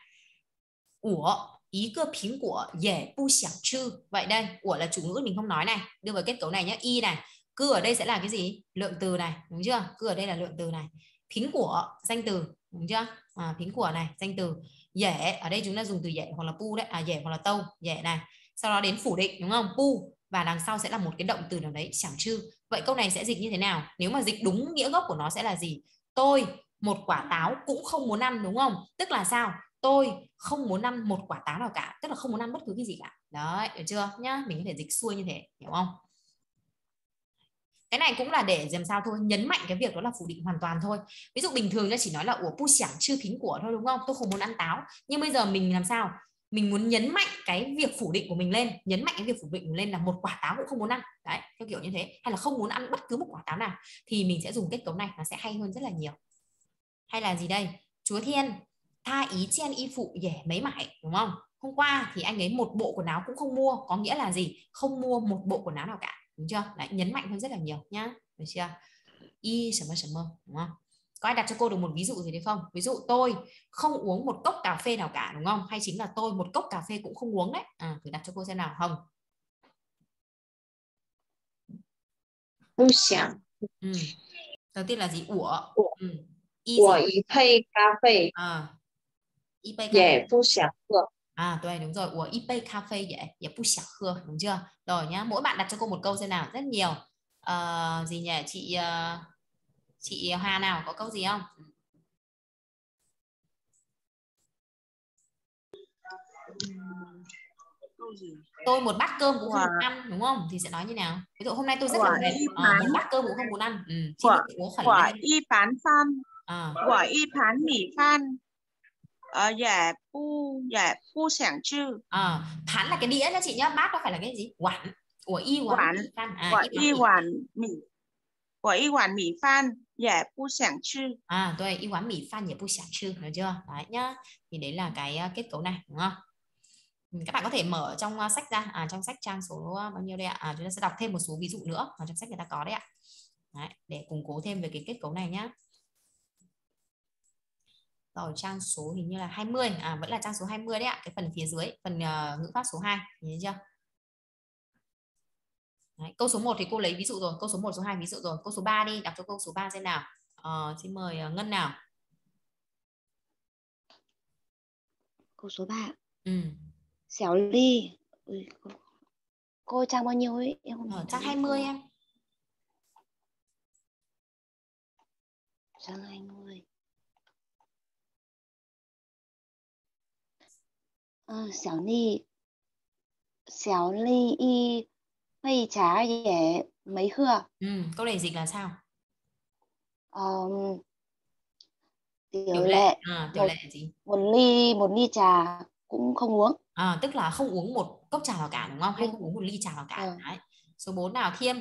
Ủa ý cơ phím của dễ bu xiang chư. Vậy đây, của là chủ ngữ mình không nói này, đưa vào kết cấu này nhé. Y này, cư ở đây sẽ là cái gì? Lượng từ này, đúng chưa? Cư ở đây là lượng từ này. Phím của danh từ, đúng chưa? Phím của này, danh từ. Dễ, ở đây chúng ta dùng từ dễ hoặc là pu đấy, dễ hoặc là tâu, dễ này. Sau đó đến phủ định, đúng không? Pu, và đằng sau sẽ là một cái động từ nào đấy, xiang chư. Vậy câu này sẽ dịch như thế nào? Nếu mà dịch đúng nghĩa gốc của nó sẽ là gì? Tôi một quả táo cũng không muốn ăn, đúng không? Tức là sao? Tôi không muốn ăn một quả táo nào cả, tức là không muốn ăn bất cứ cái gì cả. Đấy, được chưa nhá? Mình có thể dịch xuôi như thế, hiểu không? Cái này cũng là để làm sao thôi, nhấn mạnh cái việc đó là phủ định hoàn toàn thôi. Ví dụ bình thường nó chỉ nói là ủa pu xiang chư phính của thôi, đúng không? Tôi không muốn ăn táo. Nhưng bây giờ mình làm sao? Mình muốn nhấn mạnh cái việc phủ định của mình lên, nhấn mạnh cái việc phủ định của mình lên là một quả táo cũng không muốn ăn. Đấy, theo kiểu như thế. Hay là không muốn ăn bất cứ một quả táo nào, thì mình sẽ dùng kết cấu này, nó sẽ hay hơn rất là nhiều. Hay là gì đây? Chúa Thiên tha ý chen y phụ dễ mấy mải, đúng không? Hôm qua thì anh ấy một bộ quần áo cũng không mua, có nghĩa là gì? Không mua một bộ quần áo nào cả, đúng chưa? Đấy, nhấn mạnh hơn rất là nhiều nhá, được chưa? Y sầm mơ, đúng không? Có ai đặt cho cô được một ví dụ gì đấy không? Ví dụ tôi không uống một cốc cà phê nào cả, đúng không? Hay chính là tôi một cốc cà phê cũng không uống đấy. Thử đặt cho cô xem nào. Hồng. 不想。 Đầu tiên là gì? Ủa. 我一杯咖啡一杯咖啡也不想喝。 对, đúng rồi. 我一杯咖啡也不想喝, đúng chưa? Rồi nhá, mỗi bạn đặt cho cô một câu xem nào. Rất nhiều. Gì nhỉ? Chị Hà nào, có câu gì không? Tôi một bát cơm cũng không muốn ăn, đúng không? Thì sẽ nói như nào? Ví dụ hôm nay tôi rất là mệt, một bát cơm cũng không muốn ăn. 我一盘饭，我一盘米饭，也不想吃。 Thán là cái đĩa nha chị nhá, bát nó phải là cái gì? Quản. Của y quán mì phan. 我一碗米饭也不想吃。 Tôi y quán mì phan也不想吃, được chưa? Đấy nhá. Thì đấy là cái kết cấu này, đúng không? Các bạn có thể mở trong sách ra, trong sách trang số bao nhiêu đây ạ? Chúng ta sẽ đọc thêm một số ví dụ nữa mà trong sách người ta có đấy ạ. Đấy, để củng cố thêm về cái kết cấu này nhá. Rồi trang số hình như là 20, vẫn là trang số 20 đấy ạ, cái phần phía dưới, phần ngữ pháp số 2, nhìn thấy chưa? Đấy, câu số 1 thì cô lấy ví dụ rồi, câu số 1, số 2 ví dụ rồi, câu số 3 đi, đọc cho câu số 3 xem nào. Xin mời Ngân nào. Câu số 3. Xẻo ly. Cô trang bao nhiêu ấy? Em không trang 20 em. Trang 20. Xẻo ly y phay trà dẻ mấy khưa. Câu này dịch là sao? Tiểu lệ. Tiểu lệ gì? Một ly trà cũng không uống. Tức là không uống một cốc trà nào cả, đúng không? Hay không uống một ly trà nào cả. Đấy. Số 4 nào, Thiêm.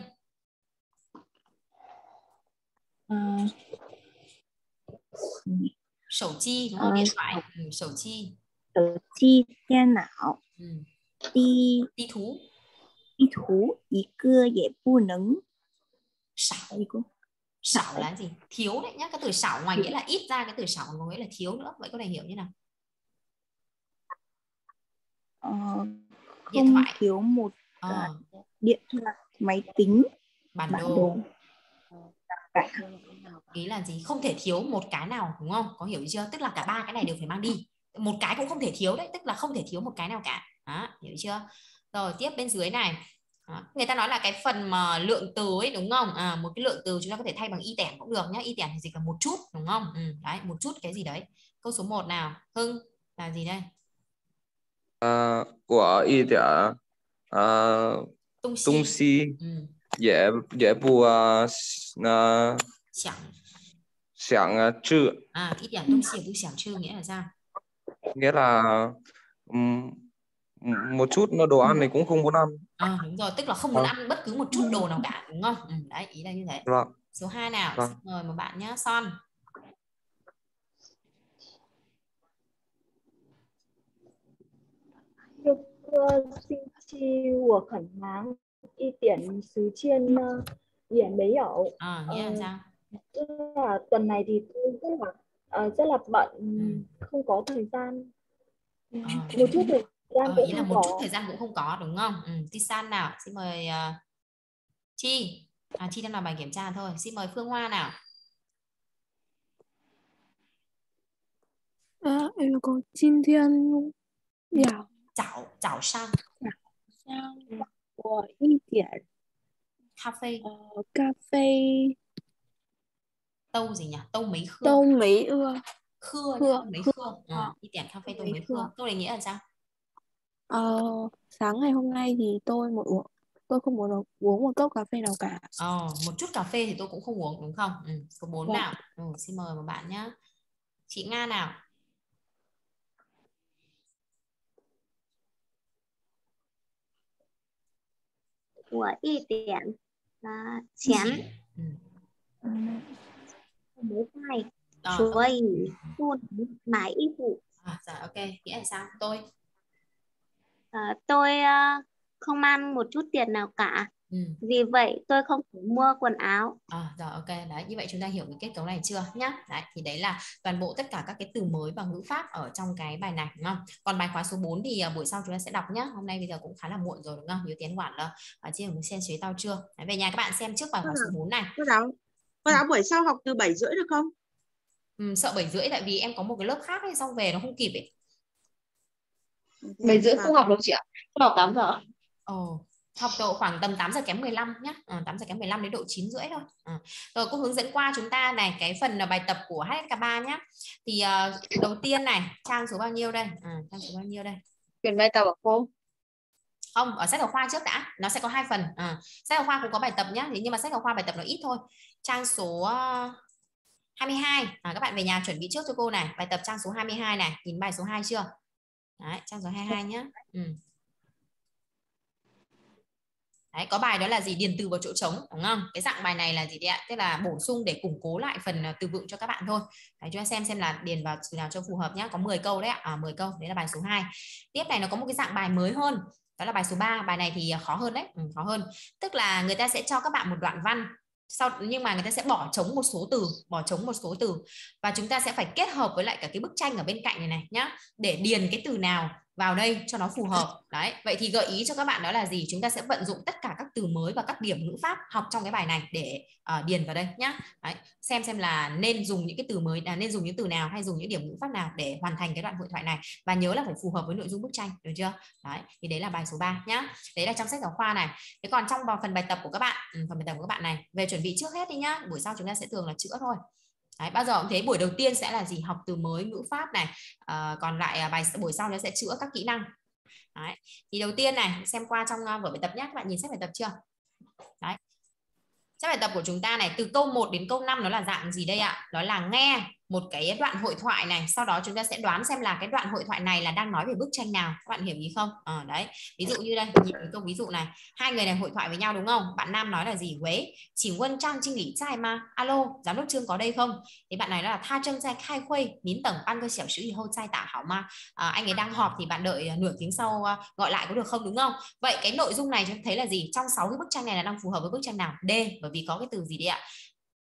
Sổ chi, đúng không? Điện thoại. Sổ chi. Sổ chi, điện não. Đi thú. Đi thú, ý cơ dễ bu nứng. Xảo là gì? Thiếu đấy nhá. Cái từ xảo ngoài nghĩa là ít ra, cái từ xảo có nghĩa là thiếu nữa. Vậy câu này hiểu như nào? Điện thoại. Thiếu một điện thoại, máy tính, bản đồ. Ý là gì? Không thể thiếu một cái nào, đúng không? Có hiểu chưa? Tức là cả ba cái này đều phải mang đi. Một cái cũng không thể thiếu đấy, tức là không thể thiếu một cái nào cả. Đó, hiểu chưa? Rồi tiếp bên dưới này. Đó. Người ta nói là cái phần mà lượng từ ấy, đúng không? Một cái lượng từ chúng ta có thể thay bằng y tẻn cũng được nhá. Y tẻn thì dịch là một chút, đúng không? Đấy, một chút cái gì đấy. Câu số 1 nào, Hưng là gì đây? Của y tẻn tung si dễ bù想吃. Y tẻn tung si bù想吃nghĩa là sao? Nghĩa là một chút nó đồ ăn này cũng không muốn ăn. Đúng rồi, tức là không muốn ăn bất cứ một chút đồ nào cả, đúng không? Đấy, ý là như thế. Số 2 nào, xin mời một bạn nhé, Son. 这个星期我很忙，一点时间呢也没有。 nghĩa là sao? Tức là tuần này thì tôi rất là bận, không có thời gian. Một chút thời gian cũng ý là một chút thời gian cũng không có, đúng không? Tisan nào, xin mời Chi. Chi đang làm bài kiểm tra thôi. Xin mời Phương Hoa nào. Em có今天要早上我一点咖啡tô gì nhỉ? Tô mấy khưa. Tô mấy ưa. Khưa mấy khưa. Đi tiện cà phê tô mấy khưa. Câu này nghĩa là sao? Sáng ngày hôm nay thì tôi không muốn uống một cốc cà phê nào cả. Một chút cà phê thì tôi cũng không uống, đúng không? Số 4 nào. Xin mời một bạn nhé. Chị Nga nào. 我一点钱没带，所以不能买衣服。 Dạ ok, nghĩa là sao? Tôi tôi không mang một chút tiền nào cả, Vì vậy tôi không thể mua quần áo. Rồi ok, đấy, như vậy chúng ta hiểu cái kết cấu này chưa nhá. Đấy, thì đấy là toàn bộ tất cả các cái từ mới và ngữ pháp ở trong cái bài này, đúng không? Còn bài khóa số 4 thì buổi sau chúng ta sẽ đọc nhá. Hôm nay bây giờ cũng khá là muộn rồi, đúng không? Nhiều tiến quản là chị mình xem chế tao chưa. Đấy, về nhà các bạn xem trước bài khóa số 4 này. Cô giáo buổi sau học từ 7:30 được không? Sợ 7:30 tại vì em có một cái lớp khác ấy, xong về nó không kịp ấy. 7:30 không học đâu chị ạ. Không học 8 giờ. Học độ khoảng tầm 8 giờ kém 15 nhá. 8 giờ kém 15 đến độ 9:30 thôi. Rồi cô hướng dẫn qua chúng ta này cái phần bài tập của HSK3 nhá. Thì đầu tiên này, trang số bao nhiêu đây? Trang số bao nhiêu đây? Quyển bài tập của cô. Không, ở sách giáo khoa trước đã. Nó sẽ có 2 phần. Sách giáo khoa cũng có bài tập nhá. Nhưng mà sách giáo khoa bài tập nó ít thôi. Trang số 22. Các bạn về nhà chuẩn bị trước cho cô này. Bài tập trang số 22 này. Nhìn bài số 2 chưa? Đấy, trang số 22 nhá. Đấy, có bài đó là gì? Điền từ vào chỗ trống, đúng không? Cái dạng bài này là gì đấy ạ? Tức là bổ sung để củng cố lại phần từ vựng cho các bạn thôi. Đấy, chúng ta xem là điền vào từ nào cho phù hợp nhá. Có 10 câu đấy ạ. 10 câu, đấy là bài số 2. Tiếp này nó có một cái dạng bài mới hơn. Đó là bài số 3. Bài này thì khó hơn đấy, khó hơn. Tức là người ta sẽ cho các bạn một đoạn văn. Nhưng mà người ta sẽ bỏ trống một số từ, và chúng ta sẽ phải kết hợp với lại cả cái bức tranh ở bên cạnh này nhá, để điền cái từ nào vào đây cho nó phù hợp. Đấy, vậy thì gợi ý cho các bạn đó là gì? Chúng ta sẽ vận dụng tất cả các từ mới và các điểm ngữ pháp học trong cái bài này để điền vào đây nhá. Đấy, xem là nên dùng những cái từ mới, nên dùng những từ nào hay dùng những điểm ngữ pháp nào để hoàn thành cái đoạn hội thoại này, và nhớ là phải phù hợp với nội dung bức tranh, được chưa? Đấy, thì đấy là bài số 3 nhá. Đấy là trong sách giáo khoa này. Thế còn trong phần bài tập của các bạn, phần bài tập của các bạn này, về chuẩn bị trước hết đi nhá. Buổi sau chúng ta sẽ thường là chữa thôi. Đấy, bao giờ cũng thế, buổi đầu tiên sẽ là gì? Học từ mới, ngữ pháp này. Còn lại buổi sau nó sẽ chữa các kỹ năng. Đấy. Thì đầu tiên này, xem qua trong vở bài tập nhé. Các bạn nhìn sách bài tập chưa? Đấy. Sách bài tập của chúng ta này, từ câu 1 đến câu 5 nó là dạng gì đây ạ? Đó là nghe một cái đoạn hội thoại này, sau đó chúng ta sẽ đoán xem là cái đoạn hội thoại này là đang nói về bức tranh nào. Các bạn hiểu ý không? Đấy, ví dụ như đây, nhìn cái câu ví dụ này, hai người này hội thoại với nhau đúng không? Bạn nam nói là gì? Quế, chỉ quân trang trinh lý trai mà. Alo, giám đốc Trương có đây không? Thì bạn này là tha chân trai khai khuây, nín tầng ban cơ xẻo chữ thì hô trai tạ hảo mà. Anh ấy đang họp thì bạn đợi nửa tiếng sau gọi lại có được không, đúng không? Vậy cái nội dung này chúng thấy là gì? Trong 6 cái bức tranh này là đang phù hợp với bức tranh nào? D, bởi vì có cái từ gì đấy ạ?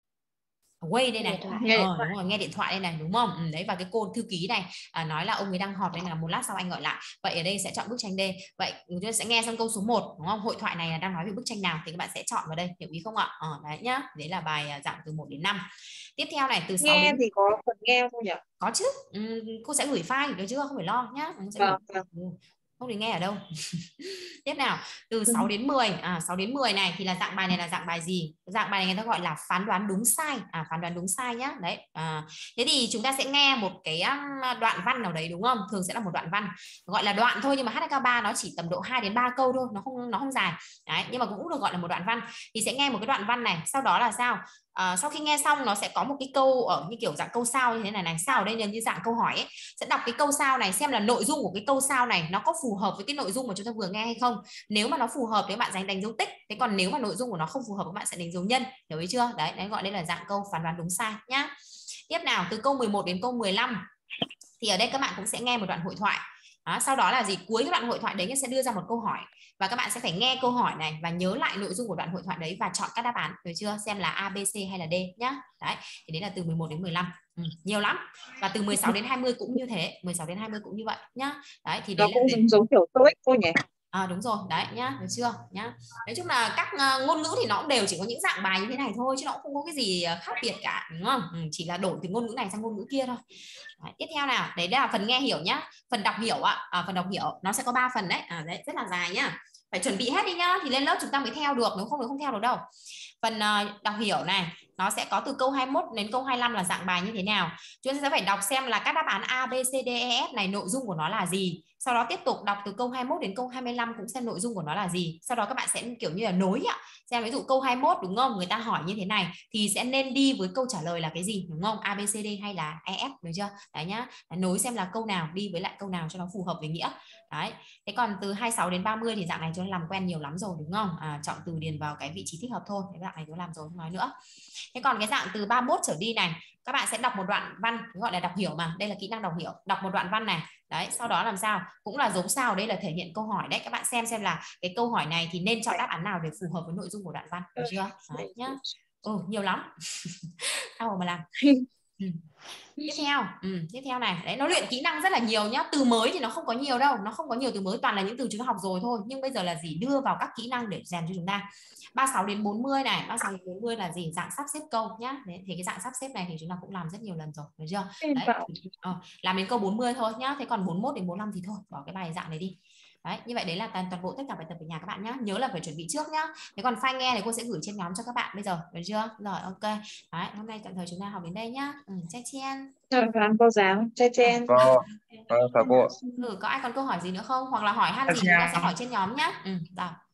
Quay đây này, đúng rồi, nghe điện thoại đây này, đúng không? Đấy, và cái cô thư ký này nói là ông ấy đang họp đây là một lát sau anh gọi lại. Vậy ở đây sẽ chọn bức tranh D. Vậy chúng ta sẽ nghe xong câu số 1, đúng không? Hội thoại này là đang nói về bức tranh nào thì các bạn sẽ chọn vào đây, hiểu ý không ạ? Đấy nhá, đấy là bài dạng từ 1 đến 5. Tiếp theo này, từ 6 nghe đến... thì có phần nghe không nhỉ? Có chứ, cô sẽ gửi file, được chưa? Không phải lo nhá. Không thì nghe ở đâu. Tiếp nào, từ 6 đến 10. 6 đến 10 này thì là dạng bài này là dạng bài gì? Dạng bài này người ta gọi là phán đoán đúng sai. Phán đoán đúng sai nhá. Đấy. Thế thì chúng ta sẽ nghe một cái đoạn văn nào đấy, đúng không? Thường sẽ là một đoạn văn. Gọi là đoạn thôi, nhưng mà HSK3 nó chỉ tầm độ 2 đến 3 câu thôi, nó không dài. Đấy, nhưng mà cũng được gọi là một đoạn văn. Thì sẽ nghe một cái đoạn văn này, sau đó là sao? Sau khi nghe xong nó sẽ có một cái câu ở như kiểu dạng câu sao như thế này này, sao ở đây là như dạng câu hỏi ấy. Sẽ đọc cái câu sao này xem là nội dung của cái câu sao này nó có phù hợp với cái nội dung mà chúng ta vừa nghe hay không. Nếu mà nó phù hợp thì các bạn đánh dấu tích. Thế còn nếu mà nội dung của nó không phù hợp các bạn sẽ đánh dấu nhân, hiểu ý chưa? Đấy, gọi đây là dạng câu phán đoán đúng sai nhá. Tiếp nào, từ câu 11 đến câu 15 thì ở đây các bạn cũng sẽ nghe một đoạn hội thoại. Sau đó là gì? Cuối cái đoạn hội thoại đấy sẽ đưa ra một câu hỏi và các bạn sẽ phải nghe câu hỏi này và nhớ lại nội dung của đoạn hội thoại đấy và chọn các đáp án, được chưa? Xem là A, B, C hay là D nhá. Đấy, thì đấy là từ 11 đến 15. Nhiều lắm. Và từ 16 đến 20 cũng như thế, 16 đến 20 cũng như vậy nhá. Đấy thì đấy nó cũng giống kiểu TOEIC thôi nhỉ? Đúng rồi, đấy nhá, được chưa nhá. Nói chung là các ngôn ngữ thì nó cũng đều chỉ có những dạng bài như thế này thôi, chứ nó cũng không có cái gì khác biệt cả, đúng không? Chỉ là đổi từ ngôn ngữ này sang ngôn ngữ kia thôi. Đấy, tiếp theo nào, đấy là phần nghe hiểu nhá. Phần đọc hiểu ạ, phần đọc hiểu nó sẽ có 3 phần đấy, đấy rất là dài nhá. Phải chuẩn bị hết đi nhá, thì lên lớp chúng ta mới theo được, nếu không thì không theo được đâu. Phần đọc hiểu này nó sẽ có từ câu 21 đến câu 25 là dạng bài như thế nào. Chúng ta sẽ phải đọc xem là các đáp án A, B, C, D, E, F này nội dung của nó là gì. Sau đó tiếp tục đọc từ câu 21 đến câu 25 cũng xem nội dung của nó là gì. Sau đó các bạn sẽ kiểu như là nối ạ. Xem ví dụ câu 21 đúng không? Người ta hỏi như thế này thì sẽ nên đi với câu trả lời là cái gì, đúng không? A, B, C, D hay là E, F, được chưa? Đấy nhá. Đấy, nối xem là câu nào đi với lại câu nào cho nó phù hợp với nghĩa. Đấy. Thế còn từ 26 đến 30 thì dạng này chúng ta làm quen nhiều lắm rồi, đúng không? Chọn từ điền vào cái vị trí thích hợp thôi. Cái dạng này chúng ta làm rồi, không nói nữa. Thế còn cái dạng từ 31 trở đi này, các bạn sẽ đọc một đoạn văn, gọi là đọc hiểu mà, đây là kỹ năng đọc hiểu, đọc một đoạn văn này. Đấy, sau đó làm sao cũng là giống sao, đây là thể hiện câu hỏi đấy, các bạn xem là cái câu hỏi này thì nên chọn đáp án nào để phù hợp với nội dung của đoạn văn, được chưa? Đấy nhá. Nhiều lắm. Tao mà làm. Tiếp theo này, đấy, nó luyện kỹ năng rất là nhiều nhá. Từ mới thì nó không có nhiều đâu, nó không có nhiều từ mới, toàn là những từ chúng ta học rồi thôi, nhưng bây giờ là gì, đưa vào các kỹ năng để rèn cho chúng ta. 36 đến 40 này, 36 đến 40 là gì, dạng sắp xếp câu nhá. Đấy, thì cái dạng sắp xếp này thì chúng ta cũng làm rất nhiều lần rồi, được chưa? Đấy, làm đến câu 40 thôi nhá. Thế còn 41 đến 45 thì thôi, bỏ cái bài dạng này đi. Đấy, như vậy đấy là toàn bộ tất cả bài tập ở nhà các bạn nhé. Nhớ là phải chuẩn bị trước nhá. Thế còn file nghe thì cô sẽ gửi trên nhóm cho các bạn bây giờ, được chưa? Rồi, ok. Đấy, hôm nay tạm thời chúng ta học đến đây nhá. Chào chen. Vâng, cô giáo. Chào chen. Chào cô. Có ai còn câu hỏi gì nữa không? Hoặc là hỏi han gì chúng ta sẽ hỏi trên nhóm nhá. Rồi.